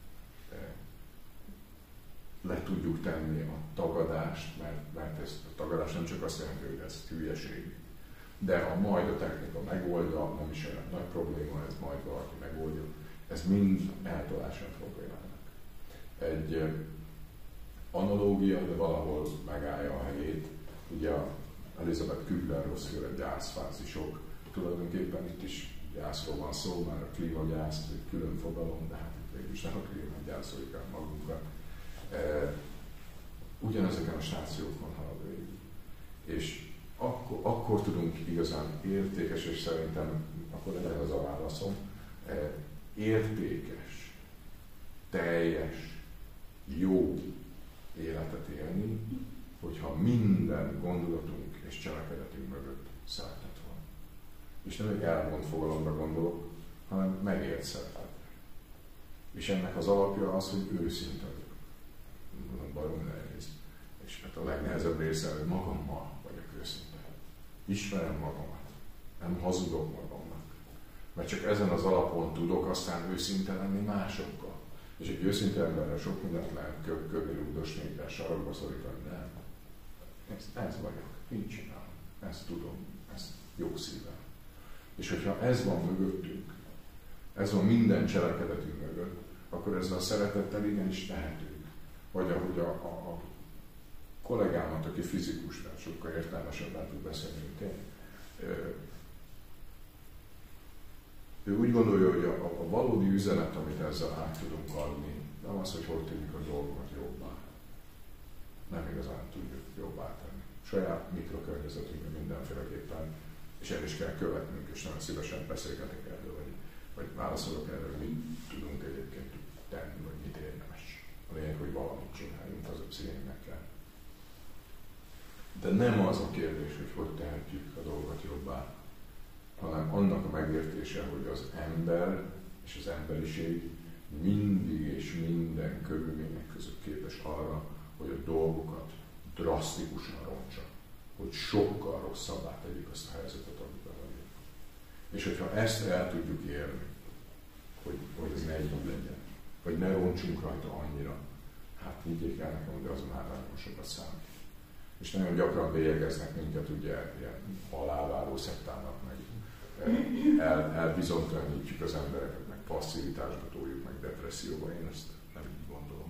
le tudjuk tenni a tagadást, mert ez a tagadás nem csak azt jelenti, hogy ez hülyeség, de ha majd a technika megoldja, nem is olyan nagy probléma, ez majd valaki megoldja, ez mind eltolása a problémának. Egy analógia, de valahol megállja a helyét, ugye a Elizabeth Kübler-Rossféle gyászfázisok, tulajdonképpen itt is gyászról van szó, már a klímagyász, egy külön fogalom, de hát itt végül is nem a klímagyászoljuk el magunkat. Ugyanezeken a stációkon halad végig. És akkor tudunk igazán értékes, és szerintem akkor legyen az a válaszom, értékes, teljes, jó életet élni, hogyha minden gondolatunk és cselekedetünk mögött szeretet van. És nem egy elmond fogalomra gondolok, hanem megélt szeretet. És ennek az alapja az, hogy őszinte vagyok. Baromi nehéz. És hát a legnehezebb része, hogy magammal vagyok őszinte. Ismerem magamat. Nem hazudok magamnak. Mert csak ezen az alapon tudok aztán őszinte lenni másokkal. És egy őszinte emberrel sok mindent lehet körbe rúgdosni, kell sarokba szorítani, nem. Ez vagyok, így csinálom, ezt tudom, ezt jó szívem. És hogyha ez van mögöttünk, ez van minden cselekedetünk mögött, akkor ezzel a szeretettel igenis tehetünk. Vagy ahogy a kollégámat, aki fizikus, tehát sokkal értelmesebben tud beszélni, mint én, ő úgy gondolja, hogy a valódi üzenet, amit ezzel át tudunk adni, nem az, hogy hogy tűnik a dolgokat jobbá. Nem igazán tudjuk jobbá tenni. Saját mikrokörnyezetünkben mindenféleképpen, és el is kell követnünk, és nagyon szívesen beszélgetek erről, vagy válaszolok erről, hogy mit tudunk egyébként tenni, vagy mit érdemes. A lényeg, hogy valamit csináljunk, az a pszichénknek kell. De nem az a kérdés, hogy tehetjük a dolgot jobbá, hanem annak a megértése, hogy az ember és az emberiség mindig és minden körülmények között képes arra, hogy a dolgokat drasztikusan rontsa, hogy sokkal rosszabbá tegyük azt a helyzetet, amiben vagyunk. És hogyha ezt el tudjuk érni, hogy ez ne így legyen, vagy ne roncsunk rajta annyira, hát higgyék el nekem, de az már nagyon sokat számít. És nagyon gyakran bélyegeznek minket ugye ilyen halálváró szektának, meg elbizonytalanítjuk az embereket, meg passzivitásba toljuk, meg depresszióba, én ezt nem így gondolom.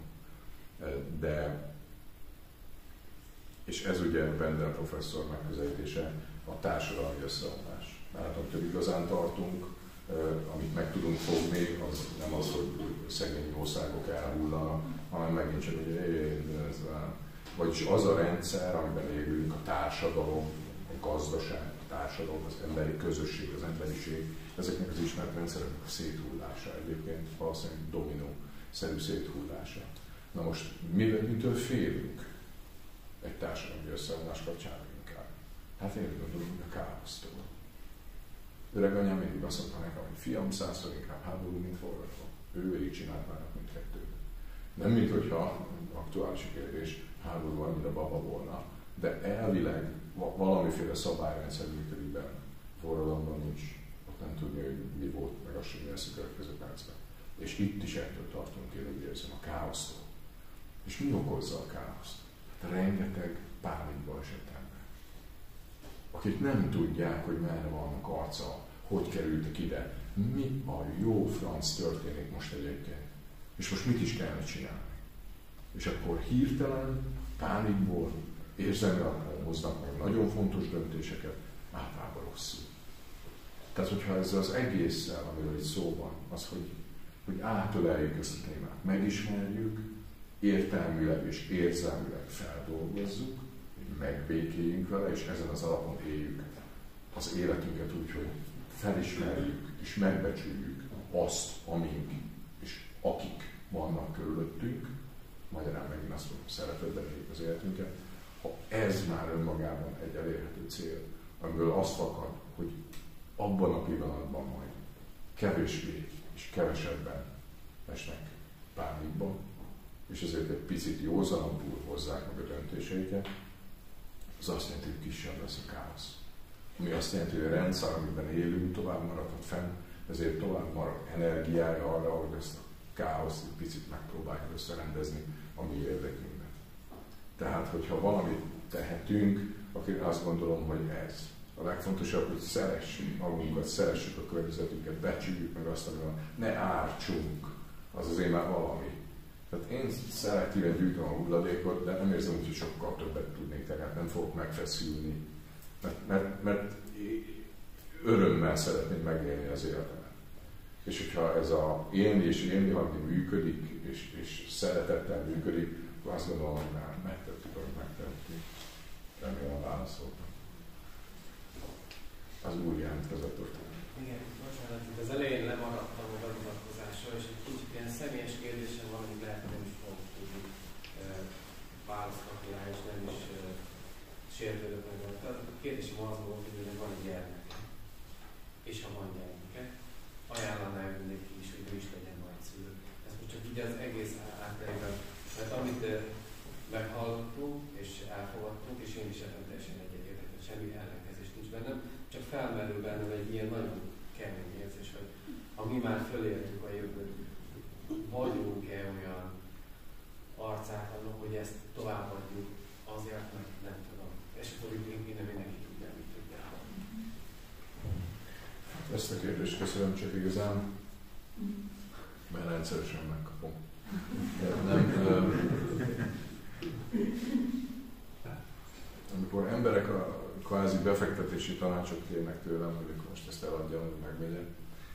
És ez ugye Bendel professzor megközelítése, a társadalmi összeomlás. Mert attól igazán tartunk, amit meg tudunk fogni, az nem az, hogy szegény országok elhullanak, hanem megint csak, hogy vagyis az a rendszer, amiben élünk, a társadalom, a gazdaság, a társadalom, az emberi közösség, az emberiség, ezeknek az ismert rendszereknek a széthullása egyébként, valószínűleg dominó-szerű széthullása. Na most mitől félünk? egy társadalmi összeomlás kapcsán inkább? Hát én úgy gondolom, hogy a káosztól. Öreg anyám mindig azt mondta nekem, hogy fiam, 100-szor inkább háború, mint forradalom. Ő végigcsinálnának mindkettőt. Nem mint hogyha aktuális kérdés háború annyira baba volna, de elvileg valamiféle szabályrendszer működik benne. Forradalomban nincs. Ott nem tudja, hogy mi volt, meg az sem mi lesz a következő percben. És itt is ettől tartunk, én úgy érzem, a káosztól. És mi okozza a káoszt? Rengeteg pánikba esett ember, akik nem tudják, hogy merre vannak arca, hogy kerültek ide, mi a jó franc történik most egyébként, és most mit is kellene csinálni. És akkor hirtelen, pánikból, érzelmi alapon hoznak meg nagyon fontos döntéseket, általában rosszul. Tehát, hogyha ez az egésszel, amiről itt szó van, az, hogy átöleljük ezt a témát, megismerjük, értelmileg és érzelmileg feldolgozzuk, hogy megbékéljünk vele, és ezen az alapon éljük az életünket úgy, hogy felismerjük és megbecsüljük azt, amink és akik vannak körülöttünk, magyarán megint azt mondom, szeretetben éljük az életünket, ha ez már önmagában egy elérhető cél, amiből azt fakad, hogy abban a pillanatban majd kevésbé és kevesebben esnek pánikba, és ezért egy picit józanabbul hozzák meg a döntéseiket, az azt jelenti, hogy kisebb lesz a káosz. Ami azt jelenti, hogy a rendszer, amiben élünk, tovább maradhat fenn, ezért tovább marad energiája arra, hogy ezt a káoszt egy picit megpróbáljuk összerendezni a mi érdekünkben. Tehát, hogyha valamit tehetünk, akkor azt gondolom, hogy ez. A legfontosabb, hogy szeressük magunkat, szeressük a környezetünket, becsüljük meg azt, hogy ne ártsunk, az azért már valami. Tehát én szelektíven gyűjtöm a hulladékot, de nem érzem, hogy sokkal többet tudnék, tehát nem fogok megfeszülni. Mert örömmel szeretném megélni az életemet. És hogyha ez a élni és élni hagyni működik, és szeretettel működik, akkor azt gondolom, hogy már megtettük, amit megtettünk. Remélem válaszoltam. Az úr jelentkezett ott. Igen, bocsánat, itt az elején lemaradtam a bemutatkozásról, és egy kicsit ilyen személyes kérdésem van, amit lehet nem is fogok tudni választ kapni rá, és nem is sértődök meg. Tehát a kérdésem az volt, hogy van egy gyermeke, és ha van gyermeke, ajánlaná mindenki is, hogy ő is legyen nagyszülő. Ez most csak így az egész átterében, mert amit meghallottunk, és elfogadtunk, és én is ebben teljesen egyetértek, semmi ellenkezés nincs bennem, csak felmerül bennem egy ilyen nagyon kemény érzés, hogy ha mi már föléltük a jövőt, vagyunk-e olyan arcátlanok, hogy ezt továbbadjuk azért, mert nem tudom. És akkor innen mindenki tudja, mit tudja. Ezt a kérdést köszönöm, csak igazán, mert rendszeresen megkapom. Amikor emberek a kvázi befektetési tanácsot kérnek tőlem, hogy akkor most ezt eladjam, hogy megvegyem,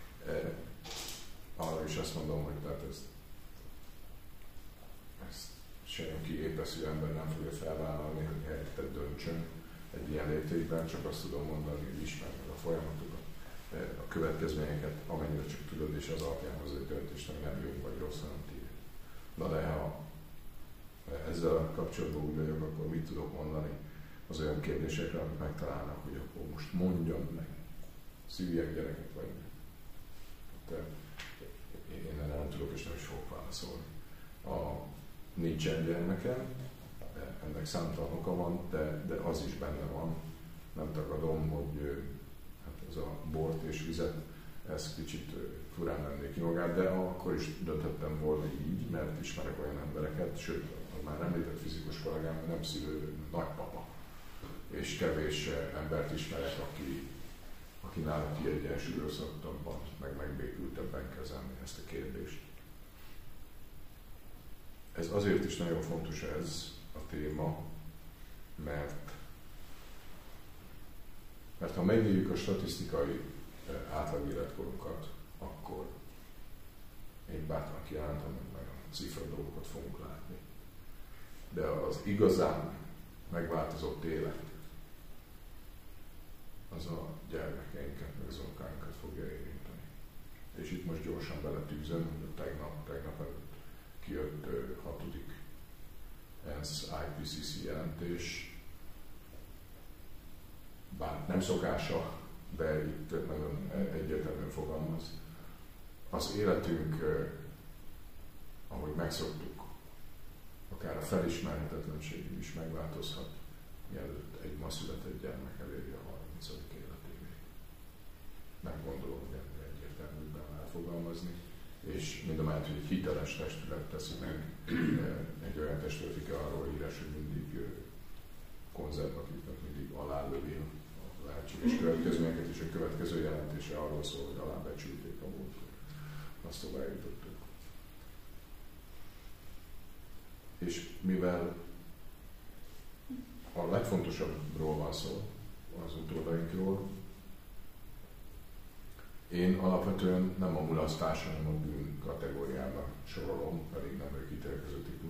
arra is azt mondom, hogy tehát ezt senki épeszű ember nem fogja felvállalni, hogy helyetted döntsön egy ilyen léptékben, csak azt tudom mondani, hogy ismerd meg a folyamatokat, a következményeket, amennyire csak tudod, és az alapján az egy döntést, ami nem jó vagy rossz, hanem tiéd. Na de ha ezzel kapcsolatban úgy vagyok, akkor mit tudok mondani az olyan kérdésekre, amit megtalálnak, hogy akkor most mondjam meg, szüljek gyereket vagy nem. Én erre nem tudok és nem is fogok válaszolni. Nincsen gyermekem, ennek számtalan oka van, de az is benne van. Nem tagadom, hogy hát ez a bort és vizet, ez kicsit furán venné ki magát, de akkor is döntöttem volna így, mert ismerek olyan embereket, sőt, már említett fizikus kollégám, nem szülő, nagypapa. És kevés embert ismerek, aki nála kiegyensúlyozottabban, meg megbékültebben kezelni ezt a kérdést. Ez azért is nagyon fontos ez a téma, mert ha megnézzük a statisztikai átlagéletkorunkat, akkor én bátran kijelentem, hogy nagyon cifra dolgokat fogunk látni. De az igazán megváltozott élet az a gyermekeinket, meg az unokáinkat fogja érinteni. És itt most gyorsan beletűzöm, hogy tegnap előtt kijött 6. ENSZ IPCC jelentés, bár nem szokása, de itt nagyon egyértelműen fogalmaz. Az életünk, ahogy megszoktuk, akár a felismerhetetlenségünk is megváltozhat, mielőtt egy ma született gyermek eléri a 30. életévét. Nem gondolom, hogy ennél egyértelműbben elfogalmazni, és mindamellett, hogy egy hiteles testület teszi meg, egy olyan testület, aki arról híres, hogy mindig konzervatívnak, mindig alálövi a lehetséges következményeket, és a következő jelentése arról szól, hogy alábecsülték a múltkor. Azt tovább jutottuk. És mivel a legfontosabbról van szó, az utódainkról, én alapvetően nem a mulasztás, hanem a bűn kategóriába sorolom, pedig nem ők ítélkező típus,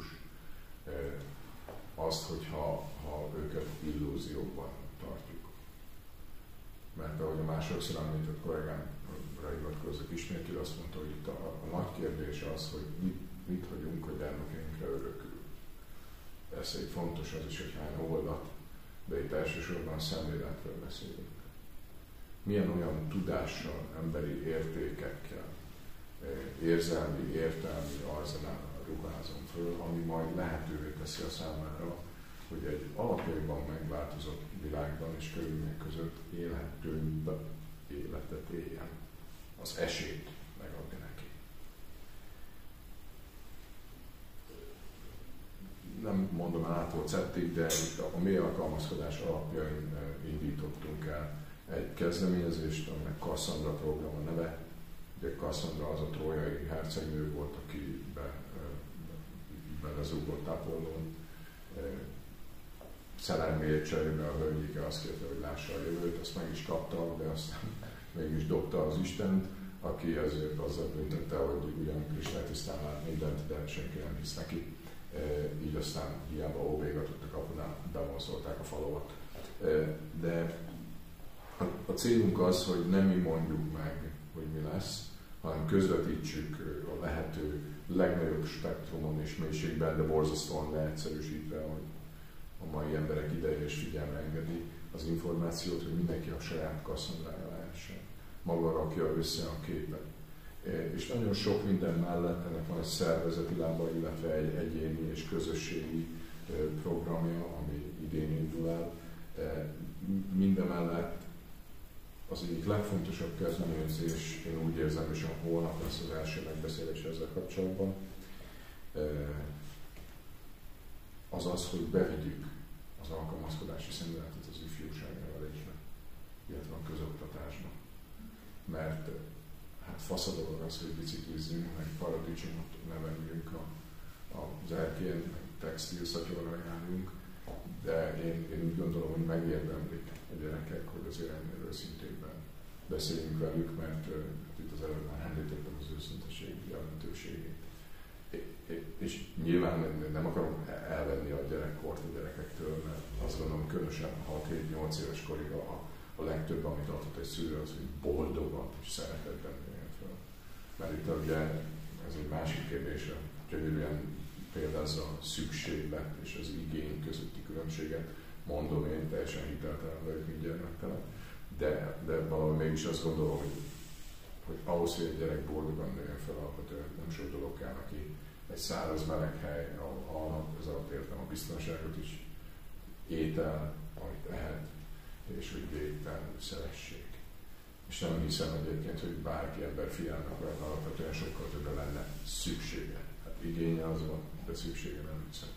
azt, hogyha őket illúzióban tartjuk. Mert ahogy a másodszor említett kollégámra hivatkozzak ismét, ő azt mondta, hogy itt a nagy kérdés az, hogy mit hagyunk a gyermekeinkre örökül. Ez egy fontos az is, hogy hány oldat, de itt elsősorban a szemléletről beszélünk. Milyen olyan tudással, emberi értékekkel, érzelmi, értelmi arzenállal ruházom föl, ami majd lehetővé teszi a számára, hogy egy alapjaiban megváltozott világban és körülmények között élhetőbb életet éljen. Az esélyt megadni neki. Nem mondom el átolcettig, de a mély alkalmazkodás alapjain indítottunk el egy kezdeményezést, aminek Cassandra program a neve. Ugye Cassandra az a trójai hercegnő volt, aki belezúgott Apollón. Szerelméért cserébe a hölgyike azt kérte, hogy lássa a jövőt, azt meg is kapta, de aztán mégis dobta az Istent, aki ezért azzal büntette, hogy ugyan kristálytisztán lát mindent, de senki nem hisz neki. Így aztán hiába óvégatott a kapunál, bevonszolták a falavat. De a célunk az, hogy nem mi mondjuk meg, hogy mi lesz, hanem közvetítsük a lehető legnagyobb spektrumon és mélységben, de borzasztóan leegyszerűsítve, hogy a mai emberek ideje és figyelme engedi az információt, hogy mindenki a saját Cassandrája lehessen. Maga rakja össze a képet. És nagyon sok minden mellett ennek van egy szervezeti lába, illetve egy egyéni és közösségi programja, ami idén indul el. Mindemellett az egyik legfontosabb kezdeményezés, én úgy érzem, és a holnap lesz az első megbeszélés ezzel kapcsolatban, az az, hogy bevigyük az alkalmazkodási szemléletet az ifjúságnevelésbe, illetve a közoktatásba. Mert hát fasz a dolog az, hogy biciklizzünk, meg paradicsomot neveljünk az erkélyen, meg textilszatyorra járjunk, de én úgy gondolom, hogy megérdemlik a gyerekek, hogy azért ennél őszintébben beszéljünk velük, mert itt az előbb már említettem az őszinteség jelentőségét. És nyilván nem akarom elvenni a gyerekkort a gyerekektől, mert azt gondolom, különösen 6-7-8 éves korig a legtöbb, amit adhat egy szülő, az, hogy boldogan és szeretetben nőjön föl. Mert itt ugye ez egy másik kérdés, gyönyörűen példázza a szükséglet és az igény közötti különbséget. Mondom én, teljesen hiteltelen vagyok, mint gyermektelen, de valahol mégis azt gondolom, hogy ahhoz, hogy egy gyerek boldogan nőjön fel, alapvetően nem sok dolog kell neki. Egy száraz, meleg hely, ahol ez alatt értem a biztonságot is, étel, amit ehet, és hogy végtelenül szeressék. És nem hiszem egyébként, hogy bárki ember fiának olyan alapvetően sokkal többre lenne szüksége. Hát igénye az van, de szüksége nem hiszem.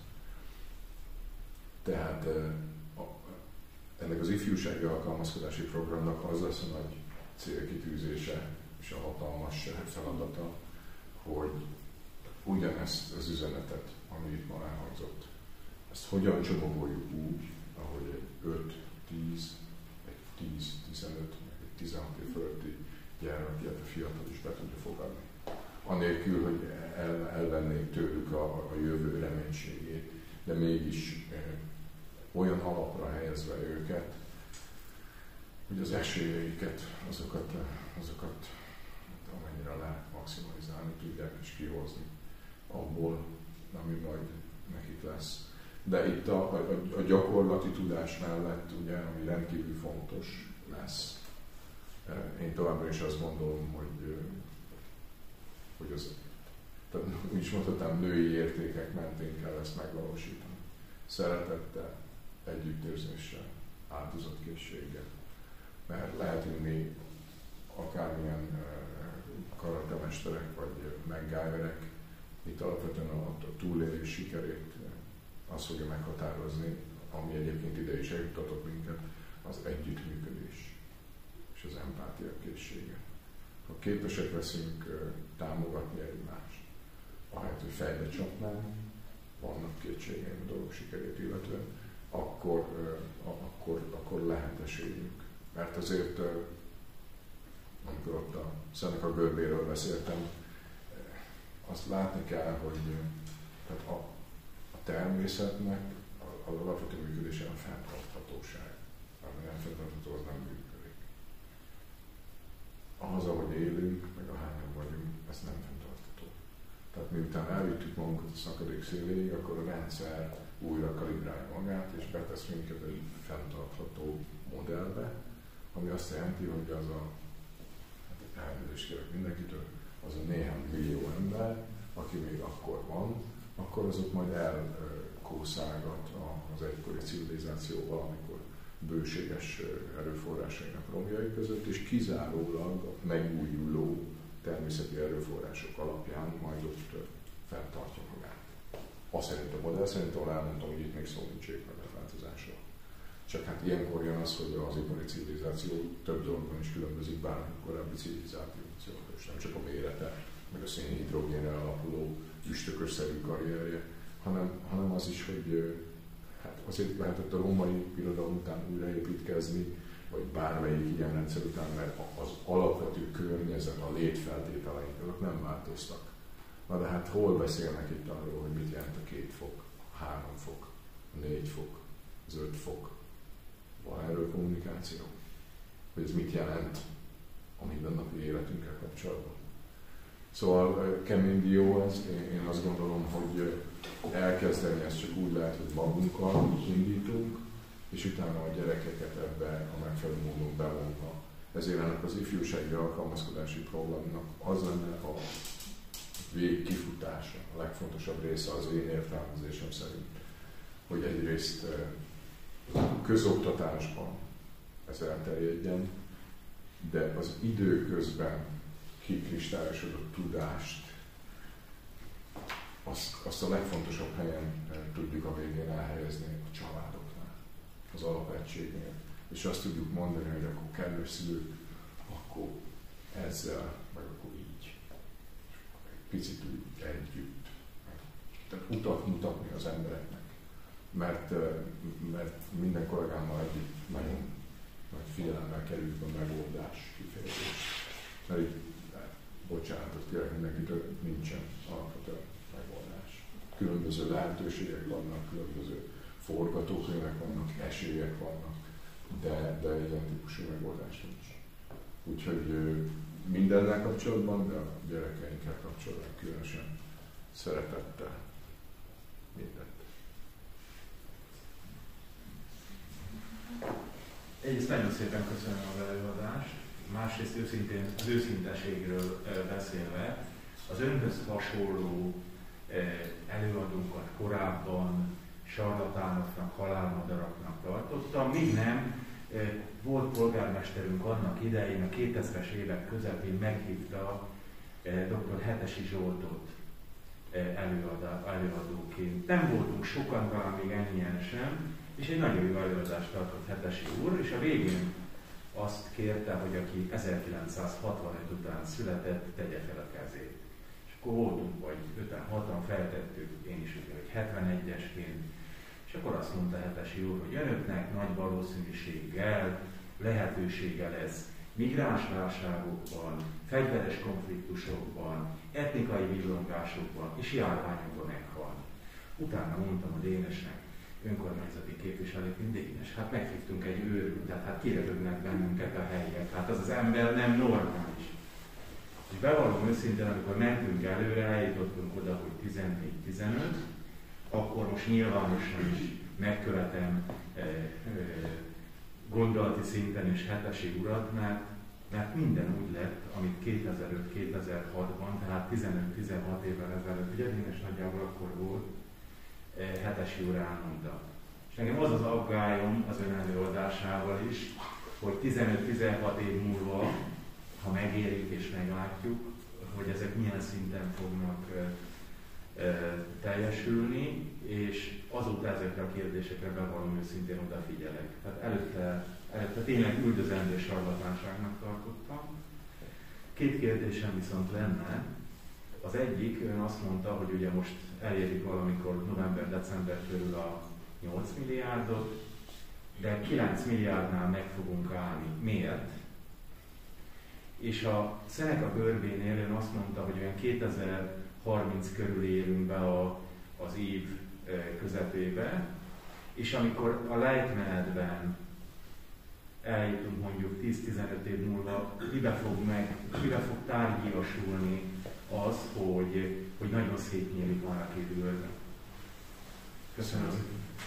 Tehát ennek az ifjúsági alkalmazkodási programnak az lesz a nagy célkitűzése és a hatalmas feladata, hogy ugyanezt az üzenetet, ami itt ma elhangzott, ezt hogyan csomagoljuk úgy, ahogy egy 5-10, egy 10-15, egy 16 év fölötti gyermek, illetve fiatal is be tudja fogadni. Anélkül, hogy elvennénk tőlük a jövő reménységét, de mégis olyan alapra helyezve őket, hogy az esélyeiket, azokat amennyire lehet maximalizálni tudják és kihozni abból, ami majd nekik lesz. De itt a gyakorlati tudás mellett, ugye, ami rendkívül fontos lesz, én továbbra is azt gondolom, hogy az, tehát úgy is mondhatnám, női értékek mentén kell ezt megvalósítani. Szeretettel, együttérzéssel, áldozatkészséggel. Mert lehetünk mi akármilyen karatemesterek vagy MacGyverek, itt alapvetően a túlélés sikerét az fogja meghatározni, ami egyébként ide is eljutatott minket, az együttműködés és az empátia készsége. Ha képesek leszünk támogatni egymást, ahelyett, hogy fejbe csapnánk, vannak kétségeim a dolog sikerét illetően, akkor lehet esélyünk. Mert azért, amikor ott a Seneca görbéről beszéltem, azt látni kell, hogy tehát a természetnek az alapvető működése a fenntarthatóság. Ami nem fenntartható, az nem működik. Az, ahogy élünk, meg a hányan vagyunk, ez nem fenntartható. Tehát miután elvittük magunkat a szakadék széléig, akkor a rendszer újra kalibrálja magát, és betesz minket egy fenntartható modellbe, ami azt jelenti, hogy az a, hát elnézést kérek mindenkitől, az a néhány millió ember, aki még akkor van, akkor azok majd elkószálgat az egykori civilizáció valamikor bőséges erőforrásainak romjai között, és kizárólag a megújuló természeti erőforrások alapján majd ott fenntartja magát. Azt szerint a modell szerint, ahol elmondtam, hogy itt még szó nincs éghajlatváltozásról. Csak hát ilyenkor jön az, hogy az ipari civilizáció több dologban is különbözik bármilyen korábbi civilizációtól, és nem csak a mérete, meg a szénhidrogénre alapuló üstökösszerű karrierje, hanem az is, hogy hát azért lehetett a római birodalom után újraépítkezni, vagy bármelyik ilyen rendszer után, mert az alapvető környezet, a létfeltételeink, azok nem változtak. Na de hát hol beszélnek itt arról, hogy mit jelent a 2 fok, a 3 fok, a 4 fok, az 5 fok? Van erről kommunikáció? Hogy ez mit jelent a mindennapi életünkkel kapcsolatban? Szóval kemény dió ez, én azt gondolom, hogy elkezdeni ezt csak úgy lehet, hogy magunkkal indítunk, és utána a gyerekeket ebbe a megfelelő módon bevonva. Ezért ennek az ifjúsági alkalmazkodási programnak az lenne a végkifutása, a legfontosabb része az én értelmezésem szerint, hogy egyrészt közoktatásban ez elterjedjen, de az időközben kikristályosodott tudást azt a legfontosabb helyen tudjuk a végén elhelyezni a családoknál, az alapegységnél. És azt tudjuk mondani, hogy akkor kedves szülők, akkor ezzel, meg akkor így. Egy picit úgy együtt. Tehát utat mutatni az embereknek. Mert minden kollégámmal együtt nagyon nagy figyelemmel kerüljük a megoldás kifejezést. Mert itt, bocsánatot kérek mindenkitől, nincsen alapvetően megoldás. Különböző lehetőségek vannak, különböző forgatókönyvek vannak, esélyek vannak, de ilyen típusú megoldás nincs. Úgyhogy mindennel kapcsolatban, de a gyerekeinkkel kapcsolatban különösen szeretettel mindent. Egyrészt nagyon szépen köszönöm az előadást, másrészt őszintén az őszinteségről beszélve, az önhöz hasonló előadókat korábban sarlatánoknak, halálmadaraknak tartottam, míg nem volt polgármesterünk annak idején, a 2000-es évek közepén meghívta dr. Hetesi Zsoltot előadóként. Nem voltunk sokan, talán még ennyien sem, és egy nagyon jó előadást tartott Hetesi úr, és a végén azt kérte, hogy aki 1965 után született, tegye fel a kezét. És akkor voltunk, vagy 5-6-an feltettük, én is ugye, hogy 71-esként, és akkor azt mondta Hetesi úr, hogy önöknek nagy valószínűséggel lehetősége lesz migránsválságokban, fegyveres konfliktusokban, etnikai villongásokban és járványokban meghalni. Utána mondtam a Dénesnek, önkormányzati képviselőként, Dénes, hát meghívtunk egy őrültet, hát kiröhögnek bennünket a helyiek, hát az ember nem normális. És bevallom őszintén, amikor mentünk előre, eljutottunk oda, hogy 14-15, akkor most nyilvánosan is megkövetem gondolati szinten és Hetesi urat, mert minden úgy lett, amit 2005-2006-ban, tehát 15-16 évvel ezelőtt, ugye én is nagyjából akkor volt, Hetesi úr elmondta. És nekem az az aggályom az ön előadásával is, hogy 15-16 év múlva, ha megérik és meglátjuk, hogy ezek milyen szinten fognak teljesülni, és azóta ezekre a kérdésekre bevallom őszintén odafigyelek. Tehát előtte tényleg üldözendő sarlatánságnak tartottam. Két kérdésem viszont lenne. Az egyik, ön azt mondta, hogy ugye most elérik valamikor november-december körül a 8 milliárdot, de 9 milliárdnál meg fogunk állni. Miért? És a Seneca görbénél ön azt mondta, hogy olyan 2030 körül érünk be az év közepébe, és amikor a lejtmenetben eljutunk mondjuk 10-15 év múlva, mibe fog tárgyiasulni az, hogy nagyon szétnyílik már a két görbbe. Köszönöm.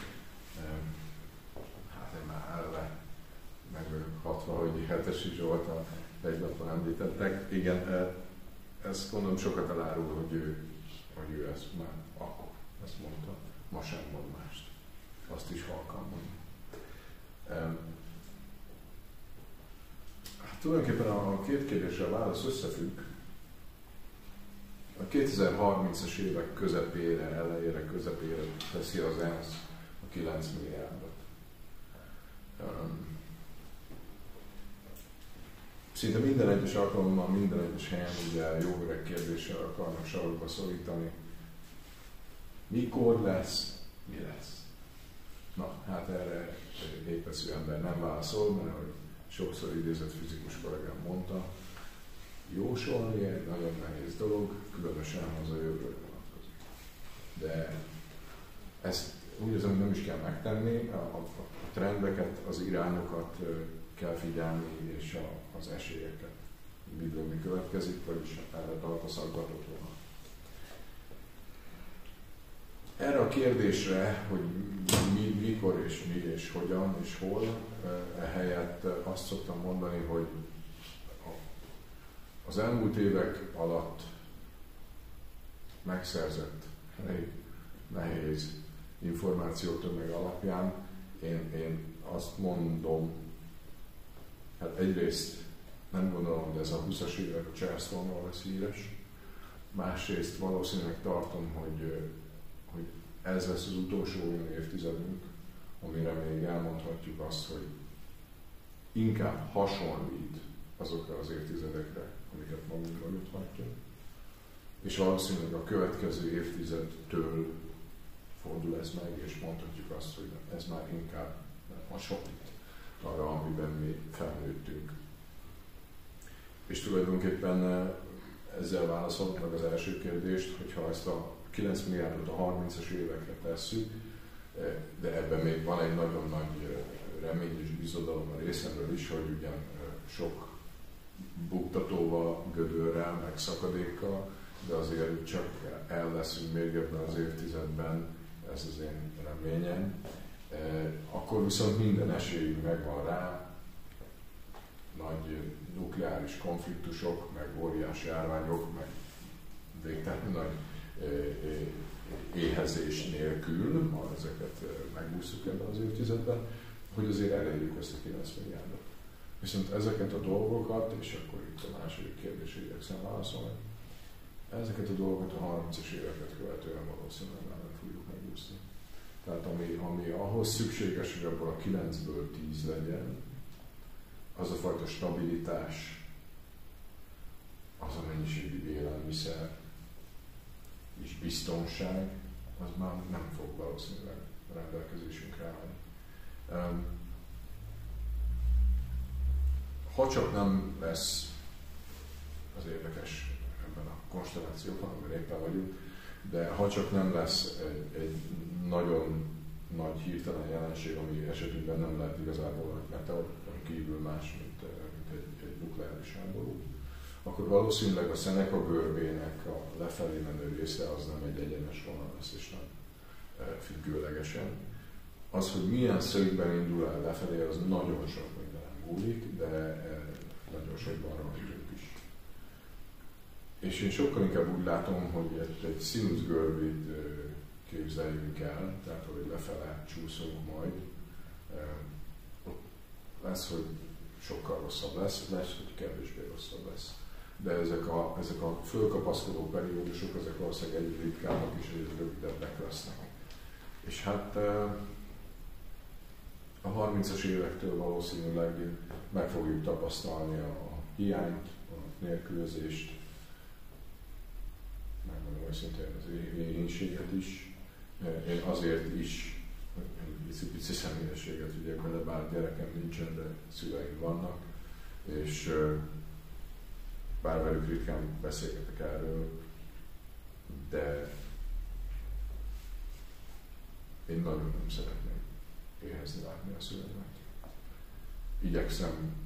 Hát én már elve meg vagyok hatva, hogy Hetesi Zsoltot egy napon említettek. Igen, ezt gondolom sokat elárul, hogy ő ezt már akkor ezt mondta. Ma sem mond mást. Azt is halkan mond. Hát tulajdonképpen a két kérdésre a válasz összefügg. A 2030-as évek közepére, elejére, közepére teszi az ENSZ a 9 milliárdot. Szinte minden egyes alkalommal, minden egyes helyen ugye jó öreg kérdéssel akarnak sarokba szorítani. Mikor lesz, mi lesz? Na, hát erre egy épeszű ember nem válaszol, mert hogy sokszor idézett fizikus kollégám mondta, jósolni egy nagyon nehéz dolog, különösen az a jövőre vonatkozik. De ezt úgy azon nem is kell megtenni, a trendeket, az irányokat kell figyelni, és az esélyeket. Miből mi következik, vagyis erre tart a szaggatott vonal. Erre a kérdésre, hogy mikor és mi és hogyan és hol, ehelyett azt szoktam mondani, hogy az elmúlt évek alatt megszerzett elég nehéz információtömeg alapján én azt mondom, hát egyrészt nem gondolom, hogy ez a 20-as évek Charlestonról lesz híres, másrészt valószínűleg tartom, hogy ez lesz az utolsó olyan évtizedünk, amire még elmondhatjuk azt, hogy inkább hasonlít azokra az évtizedekre, amiket magunk mögött hagytunk, és valószínűleg a következő évtizedtől fordul ez meg, és mondhatjuk azt, hogy ez már inkább hasonlít arra, amiben mi felnőttünk. És tulajdonképpen ezzel válaszolunk meg az első kérdést, hogyha ezt a 9 milliárdot a 30-as évekre tesszük, de ebben még van egy nagyon nagy remény és bizodalom a részemről is, hogy ugyan sok buktatóval, gödörrel, meg szakadékkal, de azért csak el leszünk még ebben az évtizedben, ez az én reményem. Akkor viszont minden esélyünk megvan rá, nagy nukleáris konfliktusok, meg óriási járványok, meg végtelenül nagy éhezés nélkül, ha ezeket megúsztuk ebben az évtizedben, hogy azért elérjük ezt a 9 milliárdot. Viszont ezeket a dolgokat, és akkor itt a második kérdésre igyekszem válaszolni, ezeket a dolgokat a 30-as éveket követően valószínűleg nem fogjuk megúszni. Tehát ami ahhoz szükséges, hogy abból a 9-ből 10 legyen, az a fajta stabilitás, az a mennyiségű élelmiszer és biztonság, az már nem fog valószínűleg rendelkezésünkre állni. Ha csak nem lesz, az érdekes ebben a konstellációban, amiben éppen vagyunk, de ha csak nem lesz egy nagyon nagy hirtelen jelenség, ami esetünkben nem lehet igazából egy meteor kívül más, mint egy nukleáris háború, akkor valószínűleg a Seneca görbének a lefelé menő része az nem egy egyenes vonal lesz, és nem függőlegesen. Az, hogy milyen szögben indul el lefelé, az nagyon sok mindenen múlik, de nagyon sokban rajtunk is. És én sokkal inkább úgy látom, hogy egy színuszgörbét képzeljünk el, tehát hogy lefele csúszunk majd. Lesz, hogy sokkal rosszabb lesz, hogy kevésbé rosszabb lesz. De ezek a fölkapaszkodó periódusok, ezek valószínűleg egyre ritkábbak és egyre rövidebbek lesznek. És hát a 30-as évektől valószínűleg meg fogjuk tapasztalni a hiányt, a nélkülözést, megmondom őszintén az éhénységet is. Én azért is egy pici személyességet vigyek bele, bár gyerekem nincsen, de szüleim vannak, és bár velük ritkán beszélgetek erről, de én nagyon nem szeretném éhezni látni a szüleimet. Igyekszem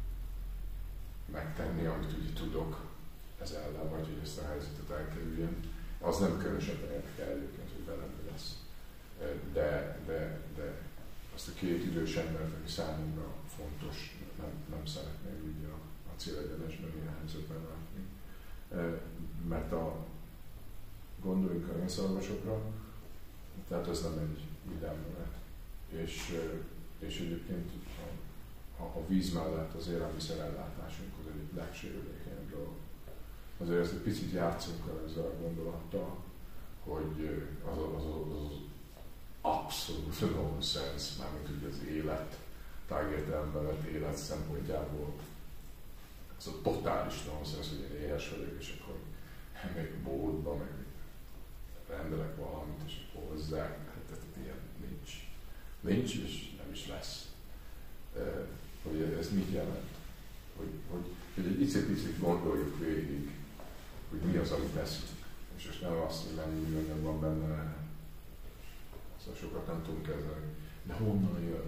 megtenni, amit úgy tudok ez ellen, vagy hogy ezt a helyzetet elkerüljem. Az nem különösebben érdekel egyébként, hogy velem mi lesz. De azt a két idős embert, aki számunkra fontos, nem szeretném így a célegyenesben ilyen helyzetben látni. Mert gondoljunk a rénszarvasokra, tehát ez nem egy vidám mögött. És egyébként a víz mellett az élelmiszerellátásunk az egyik legsérülékenyebb dolog. Azért egy picit játszunk el ezzel a gondolattal, hogy az abszolút nonsense, mármint ugye az élet, tágértelemben vett élet szempontjából, az a totális nonsense, hogy én éhes vagyok, és akkor még boltba, meg rendelek valamit, és akkor hozzák, tehát ilyen nincs, és nem is lesz. Hogy ez mit jelent? Hogy egy icipicit gondoljuk végig, hogy mi az, amit teszünk. És most nem azt, hogy mennyi műanyag van benne, szóval sokat nem tudunk kezelni. De honnan jön?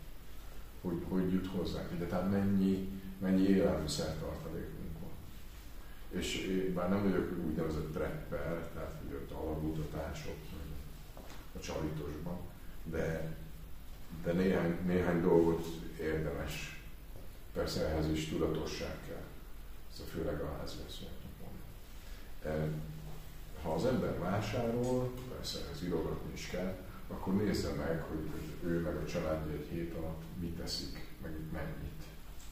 Hogy jut hozzánk? De tehát mennyi élelmiszer tartalékunk van. És én bár nem vagyok úgynevezett prepper, tehát hogy ott alapmutatások a csalítosban, de néhány dolgot érdemes. Persze ehhez is tudatosság kell. Ez főleg a háziasszonyoknak mondani. Ha az ember vásárol, persze ehhez írogatni is kell, akkor nézze meg, hogy ő meg a családja egy hét alatt mit teszik, meg mennyit.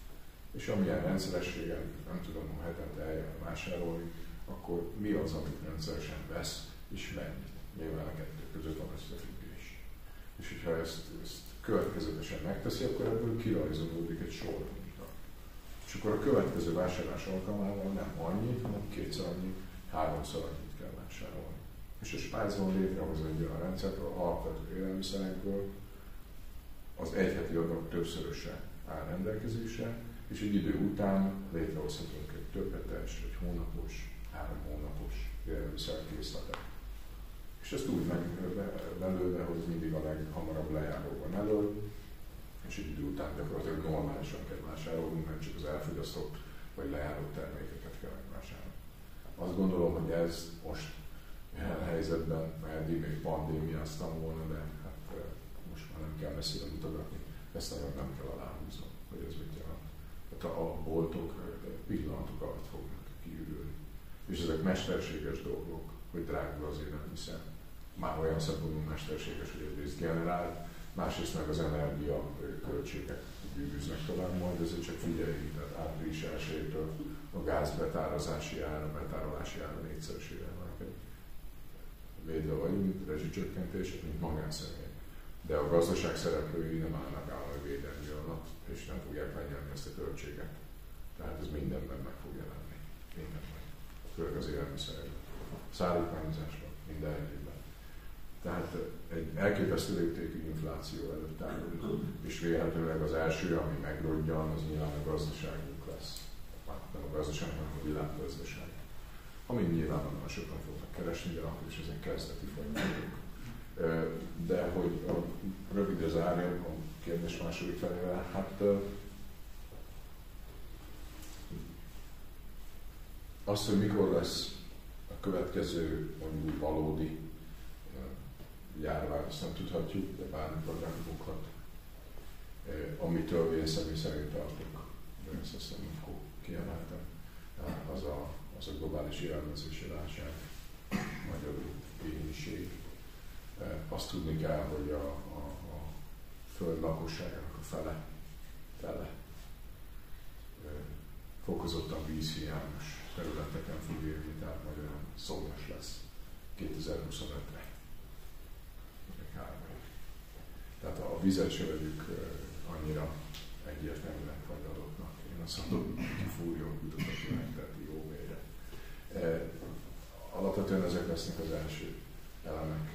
És amilyen rendszerességen, nem tudom, ha hetente eljön vásárolni, akkor mi az, amit rendszeresen vesz, és mennyit. Nyilván a kettő között van összefüggés. És hogyha ezt következetesen megteszi, akkor ebből kirajzolódik egy sorminta. És akkor a következő vásárlás alkalmával nem annyit, hanem kétszer annyit, háromszor annyit kell vásárolni. És a Spájzon létrehoz egy olyan rendszert, ahol alapvető élelmiszerekből az egyheti adag többszöröse áll rendelkezésre, és egy idő után létrehozhatunk egy többhetes, egy hónapos, 3 hónapos élelmiszerkészletet. És ezt úgy belőle, hogy mindig a leghamarabb lejáróban elől, és egy idő után gyakorlatilag normálisan kell vásárolnunk, nem csak az elfogyasztott vagy lejáró termékeket kell megvásárolni. Azt gondolom, hogy ez most ilyen helyzetben, eddig még pandémiáztam volna, de hát most már nem kell messzire mutogatni, ezt nagyon nem kell aláhúznom, hogy ez mit jelent. Hát a boltok pillanatok alatt fognak kiürülni. És ezek mesterséges dolgok, hogy drágul az élelmiszer. Már olyan szempontból mesterséges, hogy egyrészt generál, másrészt meg az energia költségek bűvűznek tovább, majd ezért csak figyeljünk, tehát április 1-től a gáz betárolási ára 4-szeresére emelkedik. Védve vagyunk, rezsicsökkentés, mint magánszemély. De a gazdaság szereplői nem állnak állami védelmi alatt, és nem fogják megnyerni ezt a költséget. Tehát ez mindenben meg fog jelenni. Mindenben. Főleg az élelmiszerekben. Szállítmányozásban, minden egyébben. Tehát egy elképesztő léptékű infláció előtt állunk, és vélhetőleg az első, ami megrodjan, az nyilván a gazdaságunk lesz. Nem a gazdaság, hanem a világgazdaság. Ami nyilvánvalóan sokan fognak keresni, de akkor is ezek kezdeti folyamatok. De hogy rövidre zárjam a kérdés második felével, hát az, hogy mikor lesz a következő mondjuk valódi járvány, azt nem tudhatjuk, de bármikor megbukhat. Amitől én személy szerint tartok, de ezt aztán amikor kiemeltem, az a globális élelmezési válság, magyarul éhínség. Azt tudni kell, hogy a föld lakosságának a fele fokozottan vízhiányos területeken fog élni, tehát majd olyan szomjas lesz 2025-re. Tehát a vizet se vegyük annyira egyértelműen vagy adottnak. Én azt mondom, kifúrjon kutatatilag, tehát jó mélyre. Alapvetően ezek lesznek az első elemek.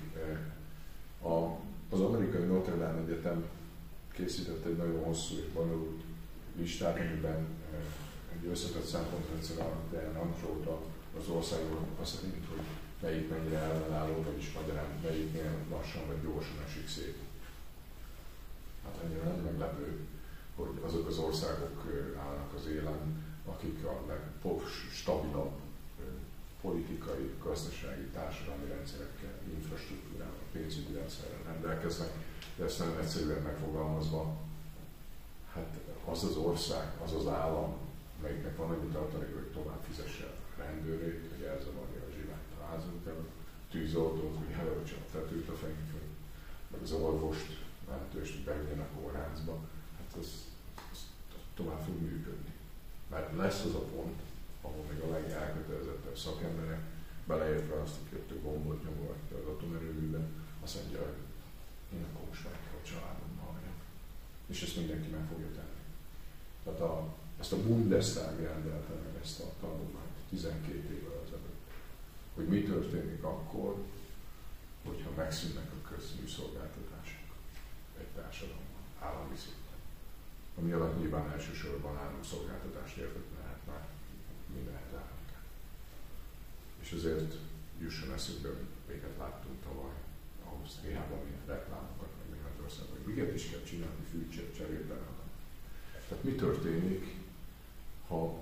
Az amerikai Notre Dame Egyetem készített egy nagyon hosszú és bonyolult listát, amiben egy összetett szempontrendszer rangsorolta az országban azt szerint, hogy melyik mennyire ellenálló, vagyis magyarán melyiknél lassan vagy gyorsan esik szét. Hát annyira nem meglepő, hogy azok az országok állnak az élen, akik a legstabilabb politikai, gazdasági, társadalmi rendszerekkel, infrastruktúrával, pénzügyi rendszerrel rendelkeznek, de ezt nem egyszerűen megfogalmazva, hát az az ország, az az állam, melyiknek van annyi tartalék, hogy tovább fizesse a rendőrét, hogy elzavarja a zsiványt a házunk előtt, tűzoltót, hogy elöltse a tetőt a fejükön, meg az orvost, lehetőst, hogy bejönjen a kórházba, hát ez tovább fog működni. Mert lesz az a pont, ahol még a legelkötelezettebb szakemberek, beleértve azt, hogy a gombot nyomogatja az atomerőműben, azt mondja, hogy én akkor most meg kell a családommal vagyok. És ezt mindenki meg fogja tenni. Tehát ezt a Bundestag rendelte meg ezt a tanulmányt 12 évvel ezelőtt, hogy mi történik akkor, hogyha megszűnnek a közműszolgáltatások egy társadalomban, állami szinten. Ami alatt nyilván elsősorban állami szolgáltatást értek, mert már mindent elhagyják. És ezért jusson eszünkbe, hogy véget láttunk tavaly Ausztriában, milyen reklámokat, meg Németországban, hogy miket is kell csinálni fűtset cserében. Tehát mi történik, ha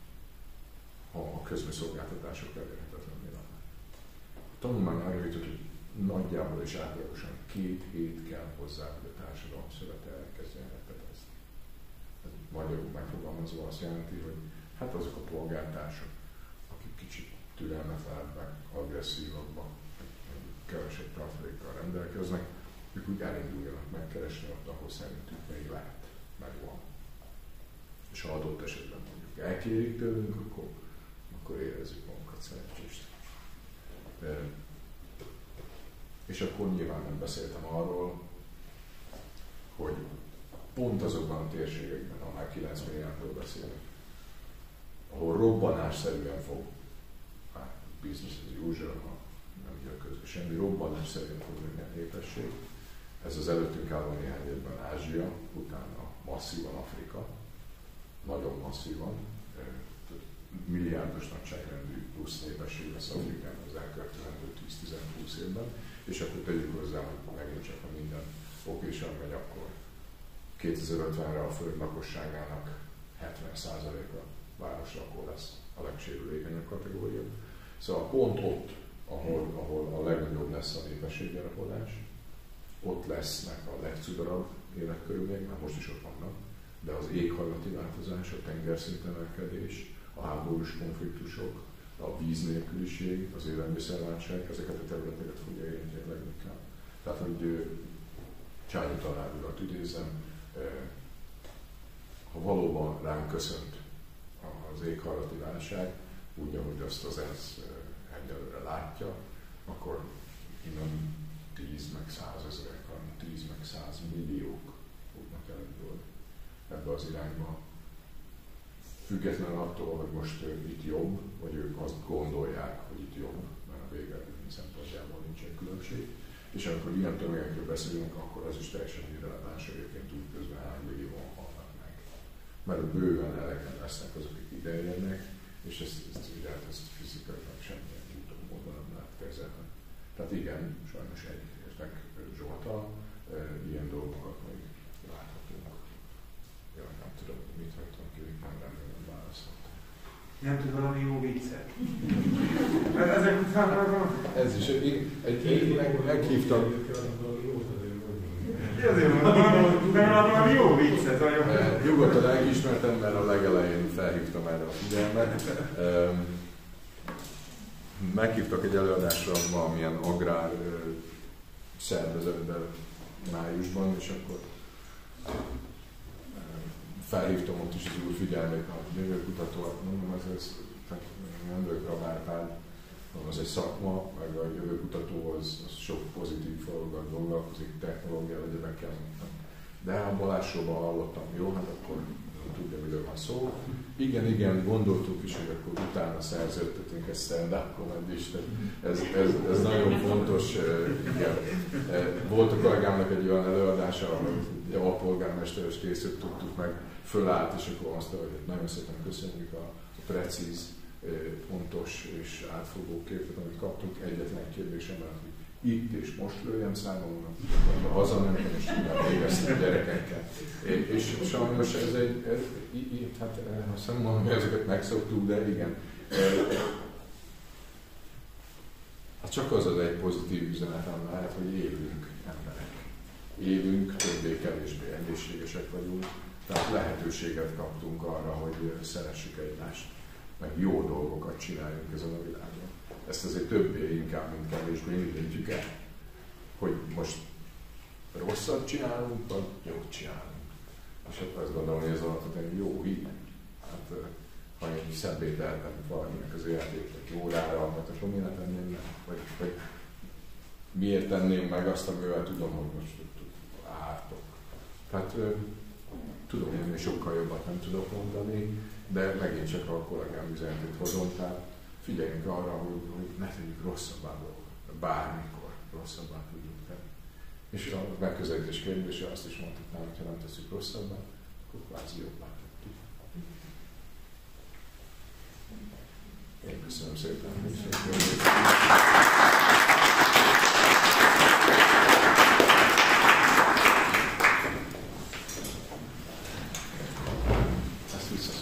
a közműszolgáltatások elérhetetlenné válnak? A tanulmány arra jutott, hogy nagyjából és átlagosan 2 hét kell hozzá, hogy a társadalom szövete elkezdjen repetezni. Magyarul megfogalmazva azt jelenti, hogy hát azok a polgártársak, akik kicsit türelmetlenebbek, agresszívabbak, kevesebb tartalékkal rendelkeznek, ők úgy elinduljanak megkeresni ott, ahol szerintük még lehet, meg van. És ha adott esetben mondjuk elkérik tőlünk, akkor érezzük magunkat szerencsést. És akkor nyilván nem beszéltem arról, hogy pont azokban a térségekben, ha már 9 milliárdról beszélünk, ahol robbanásszerűen fog, business as usual, ha nem gyöközik semmi, robbanásszerűen fog nőni a népesség. Ez az előttünk álló néhány évben Ázsia, utána masszívan Afrika, nagyon masszívan, milliárdos nagyságrendű plusz népesség lesz Afrikában az elkövetkezendő 10-10-20 évben, és akkor tegyük hozzá, hogy megint csak, ha minden okésan megy, akkor 2050-re a föld lakosságának 70%-a városlakó lesz, a legsérülékenyebb kategória. Szóval pont ott, ahol a legnagyobb lesz a népességgyarapodás, ott lesznek a legcudarabb életkörülmények, már most is ott vannak, de az éghajlati változás, a tengerszint emelkedés, a háborús konfliktusok, a víznélküliség, az élelmiszerválság, ezeket a területeket fogja érinteni leginkább. Tehát, hogy Csányi tanár urat idézem, ha valóban ránk köszönt az éghajlati válság, úgy, ahogy azt az ENSZ egyelőre látja, akkor innen 10 meg 100 ezerek, hanem 10 meg 100 milliók fognak elindulni ebbe az irányba. Függetlenül attól, hogy most itt jobb, vagy ők azt gondolják, hogy itt jobb, mert a végeredmény szempontjából nincsen különbség. És amikor ilyen tömegekről beszélünk, akkor az is teljesen irreleváns, egyébként úgy közben 3 millióan halnak meg. Mert bőven elegen lesznek azok, akik idejönnek, és ezt fizikailag semmilyen úton módon nem lehet kezelni. Tehát igen, sajnos egyetértek Zsolttal, ilyen dolgokat még láthatunk. Jaj, nem tudom, mit hagytam ki, nem remélem válaszoltam. Nem tud valami jó viccet? Mert ezek után Ez is meghívtak. Azért mondom, de valami jó vicc ez a jó. Nyugodtan elkismertem, mert a legelején felhívtam erre a figyelmet. Meghívtak egy előadásra valamilyen agrár szervezetben májusban, és akkor felhívtam ott is az úr figyelmét a jövőkutató, mondom, ez nem vagyok rabárpád, az egy szakma, meg a jövőkutató az sok pozitív dologgal foglalkozik, technológiával, egyebekkel. De a Balázsról hallottam, jó, hát akkor tudja, miről van szó. Igen, gondoltuk is, hogy akkor utána szerződtetünk egy stand-up comedy-t. Ez nagyon fontos. Igen. Volt a kollégámnak egy olyan előadása, hogy a polgármester is készült, tudtuk meg, fölállt, és akkor azt mondta, hogy nagyon szépen köszönjük a precíz, pontos és átfogó képet, amit kaptunk. Egyetlen kérdésem, hogy itt és most lőjem számomra, ha hazamentem, és tudnám végezni a gyerekekkel. És sajnos ez hát azt nem mondom, hogy ezeket megszoktuk, de igen. Csak az egy pozitív üzenetem lehet, hogy élünk emberek. Élünk, többé-kevésbé egészségesek vagyunk, tehát lehetőséget kaptunk arra, hogy szeressük egymást, meg jó dolgokat csináljunk ezen a világon. Ezt azért többé inkább, mint kevésbé indítjuk el, hogy most rosszat csinálunk, vagy jót csinálunk. És akkor azt gondolom, hogy ez alapvetően jó hír. Hát, ha én szebbé tehetem valaminek az életét, vagy órára, akkor miért tenném meg? Vagy miért tenném meg azt, amivel tudom, hogy most ártok. Tehát tudom, hogy sokkal jobbat nem tudok mondani, de megint csak a kollégám üzenetét hozom, tehát figyeljünk arra, hogy ne tegyük rosszabbá dolgokat, bármikor rosszabbá tudjuk tenni. És a megközelítés kérdése azt is mondhatnám, hogy ha nem tesszük rosszabbá, akkor kvázi jobbá tettük. Én köszönöm szépen. Ezt vissza